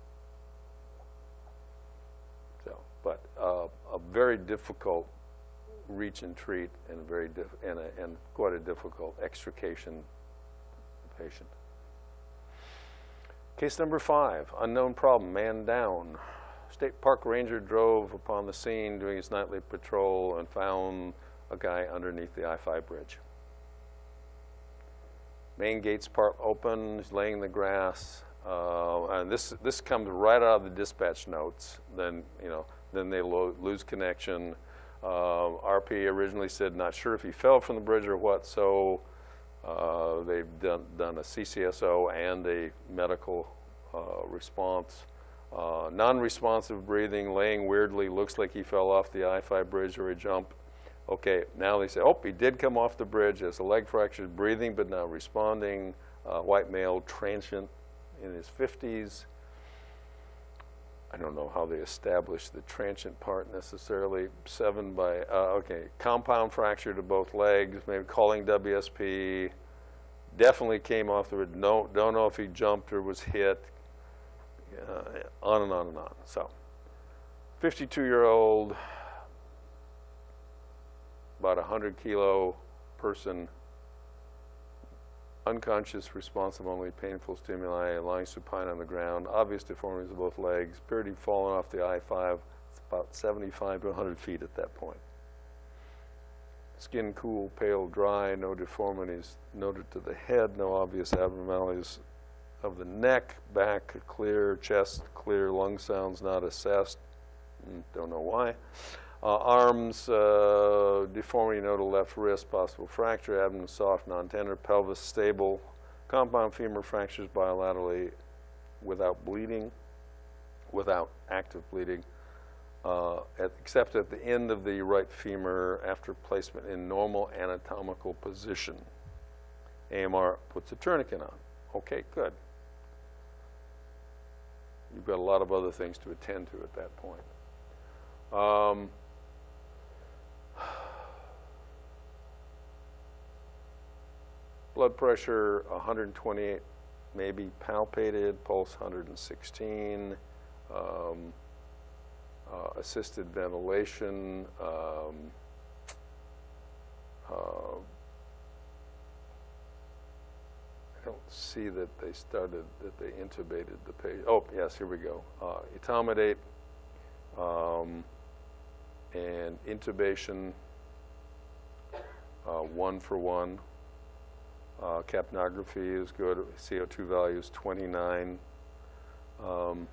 So, but uh, a very difficult reach and treat, and very diff and, a, and quite a difficult extrication of the patient. Case number five, unknown problem, man down. State Park Ranger drove upon the scene doing his nightly patrol and found a guy underneath the I five bridge. Main gates part open, he's laying in the grass, uh, and this this comes right out of the dispatch notes. Then you know, then they lo lose connection. Uh, R P originally said not sure if he fell from the bridge or what, so uh, they've done done a C C S O and a medical uh, response. Uh, non-responsive breathing, laying weirdly, looks like he fell off the I five bridge or a jump. Okay, now they say, oh, he did come off the bridge, has a leg fracture, breathing but not responding, uh, white male, transient in his fifties. I don't know how they established the transient part necessarily. Seven by, uh, okay, compound fracture to both legs, maybe calling W S P, definitely came off the bridge, no, don't know if he jumped or was hit, uh, on and on and on. So, fifty-two-year-old, about a hundred kilo person, unconscious, responsive only, painful stimuli, lying supine on the ground, obvious deformities of both legs, appeared to have fallen off the I five. It's about seventy-five to a hundred feet at that point. Skin cool, pale, dry, no deformities noted to the head, no obvious abnormalities of the neck, back clear, chest clear, lung sounds not assessed, don't know why. Uh, arms, uh, deformity noted left wrist, possible fracture, abdomen soft, non-tender, pelvis stable, compound femur fractures bilaterally without bleeding, without active bleeding, uh, at, except at the end of the right femur after placement in normal anatomical position. A M R puts a tourniquet on. Okay, good. You've got a lot of other things to attend to at that point. Um, blood pressure one hundred twenty-eight, maybe palpated, pulse one hundred sixteen, um, uh, assisted ventilation, um, uh, I don't see that they started, that they intubated the patient. Oh, yes, here we go. Uh, etomidate, um, and intubation, uh, one for one. Uh, capnography is good. C O two value is twenty-nine. Um,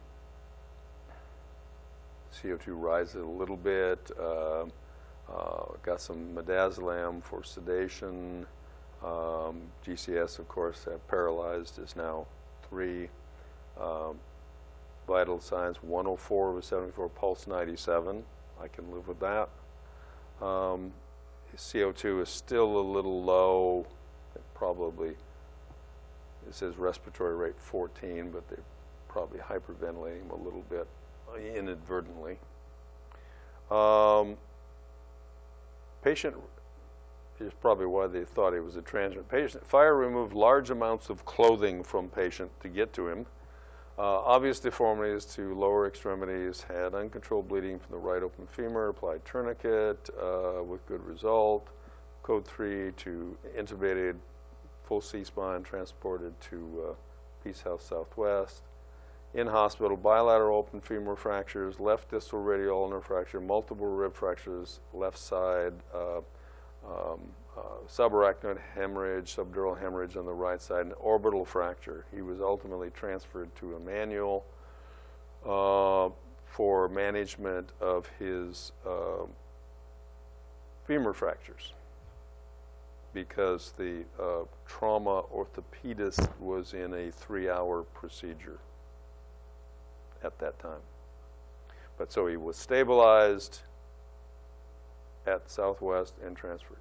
C O two rises a little bit. Uh, uh, got some midazolam for sedation. Um, G C S, of course, uh, paralyzed is now three. Um, vital signs one oh four over seventy-four, pulse ninety-seven. I can live with that. Um, C O two is still a little low. It probably, it says respiratory rate fourteen, but they're probably hyperventilating him a little bit inadvertently. Um, patient is probably why they thought he was a transient patient. Fire removed large amounts of clothing from patient to get to him. Uh, obvious deformities to lower extremities, had uncontrolled bleeding from the right open femur, applied tourniquet uh, with good result. Code three to intubated, full C-spine, transported to uh, Peace House Southwest. In hospital, bilateral open femur fractures, left distal radial ulnar fracture, multiple rib fractures, left side, uh, um, uh, subarachnoid hemorrhage, subdural hemorrhage on the right side, and orbital fracture. He was ultimately transferred to Emmanuel uh, for management of his uh, femur fractures, because the uh, trauma orthopedist was in a three-hour procedure at that time. But so he was stabilized at Southwest and transferred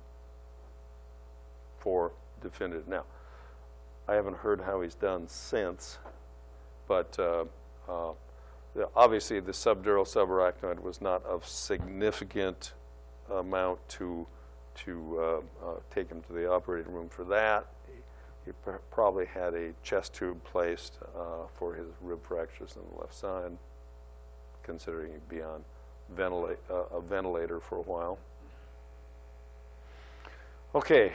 for definitive. Now, I haven't heard how he's done since, but uh, uh, the, obviously the subdural subarachnoid was not of significant amount to to uh, uh, take him to the operating room for that. He, he pr probably had a chest tube placed uh, for his rib fractures on the left side, considering he'd be on ventilate, uh, a ventilator for a while. Okay,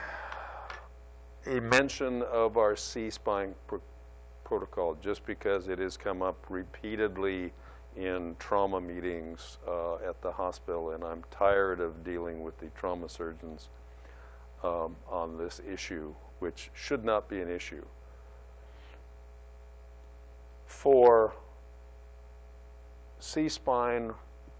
a mention of our C-spine pr protocol, just because it has come up repeatedly in trauma meetings uh, at the hospital, and I'm tired of dealing with the trauma surgeons um, on this issue, which should not be an issue. For C-spine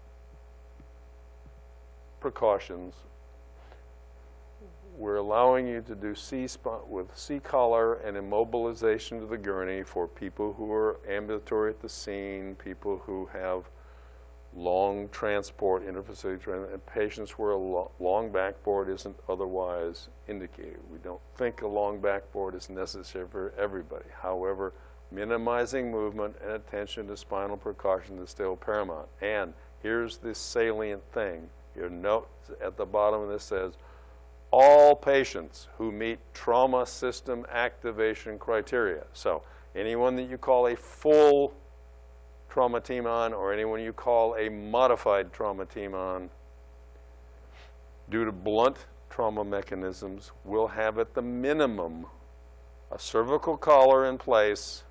precautions, we're allowing you to do C-spine with C-collar and immobilization to the gurney for people who are ambulatory at the scene, people who have long transport, interfacility transport, and patients where a lo long backboard isn't otherwise indicated. We don't think a long backboard is necessary for everybody. However, minimizing movement and attention to spinal precaution is still paramount. And here's this salient thing. Your note at the bottom of this says, all patients who meet trauma system activation criteria. So anyone that you call a full trauma team on, or anyone you call a modified trauma team on, due to blunt trauma mechanisms, will have at the minimum a cervical collar in place,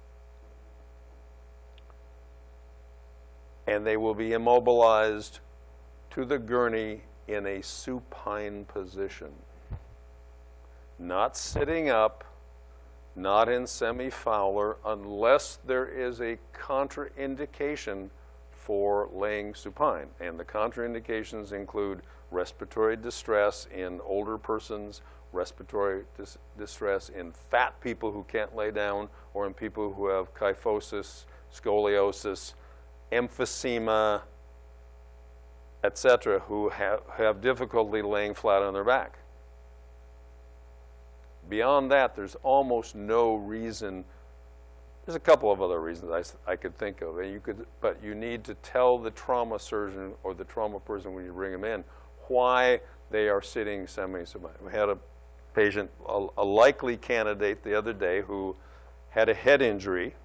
and they will be immobilized to the gurney in a supine position. Not sitting up, not in semi-Fowler, unless there is a contraindication for laying supine. And the contraindications include respiratory distress in older persons, respiratory dis distress in fat people who can't lay down, or in people who have kyphosis, scoliosis, emphysema, et cetera, who have, have difficulty laying flat on their back. Beyond that, there's almost no reason. There's a couple of other reasons I, I could think of, and you could, but you need to tell the trauma surgeon or the trauma person when you bring them in why they are sitting semi-supine. We had a patient, a, a likely candidate the other day, who had a head injury,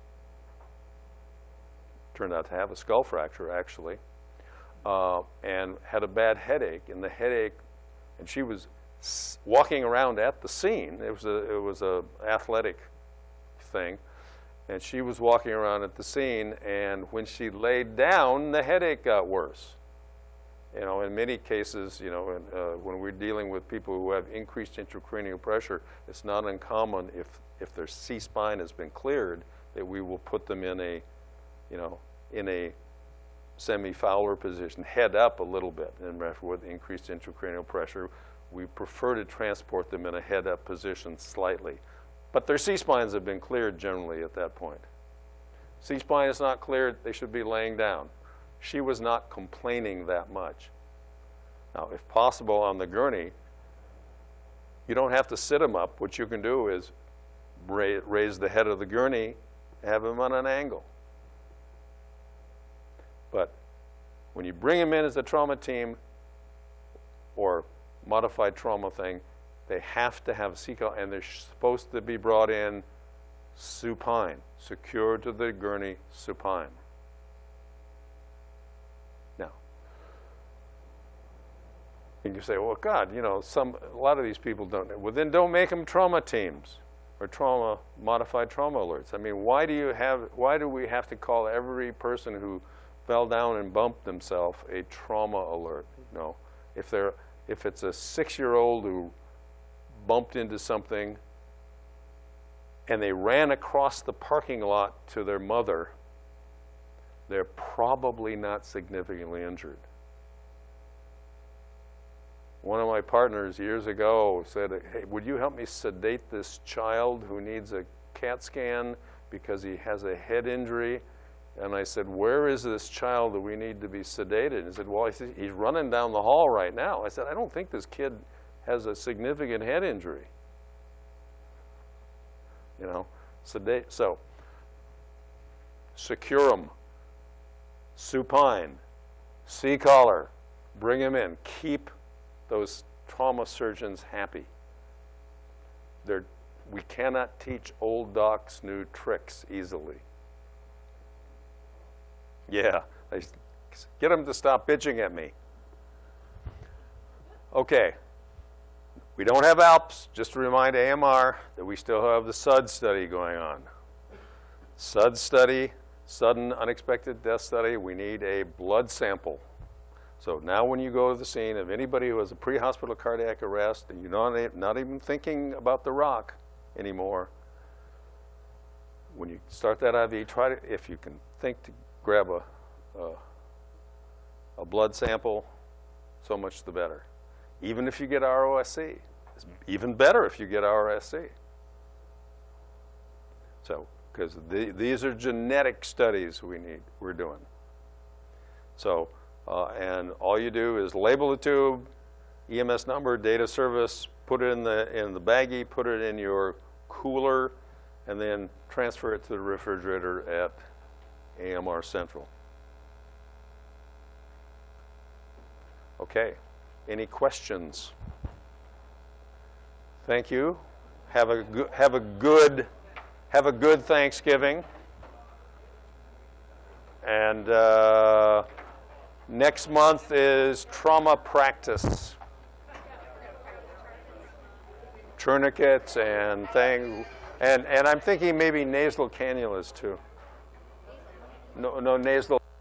turned out to have a skull fracture actually, uh, and had a bad headache, and the headache, and she was s walking around at the scene. It was a, it was a athletic thing, and she was walking around at the scene, and when she laid down, the headache got worse. You know, in many cases, you know, uh, when we're dealing with people who have increased intracranial pressure, it's not uncommon if, if their C-spine has been cleared, that we will put them in a, you know, in a semi-Fowler position, head up a little bit. And with increased intracranial pressure, we prefer to transport them in a head-up position slightly. But their C-spines have been cleared generally at that point. C-spine is not cleared, they should be laying down. She was not complaining that much. Now, if possible on the gurney, you don't have to sit them up. What you can do is ra raise the head of the gurney, have them on an angle. But when you bring them in as a trauma team or modified trauma thing, they have to have a C-collar, and they're supposed to be brought in supine, secured to the gurney supine. Now, you can say, well, God, you know, some, a lot of these people don't. Well, then don't make them trauma teams or trauma, modified trauma alerts. I mean, why do you have, why do we have to call every person who fell down and bumped themselves a trauma alert? You know, if they're, if it's a six-year-old who bumped into something and they ran across the parking lot to their mother, they're probably not significantly injured. One of my partners years ago said, hey, would you help me sedate this child who needs a CAT scan because he has a head injury? And I said, where is this child that we need to be sedated? And he said, well, he's running down the hall right now. I said, I don't think this kid has a significant head injury. You know, sedate, so, secure them, supine, C-collar, bring him in, keep those trauma surgeons happy. They're, we cannot teach old docs new tricks easily. Yeah, I, get them to stop bitching at me. Okay, we don't have ALPS. Just to remind A M R that we still have the S U D study going on. S U D study, sudden unexpected death study, we need a blood sample. So now when you go to the scene of anybody who has a pre-hospital cardiac arrest and you're not, not even thinking about the rock anymore, when you start that I V, try to, if you can think to grab a, a, a blood sample, so much the better. Even if you get R O S C, it's even better if you get R O S C. So, because the, these are genetic studies we need, we're doing. So, uh, and all you do is label the tube, E M S number, date of service, put it in the, in the baggie, put it in your cooler, and then transfer it to the refrigerator at A M R Central. Okay, any questions? Thank you. Have a good, have a good, have a good Thanksgiving. And uh, next month is trauma practice. Tourniquets and thing, and and I'm thinking maybe nasal cannulas too. No, no nasal.